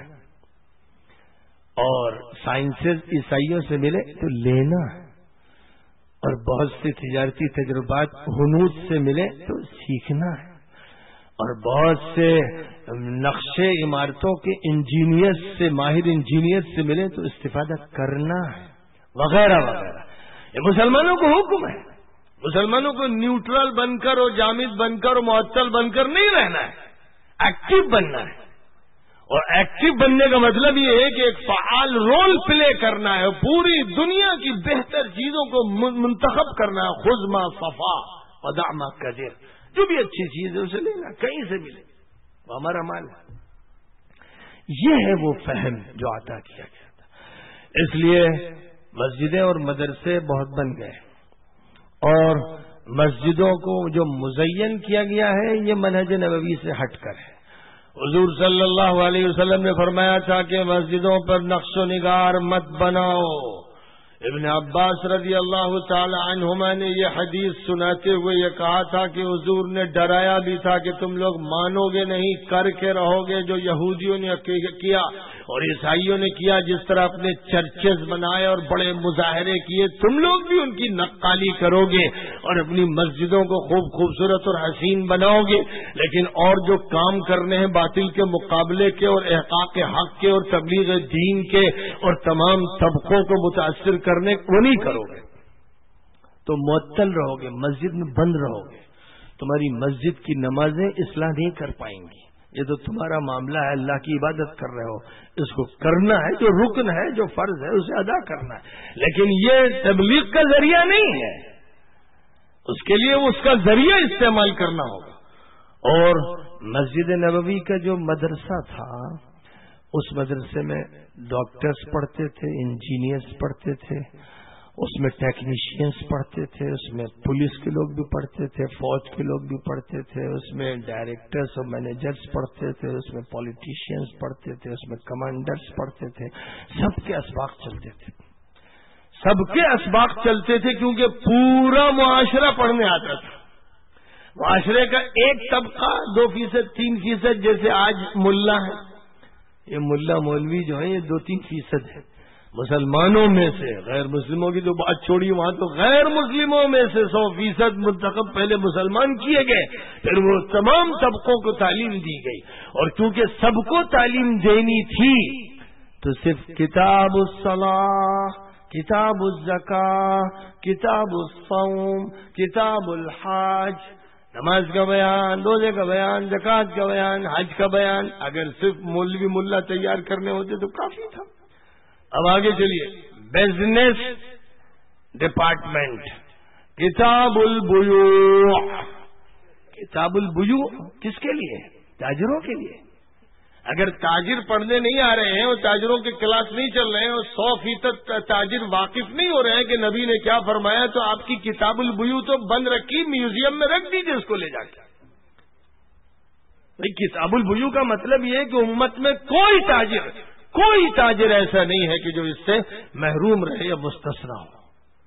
ہے، اور سائنسز عیسائیوں سے ملے تو لینا ہے، اور بہت سے تجارتی تجربات ہنود سے ملے تو سیکھنا ہے، اور بہت سے نقشے عمارتوں کے انجینئر سے، ماہر انجینئر سے ملے تو استفادہ کرنا ہے، وغیرہ وغیرہ۔ یہ مسلمانوں کو حکم ہے، مسلمانوں کو نیوٹرل بن کر اور جامد بن کر اور معطل بن کر نہیں رہنا ہے، ایکٹیو بننا ہے۔ اور ایکٹیو بننے کا مطلب یہ ہے کہ ایک فعال رول پلے کرنا ہے، پوری دنیا کی بہتر چیزوں کو منتخب کرنا ہے، خذ ما صفا ودع ما کدر، جو بھی اچھی چیز ہے اسے لینا، کہیں سے ملے وہ ہمارا مال ہے۔ یہ ہے وہ فہم جو عطا کیا گیا تھا۔ اس لیے مسجدیں اور مدرسے بہت بن گئے، اور مسجدوں کو جو مزین کیا گیا ہے یہ منہج نبوی سے ہٹ کر ہے۔ حضور صلی اللہ علیہ وسلم نے فرمایا تھا کہ مسجدوں پر نقش و نگار مت بناؤ۔ ابن عباس رضی اللہ تعالی عنہما نے یہ حدیث سناتے ہوئے یہ کہا تھا کہ حضور نے ڈرایا بھی تھا کہ تم لوگ مانو گے نہیں، کر کے رہو گے جو یہودیوں نے کیا، اور عیسائیوں نے کیا جس طرح اپنے چرچز بنائے اور بڑے مظاہرے کیے، تم لوگ بھی ان کی نقالی کرو گے اور اپنی مسجدوں کو خوب خوبصورت اور حسین بناؤ گے، لیکن اور جو کام کرنے ہیں باطل کے مقابلے کے اور احقاق حق کے اور تبلیغ دین کے اور تمام طبقوں کو متاثر کرنے وہ نہیں کرو گے تو معطل رہو گے، مسجد میں بند رہو گے، تمہاری مسجد کی نمازیں اصلاح نہیں کر پائیں گی۔ یہ تو تمہارا معاملہ ہے، اللہ کی عبادت کر رہے ہو، اس کو کرنا ہے، جو رکن ہے جو فرض ہے اسے ادا کرنا ہے، لیکن یہ تبلیغ کا ذریعہ نہیں ہے، اس کے لیے اس کا ذریعہ استعمال کرنا ہوگا۔ اور مسجد نبوی کا جو مدرسہ تھا اس مدرسے میں ڈاکٹرز پڑھتے تھے، انجینئرز پڑھتے تھے، اس میں ٹیکنیشینز پڑھتے تھے، اس میں پولیس کے لوگ بھی پڑھتے تھے، فوج کے لوگ بھی پڑھتے تھے، اس میں ڈائریکٹرز اور مینیجرز پڑھتے تھے، اس میں پولیٹیشینز پڑھتے تھے، اس میں کمانڈرز پڑھتے تھے، سب کے اسباق چلتے تھے، سب کے اسباق چلتے تھے کیونکہ پورا معاشرہ پڑھنے آتا تھا۔ معاشرے کا ایک طبقہ دو فیصد تین فیصد جیسے آج ملا ہے، یہ ملا مولوی جو ہیں یہ دو تین فیصد ہے مسلمانوں میں سے، غیر مسلموں کی تو بات چھوڑی، وہاں تو غیر مسلموں میں سے سو فیصد منتخب پہلے مسلمان کیے گئے، پھر وہ تمام طبقوں کو تعلیم دی گئی، اور کیونکہ سب کو تعلیم دینی تھی تو صرف کتاب الصلاۃ، کتاب الزکاۃ، کتاب الصوم، کتاب الحج، نماز کا بیان، روزے کا بیان، زکوٰۃ کا بیان، حج کا بیان، اگر صرف مولوی ملا تیار کرنے ہوتے تو کافی تھا۔ اب آگے چلیے، بزنس ڈپارٹمنٹ، کتاب البیوع، کتاب البیوع کس کے لیے؟ تاجروں کے لیے۔ اگر تاجر پڑھنے نہیں آ رہے ہیں اور تاجروں کے کلاس نہیں چل رہے ہیں اور سو فیصد تاجر واقف نہیں ہو رہے ہیں کہ نبی نے کیا فرمایا، تو آپ کی کتاب البیوع تو بند رکھی، میوزیم میں رکھ دیجیے اس کو لے جا کے۔ کتاب البیوع کا مطلب یہ ہے کہ امت میں کوئی تاجر کوئی تاجر ایسا نہیں ہے کہ جو اس سے محروم رہے یا مستثنی ہو۔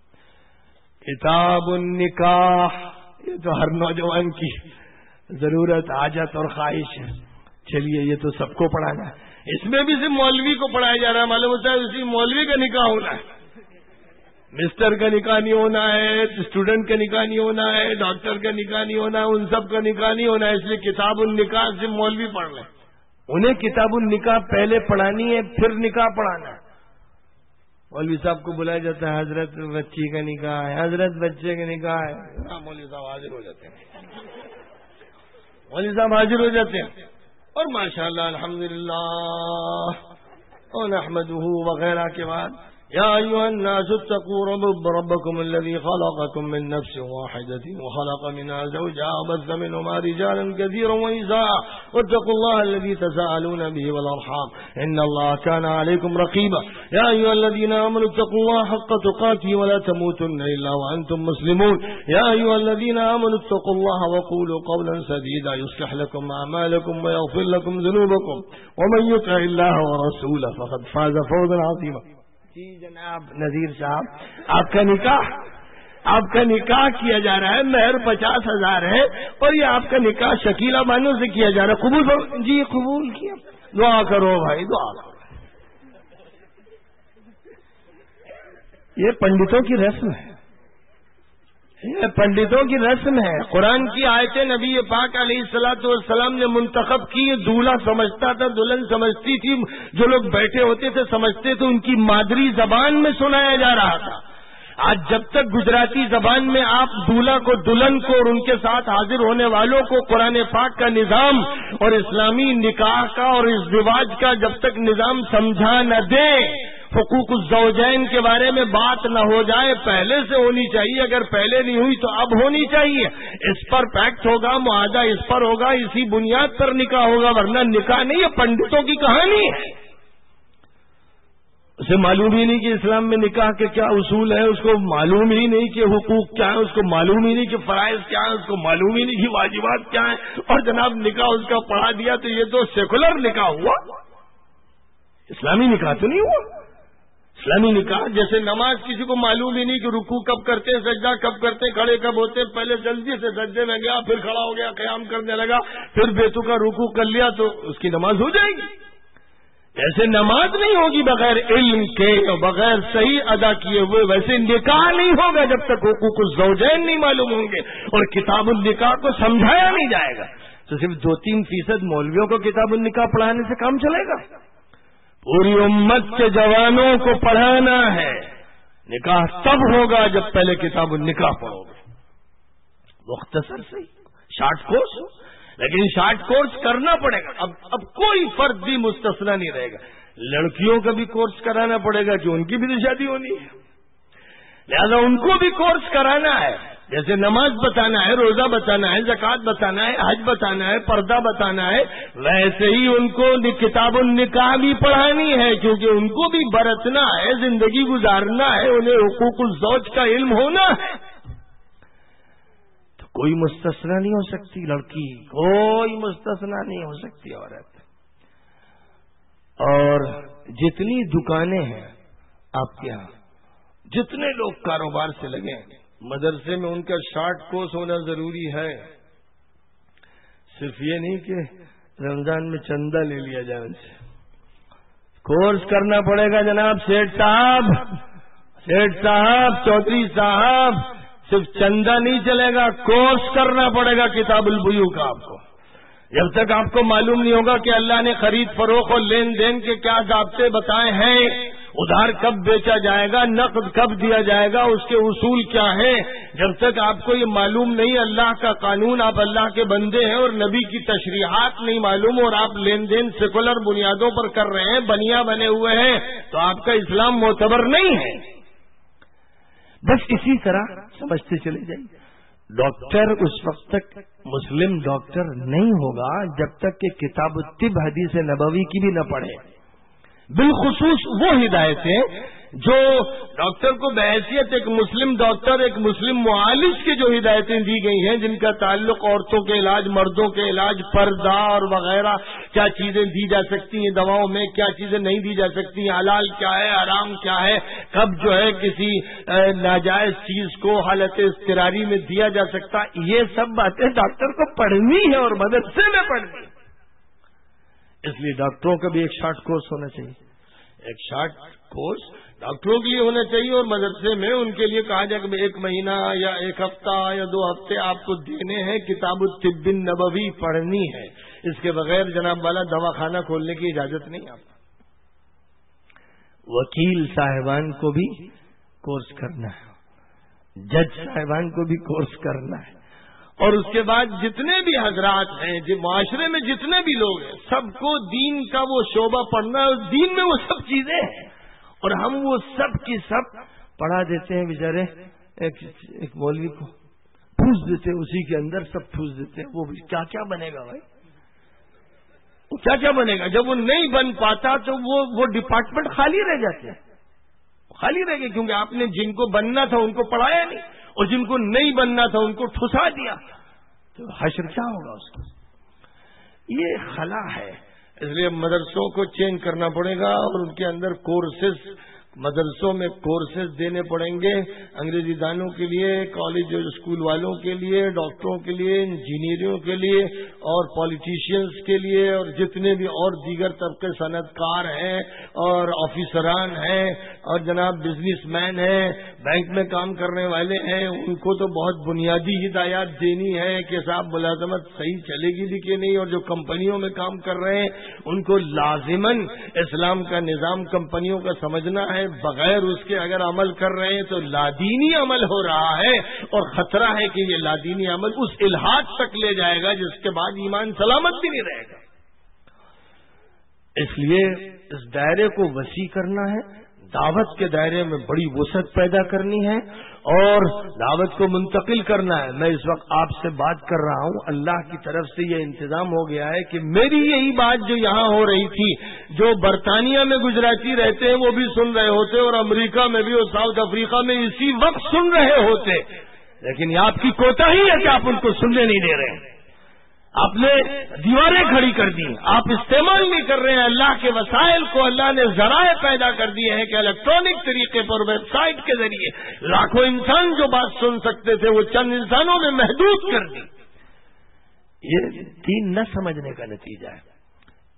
کتاب النکاح، یہ تو ہر نوجوان کی ضرورت، حاجت اور خواہش ہے، چلیے یہ تو سب کو پڑھانا ہے، اس میں بھی صرف مولوی کو پڑھایا جا رہا ہے، معلوم ہوتا ہے اسی مولوی کا نکاح ہونا ہے، مسٹر کا نکاح نہیں ہونا ہے، اسٹوڈنٹ کا نکاح نہیں ہونا ہے، ڈاکٹر کا نکاح نہیں ہونا ہے، ان سب کا نکاح نہیں ہونا ہے، اس لیے کتاب النکاح صرف مولوی پڑھ لیں۔ انہیں کتاب النکاح پہلے پڑھانی ہے پھر نکاح پڑھانا ہے۔ مولوی صاحب کو بلایا جاتا ہے، حضرت بچی کا نکاح ہے، حضرت بچے کا نکاح ہے، مولوی صاحب حاضر ہو جاتے ہیں، مولوی صاحب حاضر ہو جاتے ہیں، اور ماشاءاللہ الحمدللہ ونحمدہ وغیرہ کے بعد یا ایھا الناس اتقوا ربکم الذی خلقکم من نفس واحدۃ وخلق منها زوجها وبث منهما رجالا كثيرا ونساء واتقوا الله الذي تساءلون به والارحام ان الله كان عليكم رقيبا يا ايها الذين امنوا اتقوا الله حق تقاته ولا تموتن الا وانتم مسلمون يا ايها الذين امنوا اتقوا الله وقولوا قولا سديدا يصلح لكم اعمالكم ويغفر لكم ذنوبكم ومن يطع الله ورسوله فقد فاز فوزا عظيما۔ جی جناب نذیر صاحب، آپ کا نکاح آپ کا نکاح کیا جا رہا ہے، مہر پچاس ہزار ہے، اور یہ آپ کا نکاح شکیلہ بانو سے کیا جا رہا ہے، قبول کرو؟ جی قبول کیا، دعا کرو بھائی دعا کرو۔ یہ پنڈتوں کی رسم ہے، یہ پنڈتوں کی رسم ہے۔ قرآن کی آیتیں نبی پاک علیہ الصلوۃ والسلام نے منتخب کی، دولہا سمجھتا تھا، دلہن سمجھتی تھی، جو لوگ بیٹھے ہوتے تھے سمجھتے تھے، ان کی مادری زبان میں سنایا جا رہا تھا۔ آج جب تک گجراتی زبان میں آپ دولہا کو، دلہن کو اور ان کے ساتھ حاضر ہونے والوں کو قرآن پاک کا نظام اور اسلامی نکاح کا اور ازدواج کا جب تک نظام سمجھا نہ دیں، حقوق الزوجین کے بارے میں بات نہ ہو جائے، پہلے سے ہونی چاہیے، اگر پہلے نہیں ہوئی تو اب ہونی چاہیے، اس پر پیکٹ ہوگا، معاہدہ اس پر ہوگا، اسی بنیاد پر نکاح ہوگا، ورنہ نکاح نہیں، یہ پنڈتوں کی کہانی ہے۔ اسے معلوم ہی نہیں کہ اسلام میں نکاح کے کیا اصول ہیں، اس کو معلوم ہی نہیں کہ حقوق کیا ہیں، اس کو معلوم ہی نہیں کہ فرائض کیا ہیں، اس کو معلوم ہی نہیں کہ واجبات کیا ہیں، اور جناب نکاح اس کا پڑھا دیا تو یہ تو سیکولر نکاح ہوا، اسلامی نکاح تو نہیں ہوا۔ اسلامی نکاح جیسے نماز کسی کو معلوم ہی نہیں کہ رکوع کب کرتے، سجدہ کب کرتے، کھڑے کب ہوتے، پہلے جلدی سے سجدے میں گیا، پھر کھڑا ہو گیا، قیام کرنے لگا، پھر بیتو کا رکوع کر لیا تو اس کی نماز ہو جائے گی۔ جیسے نماز نہیں ہوگی بغیر علم کے اور بغیر صحیح ادا کیے ہوئے، ویسے نکاح نہیں ہوگا جب تک حقوق الزوجین نہیں معلوم ہوں گے اور کتاب النکاح کو سمجھایا نہیں جائے گا۔ تو صرف دو تین فیصد مولویوں کو کتاب النکاح پڑھانے سے کام چلے گا؟ پوری امت کے جوانوں کو پڑھانا ہے۔ نکاح تب ہوگا جب پہلے کتاب النکاح پڑھو گے۔ مختصر سے شارٹ کورس، لیکن شارٹ کورس کرنا پڑے گا۔ اب اب کوئی فرد بھی مستثنا نہیں رہے گا۔ لڑکیوں کا بھی کورس کرانا پڑے گا جو ان کی بھی تو شادی ہونی ہے، لہذا ان کو بھی کورس کرانا ہے۔ جیسے نماز بتانا ہے، روزہ بتانا ہے، زکوٰۃ بتانا ہے، حج بتانا ہے، پردہ بتانا ہے، ویسے ہی ان کو کتاب النکاح بھی پڑھانی ہے، کیونکہ ان کو بھی برتنا ہے، زندگی گزارنا ہے، انہیں حقوق الزوج کا علم ہونا ہے۔ کوئی مستثنا نہیں ہو سکتی لڑکی، کوئی مستثنا نہیں ہو سکتی عورت۔ اور جتنی دکانیں ہیں آپ کے یہاں، جتنے لوگ کاروبار سے لگے ہیں، مدرسے میں ان کا شارٹ کورس ہونا ضروری ہے۔ صرف یہ نہیں کہ رمضان میں چندہ لے لیا جائے، ان سے کورس کرنا پڑے گا۔ جناب سیٹھ صاحب، سیٹھ صاحب، چودھری صاحب، صرف چندہ نہیں چلے گا، کورس کرنا پڑے گا کتاب البیوع کا آپ کو۔ جب تک آپ کو معلوم نہیں ہوگا کہ اللہ نے خرید فروخت اور لین دین کے کیا ضابطے بتائے ہیں، ادھار کب بیچا جائے گا، نقد کب دیا جائے گا، اس کے اصول کیا ہیں، جب تک آپ کو یہ معلوم نہیں، اللہ کا قانون، آپ اللہ کے بندے ہیں اور نبی کی تشریحات نہیں معلوم اور آپ لین دین سیکولر بنیادوں پر کر رہے ہیں، بنیا بنے ہوئے ہیں، تو آپ کا اسلام معتبر نہیں ہے۔ بس اسی طرح سمجھتے چلے جائیے، ڈاکٹر اس وقت تک مسلم ڈاکٹر نہیں ہوگا جب تک کہ کتاب الطب حدیث نبوی کی بھی نہ پڑھے۔ بالخصوص وہ ہدایتیں جو ڈاکٹر کو بحیثیت ایک مسلم ڈاکٹر، ایک مسلم معالج کی جو ہدایتیں دی گئی ہیں، جن کا تعلق عورتوں کے علاج، مردوں کے علاج، پردہ اور وغیرہ، کیا چیزیں دی جا سکتی ہیں دواؤں میں، کیا چیزیں نہیں دی جا سکتی ہیں، حلال کیا ہے، حرام کیا ہے، کب جو ہے کسی ناجائز چیز کو حالت اضطراری میں دیا جا سکتا، یہ سب باتیں ڈاکٹر کو پڑھنی ہے اور مدرسے میں پڑھنی ہے۔ اس لیے ڈاکٹروں کا بھی ایک شارٹ کورس ہونا چاہیے، ایک شارٹ کورس ڈاکٹروں کے لیے ہونا چاہیے، اور مدرسے میں ان کے لیے کہا جائے کہ ایک مہینہ یا ایک ہفتہ یا دو ہفتے آپ کو دینے ہیں، کتاب الطب النبوی پڑھنی ہے۔ اس کے بغیر جناب والا دواخانہ کھولنے کی اجازت نہیں آپ۔ وکیل صاحبان کو بھی کورس کرنا ہے، جج صاحبان کو بھی کورس کرنا ہے، اور اس کے بعد جتنے بھی حضرات ہیں، جو معاشرے میں جتنے بھی لوگ ہیں، سب کو دین کا وہ شعبہ پڑھنا ہے۔ دین میں وہ سب چیزیں ہیں اور ہم وہ سب کی سب پڑھا دیتے ہیں۔ بیچارے ایک ایک مولوی کو پھوس دیتے ہیں، اسی کے اندر سب پھوس دیتے ہیں، وہ بھی کیا کیا بنے گا بھائی، وہ کیا کیا بنے گا۔ جب وہ نہیں بن پاتا تو وہ وہ ڈپارٹمنٹ خالی رہ جاتے ہیں، خالی رہ گئے، کیونکہ آپ نے جن کو بننا تھا ان کو پڑھایا نہیں، اور جن کو نہیں بننا تھا ان کو ٹھسا دیا، تو حشر کیا ہوگا اس کا۔ یہ خلا ہے، اس لیے مدرسوں کو چینج کرنا پڑے گا اور ان کے اندر کورسز، مدرسوں میں کورسز دینے پڑیں گے، انگریزی دانوں کے لیے، کالج اور اسکول والوں کے لیے، ڈاکٹروں کے لیے، انجینئروں کے لیے اور پالیٹیشینز کے لیے، اور جتنے بھی اور دیگر طبقے صنعت کار ہیں اور آفیسران ہیں اور جناب بزنس مین ہیں، بینک میں کام کرنے والے ہیں، ان کو تو بہت بنیادی ہدایات دینی ہے کہ صاحب ملازمت صحیح چلے گی بھی کہ نہیں، اور جو کمپنیوں میں کام کر رہے ہیں ان کو لازماً اسلام کا نظام کمپنیوں کا سمجھنا ہے، بغیر اس کے اگر عمل کر رہے ہیں تو لادینی عمل ہو رہا ہے، اور خطرہ ہے کہ یہ لادینی عمل اس الحاد تک لے جائے گا جس کے بعد ایمان سلامت بھی نہیں رہے گا۔ اس لیے اس دائرے کو وسیع کرنا ہے، دعوت کے دائرے میں بڑی وسعت پیدا کرنی ہے اور دعوت کو منتقل کرنا ہے۔ میں اس وقت آپ سے بات کر رہا ہوں، اللہ کی طرف سے یہ انتظام ہو گیا ہے کہ میری یہی بات جو یہاں ہو رہی تھی، جو برطانیہ میں گجراتی رہتے ہیں وہ بھی سن رہے ہوتے اور امریکہ میں بھی اور ساؤتھ افریقہ میں اسی وقت سن رہے ہوتے، لیکن یہ آپ کی کوتاہی ہے کہ آپ ان کو سننے نہیں دے رہے ہیں، آپ نے دیواریں کھڑی کر دی، آپ استعمال نہیں کر رہے ہیں اللہ کے وسائل کو۔ اللہ نے ذرائع پیدا کر دیے ہیں کہ الیکٹرانک طریقے پر ویب سائٹ کے ذریعے لاکھوں انسان جو بات سن سکتے تھے وہ چند انسانوں میں محدود کر دی۔ یہ دین نہ سمجھنے کا نتیجہ ہے،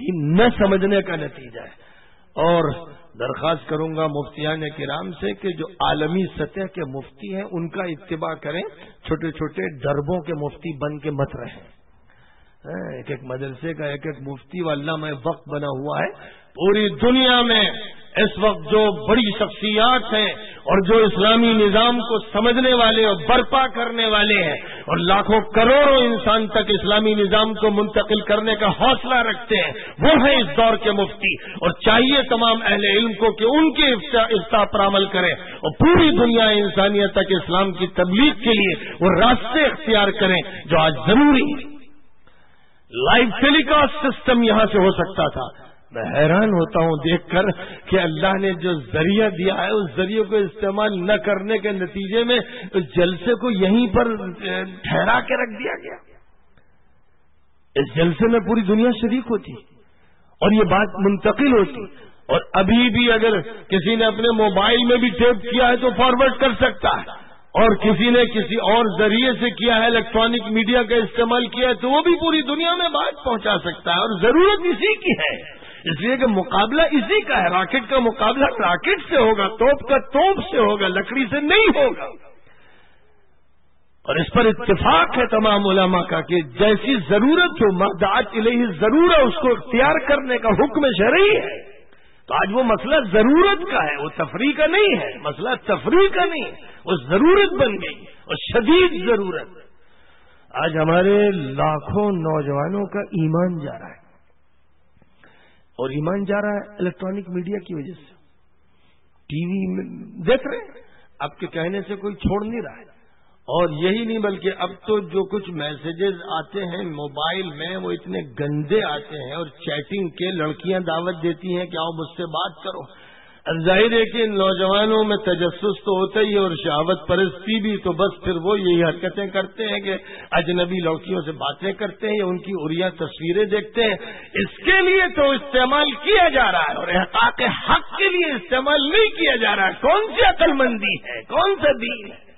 دین نہ سمجھنے کا نتیجہ ہے۔ اور درخواست کروں گا مفتیان کرام سے کہ جو عالمی سطح کے مفتی ہیں ان کا اتباع کریں، چھوٹے چھوٹے ڈربوں کے مفتی بن کے مت رہیں۔ ایک ایک مدرسے کا ایک ایک مفتی و علامہ وقت بنا ہوا ہے۔ پوری دنیا میں اس وقت جو بڑی شخصیات ہیں اور جو اسلامی نظام کو سمجھنے والے اور برپا کرنے والے ہیں اور لاکھوں کروڑوں انسان تک اسلامی نظام کو منتقل کرنے کا حوصلہ رکھتے ہیں، وہ ہیں اس دور کے مفتی۔ اور چاہیے تمام اہل علم کو کہ ان کے افتاح پر عمل کریں اور پوری دنیا انسانیت تک اسلام کی تبلیغ کے لیے وہ راستے اختیار کریں جو آج ضروری ہے۔ لائیو ٹیلی کاسٹ سسٹم یہاں سے ہو سکتا تھا۔ میں حیران ہوتا ہوں دیکھ کر کہ اللہ نے جو ذریعہ دیا ہے اس ذریعے کو استعمال نہ کرنے کے نتیجے میں اس جلسے کو یہیں پر ٹھہرا کے رکھ دیا گیا۔ اس جلسے میں پوری دنیا شریک ہوتی اور یہ بات منتقل ہوتی، اور ابھی بھی اگر کسی نے اپنے موبائل میں بھی ٹیپ کیا ہے تو فارورڈ کر سکتا ہے، اور کسی نے کسی اور ذریعے سے کیا ہے، الیکٹرانک میڈیا کا استعمال کیا ہے تو وہ بھی پوری دنیا میں بات پہنچا سکتا ہے۔ اور ضرورت اسی کی ہے، اس لیے کہ مقابلہ اسی کا ہے۔ راکٹ کا مقابلہ راکٹ سے ہوگا، توپ کا توپ سے ہوگا، لکڑی سے نہیں ہوگا۔ اور اس پر اتفاق ہے تمام علماء کا کہ جیسی ضرورت ہو، مدعات الیہ ضرورت، اس کو اختیار کرنے کا حکم شرعی ہے۔ تو آج وہ مسئلہ ضرورت کا ہے، وہ تفریح کا نہیں ہے، مسئلہ تفریح کا نہیں ہے، وہ ضرورت بن گئی اور شدید ضرورت۔ آج ہمارے لاکھوں نوجوانوں کا ایمان جا رہا ہے، اور ایمان جا رہا ہے الیکٹرانک میڈیا کی وجہ سے۔ ٹی وی میں دیکھ رہے ہیں، آپ کے کہنے سے کوئی چھوڑ نہیں رہا ہے۔ اور یہی نہیں بلکہ اب تو جو کچھ میسیجز آتے ہیں موبائل میں وہ اتنے گندے آتے ہیں، اور چیٹنگ کے لڑکیاں دعوت دیتی ہیں کہ آؤ مجھ سے بات کرو۔ ظاہر ہے کہ نوجوانوں میں تجسس تو ہوتا ہی ہے اور شہوت پرستی بھی، تو بس پھر وہ یہی حرکتیں کرتے ہیں کہ اجنبی لڑکیوں سے باتیں کرتے ہیں یا ان کی عریاں تصویریں دیکھتے ہیں۔ اس کے لیے تو استعمال کیا جا رہا ہے اور احقاق حق کے لیے استعمال نہیں کیا جا رہا ہے۔ کون سی عقل مندی ہے، کون سا دین ہے؟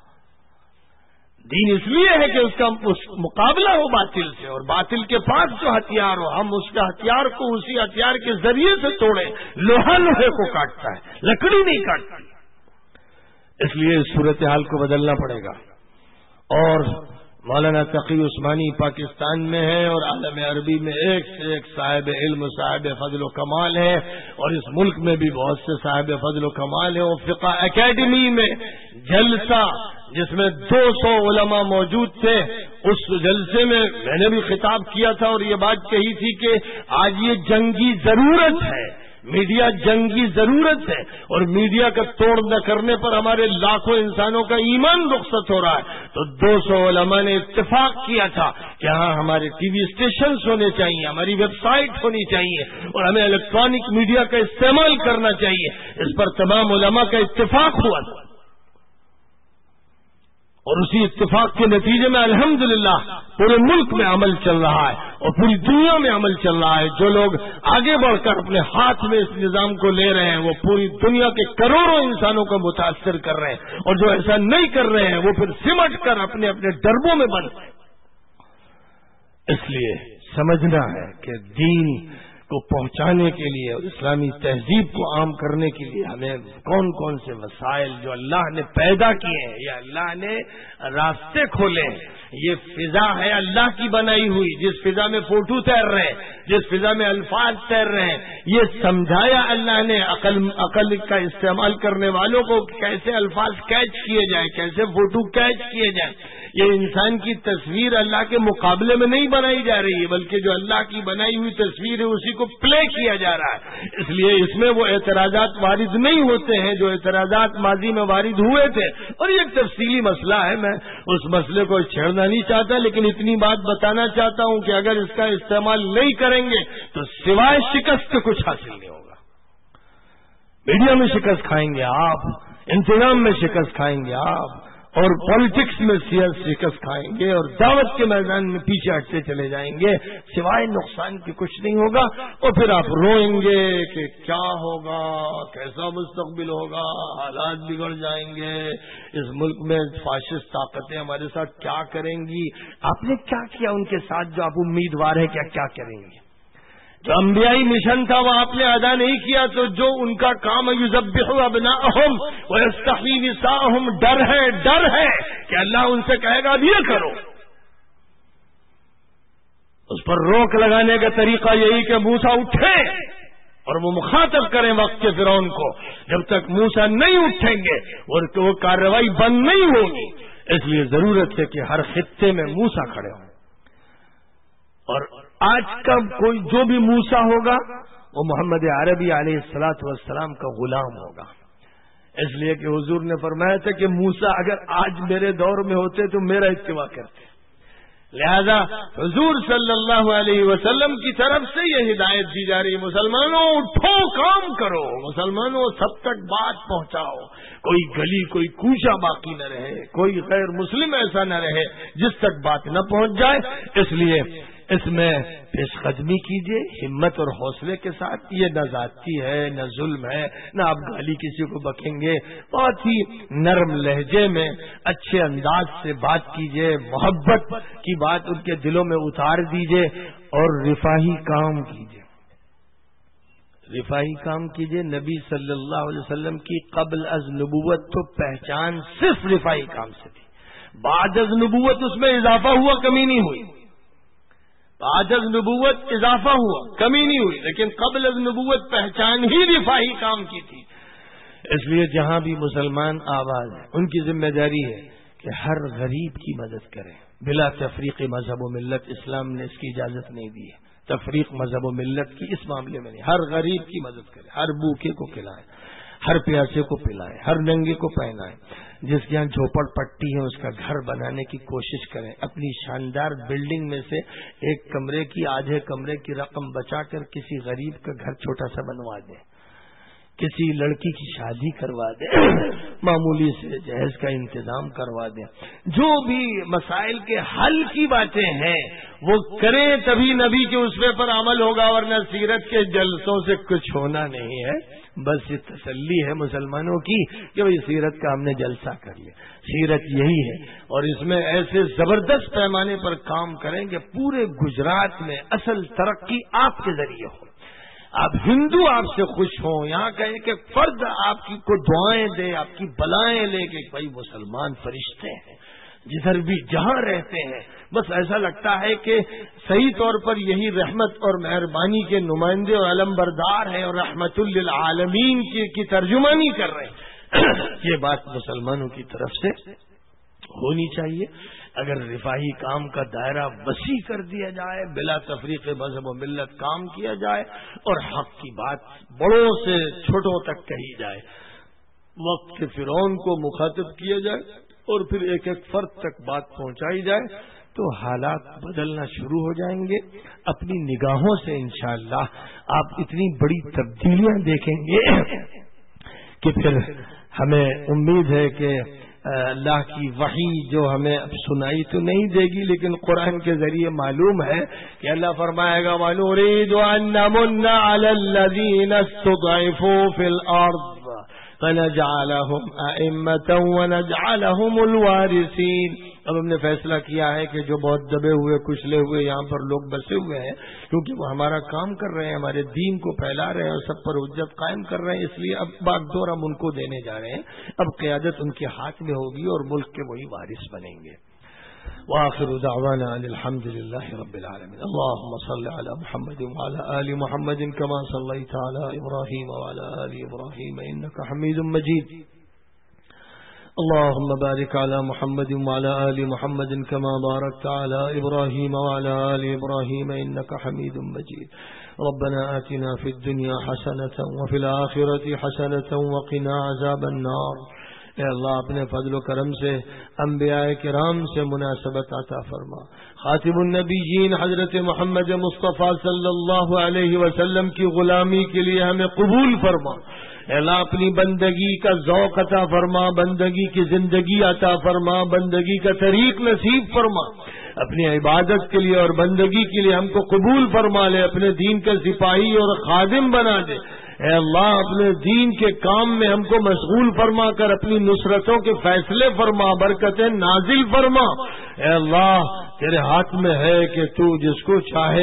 دین اس لیے ہے کہ اس کا مقابلہ ہو باطل سے، اور باطل کے پاس جو ہتھیار ہو ہم اس کے ہتھیار کو اسی ہتھیار کے ذریعے سے توڑیں۔ لوہا لوہے کو کاٹتا ہے، لکڑی نہیں کاٹتی۔ اس لیے اس صورتحال کو بدلنا پڑے گا۔ اور مولانا تقی عثمانی پاکستان میں ہے اور عالم عربی میں ایک سے ایک صاحب علم، صاحب فضل و کمال ہے، اور اس ملک میں بھی بہت سے صاحب فضل و کمال ہیں۔ اور فقہ اکیڈمی میں جلسہ جس میں دو سو علماء موجود تھے، اس جلسے میں میں نے بھی خطاب کیا تھا اور یہ بات کہی تھی کہ آج یہ جنگی ضرورت ہے، میڈیا جنگی ضرورت ہے، اور میڈیا کا توڑ نہ کرنے پر ہمارے لاکھوں انسانوں کا ایمان رخصت ہو رہا ہے۔ تو دو سو علماء نے اتفاق کیا تھا کہ ہاں ہمارے ٹی وی اسٹیشنز ہونے چاہیے، ہماری ویب سائٹ ہونی چاہیے، اور ہمیں الیکٹرانک میڈیا کا استعمال کرنا چاہیے۔ اس پر تمام علماء کا اتفاق ہوا تھا، اور اسی اتفاق کے نتیجے میں الحمدللہ پورے ملک میں عمل چل رہا ہے اور پوری دنیا میں عمل چل رہا ہے۔ جو لوگ آگے بڑھ کر اپنے ہاتھ میں اس نظام کو لے رہے ہیں وہ پوری دنیا کے کروڑوں انسانوں کو متاثر کر رہے ہیں، اور جو ایسا نہیں کر رہے ہیں وہ پھر سمٹ کر اپنے اپنے ڈربوں میں بند ہیں۔ اس لیے سمجھنا ہے کہ دین کو پہنچانے کے لیے اور اسلامی تہذیب کو عام کرنے کے لیے ہمیں کون کون سے وسائل جو اللہ نے پیدا کیے ہیں یا اللہ نے راستے کھولے ہیں، یہ فضا ہے اللہ کی بنائی ہوئی، جس فضا میں فوٹو تیر رہے ہیں، جس فضا میں الفاظ تیر رہے ہیں، یہ سمجھایا اللہ نے عقل عقل کا استعمال کرنے والوں کو کیسے الفاظ کیچ کیے جائیں، کیسے فوٹو کیچ کیے جائیں۔ یہ انسان کی تصویر اللہ کے مقابلے میں نہیں بنائی جا رہی ہے، بلکہ جو اللہ کی بنائی ہوئی تصویر ہے اسی کو پلے کیا جا رہا ہے۔ اس لیے اس میں وہ اعتراضات وارد نہیں ہوتے ہیں جو اعتراضات ماضی میں وارد ہوئے تھے، اور یہ ایک تفصیلی مسئلہ ہے، میں اس مسئلے کو چھیڑنا نہیں چاہتا، لیکن اتنی بات بتانا چاہتا ہوں کہ اگر اس کا استعمال نہیں کریں گے تو سوائے شکست کے کچھ حاصل نہیں ہوگا۔ میڈیا میں شکست کھائیں گے آپ، انتظام میں شکست کھائیں گے آپ، اور پالیٹکس میں شکست کھائیں گے، اور دعوت کے میدان میں پیچھے ہٹتے چلے جائیں گے، سوائے نقصان کے کچھ نہیں ہوگا۔ اور پھر آپ روئیں گے کہ کیا ہوگا، کیسا مستقبل ہوگا، حالات بگڑ جائیں گے، اس ملک میں فاشسٹ طاقتیں ہمارے ساتھ کیا کریں گی۔ آپ نے کیا کیا ان کے ساتھ جو آپ امیدوار ہیں کیا کیا کریں گے؟ جو انبیائی مشن تھا وہ آپ نے ادا نہیں کیا، تو جو ان کا کام ہے یذبحوا ابناءہم ویستحیی نساءہم، ڈر ہے ڈر ہے کہ اللہ ان سے کہے گا اب یہ کرو. اس پر روک لگانے کا طریقہ یہی کہ موسیٰ اٹھے اور وہ مخاطب کریں وقت کے فرعون کو. جب تک موسیٰ نہیں اٹھیں گے اور وہ کارروائی بند نہیں ہوگی. اس لیے ضرورت ہے کہ ہر خطے میں موسیٰ کھڑے ہوں. اور آج کا کوئی جو بھی موسیٰ ہوگا وہ محمد عربی علیہ الصلاۃ والسلام کا غلام ہوگا. اس لیے کہ حضور نے فرمایا تھا کہ موسیٰ اگر آج میرے دور میں ہوتے تو میرا اتباع کرتے. لہذا حضور صلی اللہ علیہ وسلم کی طرف سے یہ ہدایت دی جا رہی، مسلمانوں اٹھو کام کرو، مسلمانوں سب تک بات پہنچاؤ، کوئی گلی کوئی کوچہ باقی نہ رہے، کوئی غیر مسلم ایسا نہ رہے جس تک بات نہ پہنچ جائے. اس لیے اس میں پیش قدمی کیجیے ہمت اور حوصلے کے ساتھ. یہ نہ ذاتی ہے نہ ظلم ہے، نہ آپ گالی کسی کو بکیں گے. بہت ہی نرم لہجے میں اچھے انداز سے بات کیجیے، محبت کی بات ان کے دلوں میں اتار دیجیے اور رفاہی کام کیجیے. رفاہی کام کیجیے. نبی صلی اللہ علیہ وسلم کی قبل از نبوت تو پہچان صرف رفاہی کام سے تھی. بعد از نبوت اس میں اضافہ ہوا، کمی نہیں ہوئی. بعد از نبوت اضافہ ہوا، کمی نہیں ہوئی، لیکن قبل از نبوت پہچان ہی رفاہی کام کی تھی. اس لیے جہاں بھی مسلمان آباد ہیں ان کی ذمہ داری ہے کہ ہر غریب کی مدد کریں بلا تفریق مذہب و ملت. اسلام نے اس کی اجازت نہیں دی ہے تفریق مذہب و ملت کی، اس معاملے میں نہیں. ہر غریب کی مدد کریں، ہر بھوکے کو کھلائیں، ہر پیاسے کو پلائیں، ہر ننگے کو پہنائیں. جس کے یہاں جھوپڑ پٹی ہے اس کا گھر بنانے کی کوشش کریں. اپنی شاندار بلڈنگ میں سے ایک کمرے کی آدھے کمرے کی رقم بچا کر کسی غریب کا گھر چھوٹا سا بنوا دیں، کسی لڑکی کی شادی کروا دیں، معمولی سے جہیز کا انتظام کروا دیں. جو بھی مسائل کے حل کی باتیں ہیں وہ کریں، تبھی نبی کے اسوے پر عمل ہوگا، ورنہ سیرت کے جلسوں سے کچھ ہونا نہیں ہے. بس یہ تسلی ہے مسلمانوں کی کہ بھئی سیرت کا ہم نے جلسہ کر لیا. سیرت یہی ہے اور اس میں ایسے زبردست پیمانے پر کام کریں کہ پورے گجرات میں اصل ترقی آپ کے ذریعے ہو. آپ ہندو آپ سے خوش ہوں، یہاں کا ایک ایک فرد آپ کی کو دعائیں دے، آپ کی بلائیں لے کے بھائی مسلمان فرشتے ہیں جدھر بھی جہاں رہتے ہیں. بس ایسا لگتا ہے کہ صحیح طور پر یہی رحمت اور مہربانی کے نمائندے اور علم بردار ہیں اور رحمت للعالمین کی, کی ترجمانی کر رہے ہیں. یہ بات مسلمانوں کی طرف سے ہونی چاہیے. اگر رفاہی کام کا دائرہ وسیع کر دیا جائے، بلا تفریق مذہب و ملت کام کیا جائے اور حق کی بات بڑوں سے چھوٹوں تک کہی جائے، وقت کے فرعون کو مخاطب کیا جائے اور پھر ایک ایک فرد تک بات پہنچائی جائے، تو حالات بدلنا شروع ہو جائیں گے. اپنی نگاہوں سے انشاءاللہ آپ اتنی بڑی تبدیلیاں دیکھیں گے کہ پھر ہمیں امید ہے کہ اللہ کی وحی جو ہمیں اب سنائی تو نہیں دے گی، لیکن قرآن کے ذریعے معلوم ہے کہ اللہ فرمائے گا وَنُرِيدُ أَن نَّمُنَّ عَلَى الَّذِينَ اسْتُضْعِفُوا فِي الْأَرْضِ فَنَجْعَلَهُمْ أَئِمَّةً وَنَجْعَلَهُمُ الْوَارِثِينَ. اب ہم نے فیصلہ کیا ہے کہ جو بہت دبے ہوئے کچلے ہوئے یہاں پر لوگ بسے ہوئے ہیں، کیونکہ وہ ہمارا کام کر رہے ہیں، ہمارے دین کو پھیلا رہے ہیں اور سب پر حجت قائم کر رہے ہیں، اس لیے اب باغ دور ہم ان کو دینے جا رہے ہیں. اب قیادت ان کے ہاتھ میں ہوگی اور ملک کے وہی وارث بنیں گے. وآخر دعوانا ان الحمد للہ رب العالمین. اللهم صل على محمد وعلى آل محمد كما صليت على إبراهيم وعلى آل إبراهيم إنك حميد مجيد. اللهم بارك على محمد وعلى آل محمد كما باركت على إبراهيم وعلى آل إبراهيم إنك حميد مجيد. ربنا آتنا في الدنيا حسنة وفي الآخرة حسنة وقنا عذاب النار. اے اللہ اپنے فضل و کرم سے انبیاء کرام سے مناسبت عطا فرما. خاتم النبیین حضرت محمد مصطفیٰ صلی اللہ علیہ وسلم کی غلامی کے لیے ہمیں قبول فرما. اے اللہ اپنی بندگی کا ذوق عطا فرما، بندگی کی زندگی عطا فرما، بندگی کا طریق نصیب فرما. اپنی عبادت کے لیے اور بندگی کے لیے ہم کو قبول فرما لے، اپنے دین کا سپاہی اور خادم بنا دے. اے اللہ اپنے دین کے کام میں ہم کو مشغول فرما کر اپنی نصرتوں کے فیصلے فرما، برکتیں نازل فرما. اے اللہ تیرے ہاتھ میں ہے کہ تو جس کو چاہے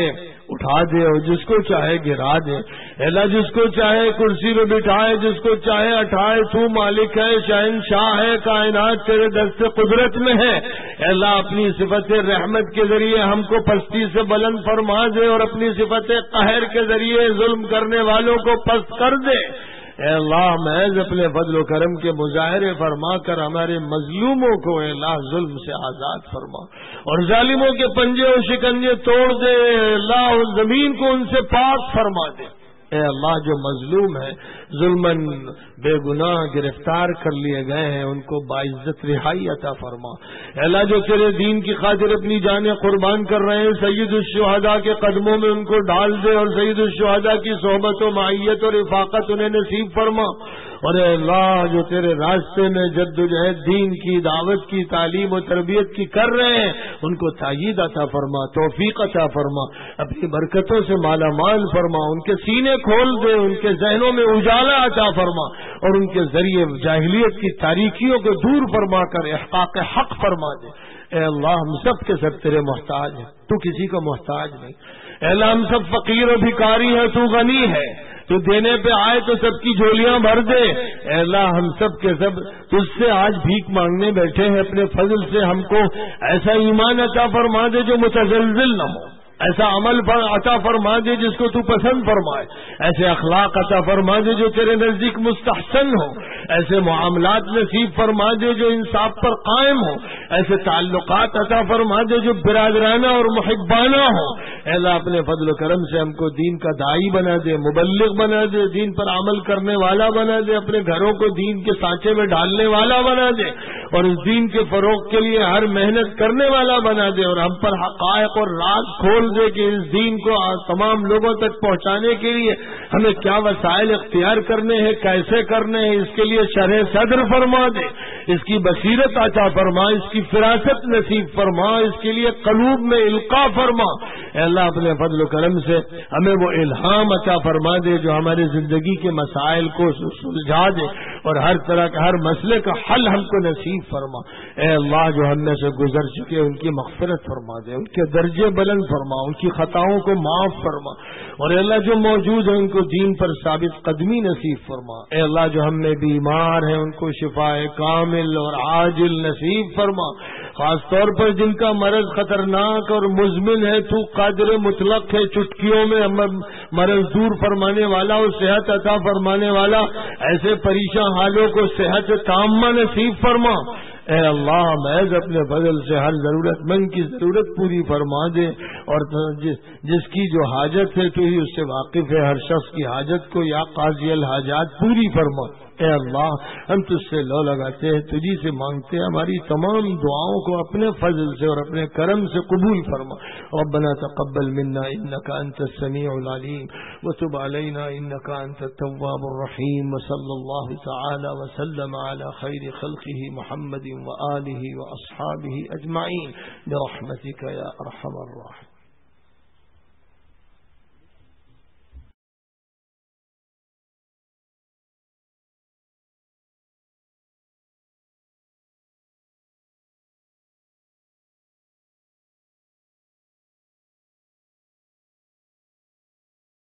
اٹھا دے اور جس کو چاہے گرا دے. اللہ جس کو چاہے کرسی میں بٹھائے, جس کو چاہے اٹھائے. تو مالک ہے, شہنشاہ ہے, کائنات تیرے دست قدرت میں ہے. اللہ اپنی صفت رحمت کے ذریعے ہم کو پستی سے بلند فرما دے اور اپنی صفت قہر کے ذریعے ظلم کرنے والوں کو پست کر دے. اے اللہ محض اپنے فضل و کرم کے مظاہرے فرما کر ہمارے مظلوموں کو اے اللہ ظلم سے آزاد فرما اور ظالموں کے پنجے اور شکنجے توڑ دے. اے اللہ اس زمین کو ان سے پاک فرما دے. اے اللہ جو مظلوم ہے, ظلمن بے گناہ گرفتار کر لیے گئے ہیں, ان کو باعزت رہائی عطا فرما. اے اللہ جو تیرے دین کی خاطر اپنی جانیں قربان کر رہے ہیں, سید الشہداء کے قدموں میں ان کو ڈال دے اور سید الشہداء کی صحبت و معیت اور رفاقت انہیں نصیب فرما. اور اے اللہ جو تیرے راستے میں جد و جہد دین کی دعوت کی تعلیم و تربیت کی کر رہے ہیں, ان کو تائید عطا فرما, توفیق عطا فرما, اپنی برکتوں سے مالا مال فرما. ان کے سینے کھول دے, ان کے ذہنوں میں اجالا عطا فرما اور ان کے ذریعے جاہلیت کی تاریکیوں کو دور فرما کر احقاق حق فرما دے. اے اللہ ہم سب کے سب تیرے محتاج ہیں, تو کسی کا محتاج نہیں. اے اللہ ہم سب فقیر و بھکاری ہیں, تو غنی ہے. تو دینے پہ آئے تو سب کی جھولیاں بھر دے. اے اللہ ہم سب کے سب تجھ سے آج بھیک مانگنے بیٹھے ہیں. اپنے فضل سے ہم کو ایسا ایمان عطا فرما دے جو متزلزل نہ ہو, ایسا عمل عطا فرما دے جس کو تو پسند فرمائے, ایسے اخلاق عطا فرما دے جو تیرے نزدیک مستحسن ہو, ایسے معاملات نصیب فرما دے جو انصاف پر قائم ہو, ایسے تعلقات عطا فرما دے جو برادرانہ اور محبانہ ہو. اے اللہ اپنے فضل و کرم سے ہم کو دین کا داعی بنا دے, مبلغ بنا دے, دین پر عمل کرنے والا بنا دے, اپنے گھروں کو دین کے سانچے میں ڈالنے والا بنا دے اور اس دین کے فروغ کے لیے ہر محنت کرنے والا بنا دے. اور ہم پر حقائق اور راز کھول دے کہ اس دین کو تمام لوگوں تک پہنچانے کے لیے ہمیں کیا وسائل اختیار کرنے ہیں, کیسے کرنے ہیں, اس کے لیے شرح صدر فرما دے, اس کی بصیرت عطا فرما, اس کی فراست نصیب فرما, اس کے لیے قلوب میں القاء فرما. اے اللہ اپنے فضل و کرم سے ہمیں وہ الہام عطا فرما دے جو ہماری زندگی کے مسائل کو سلجھا دے اور ہر طرح کا ہر مسئلے کا حل ہم کو نصیب فرما. اے اللہ جو ہم میں سے گزر چکے ان کی مغفرت فرما دے, ان کے درجے بلند فرما, ان کی خطاؤں کو معاف فرما. اور اے اللہ جو موجود ہیں ان کو دین پر ثابت قدمی نصیب فرما. اے اللہ جو ہم میں بیمار ہیں ان کو شفاء کامل اور عاجل نصیب فرما. خاص طور پر جن کا مرض خطرناک اور مزمن ہے, تو قادر مطلق ہے, چٹکیوں میں مرض دور فرمانے والا اور صحت عطا فرمانے والا, ایسے پریشان حالوں کو صحت تامہ نصیب فرما. اے اللہ محض اپنے فضل سے ہر ضرورت مند کی ضرورت پوری فرما دے اور جس, جس کی جو حاجت ہے تو ہی اس سے واقف ہے, ہر شخص کی حاجت کو یا قاضی الحاجات پوری فرما. اے اللہ ہم تجھ سے لو لگاتے ہیں, تجھی سے مانگتے ہیں, ہماری تمام دعاؤں کو اپنے فضل سے اور اپنے کرم سے قبول فرما. ربنا تقبل منا انك انت السميع العليم وتب علينا انك انت التواب الرحيم. وصلى الله تعالى وسلم على خير خلقه محمد وآله وأصحابه أجمعين برحمتك يا أرحم الراحمين.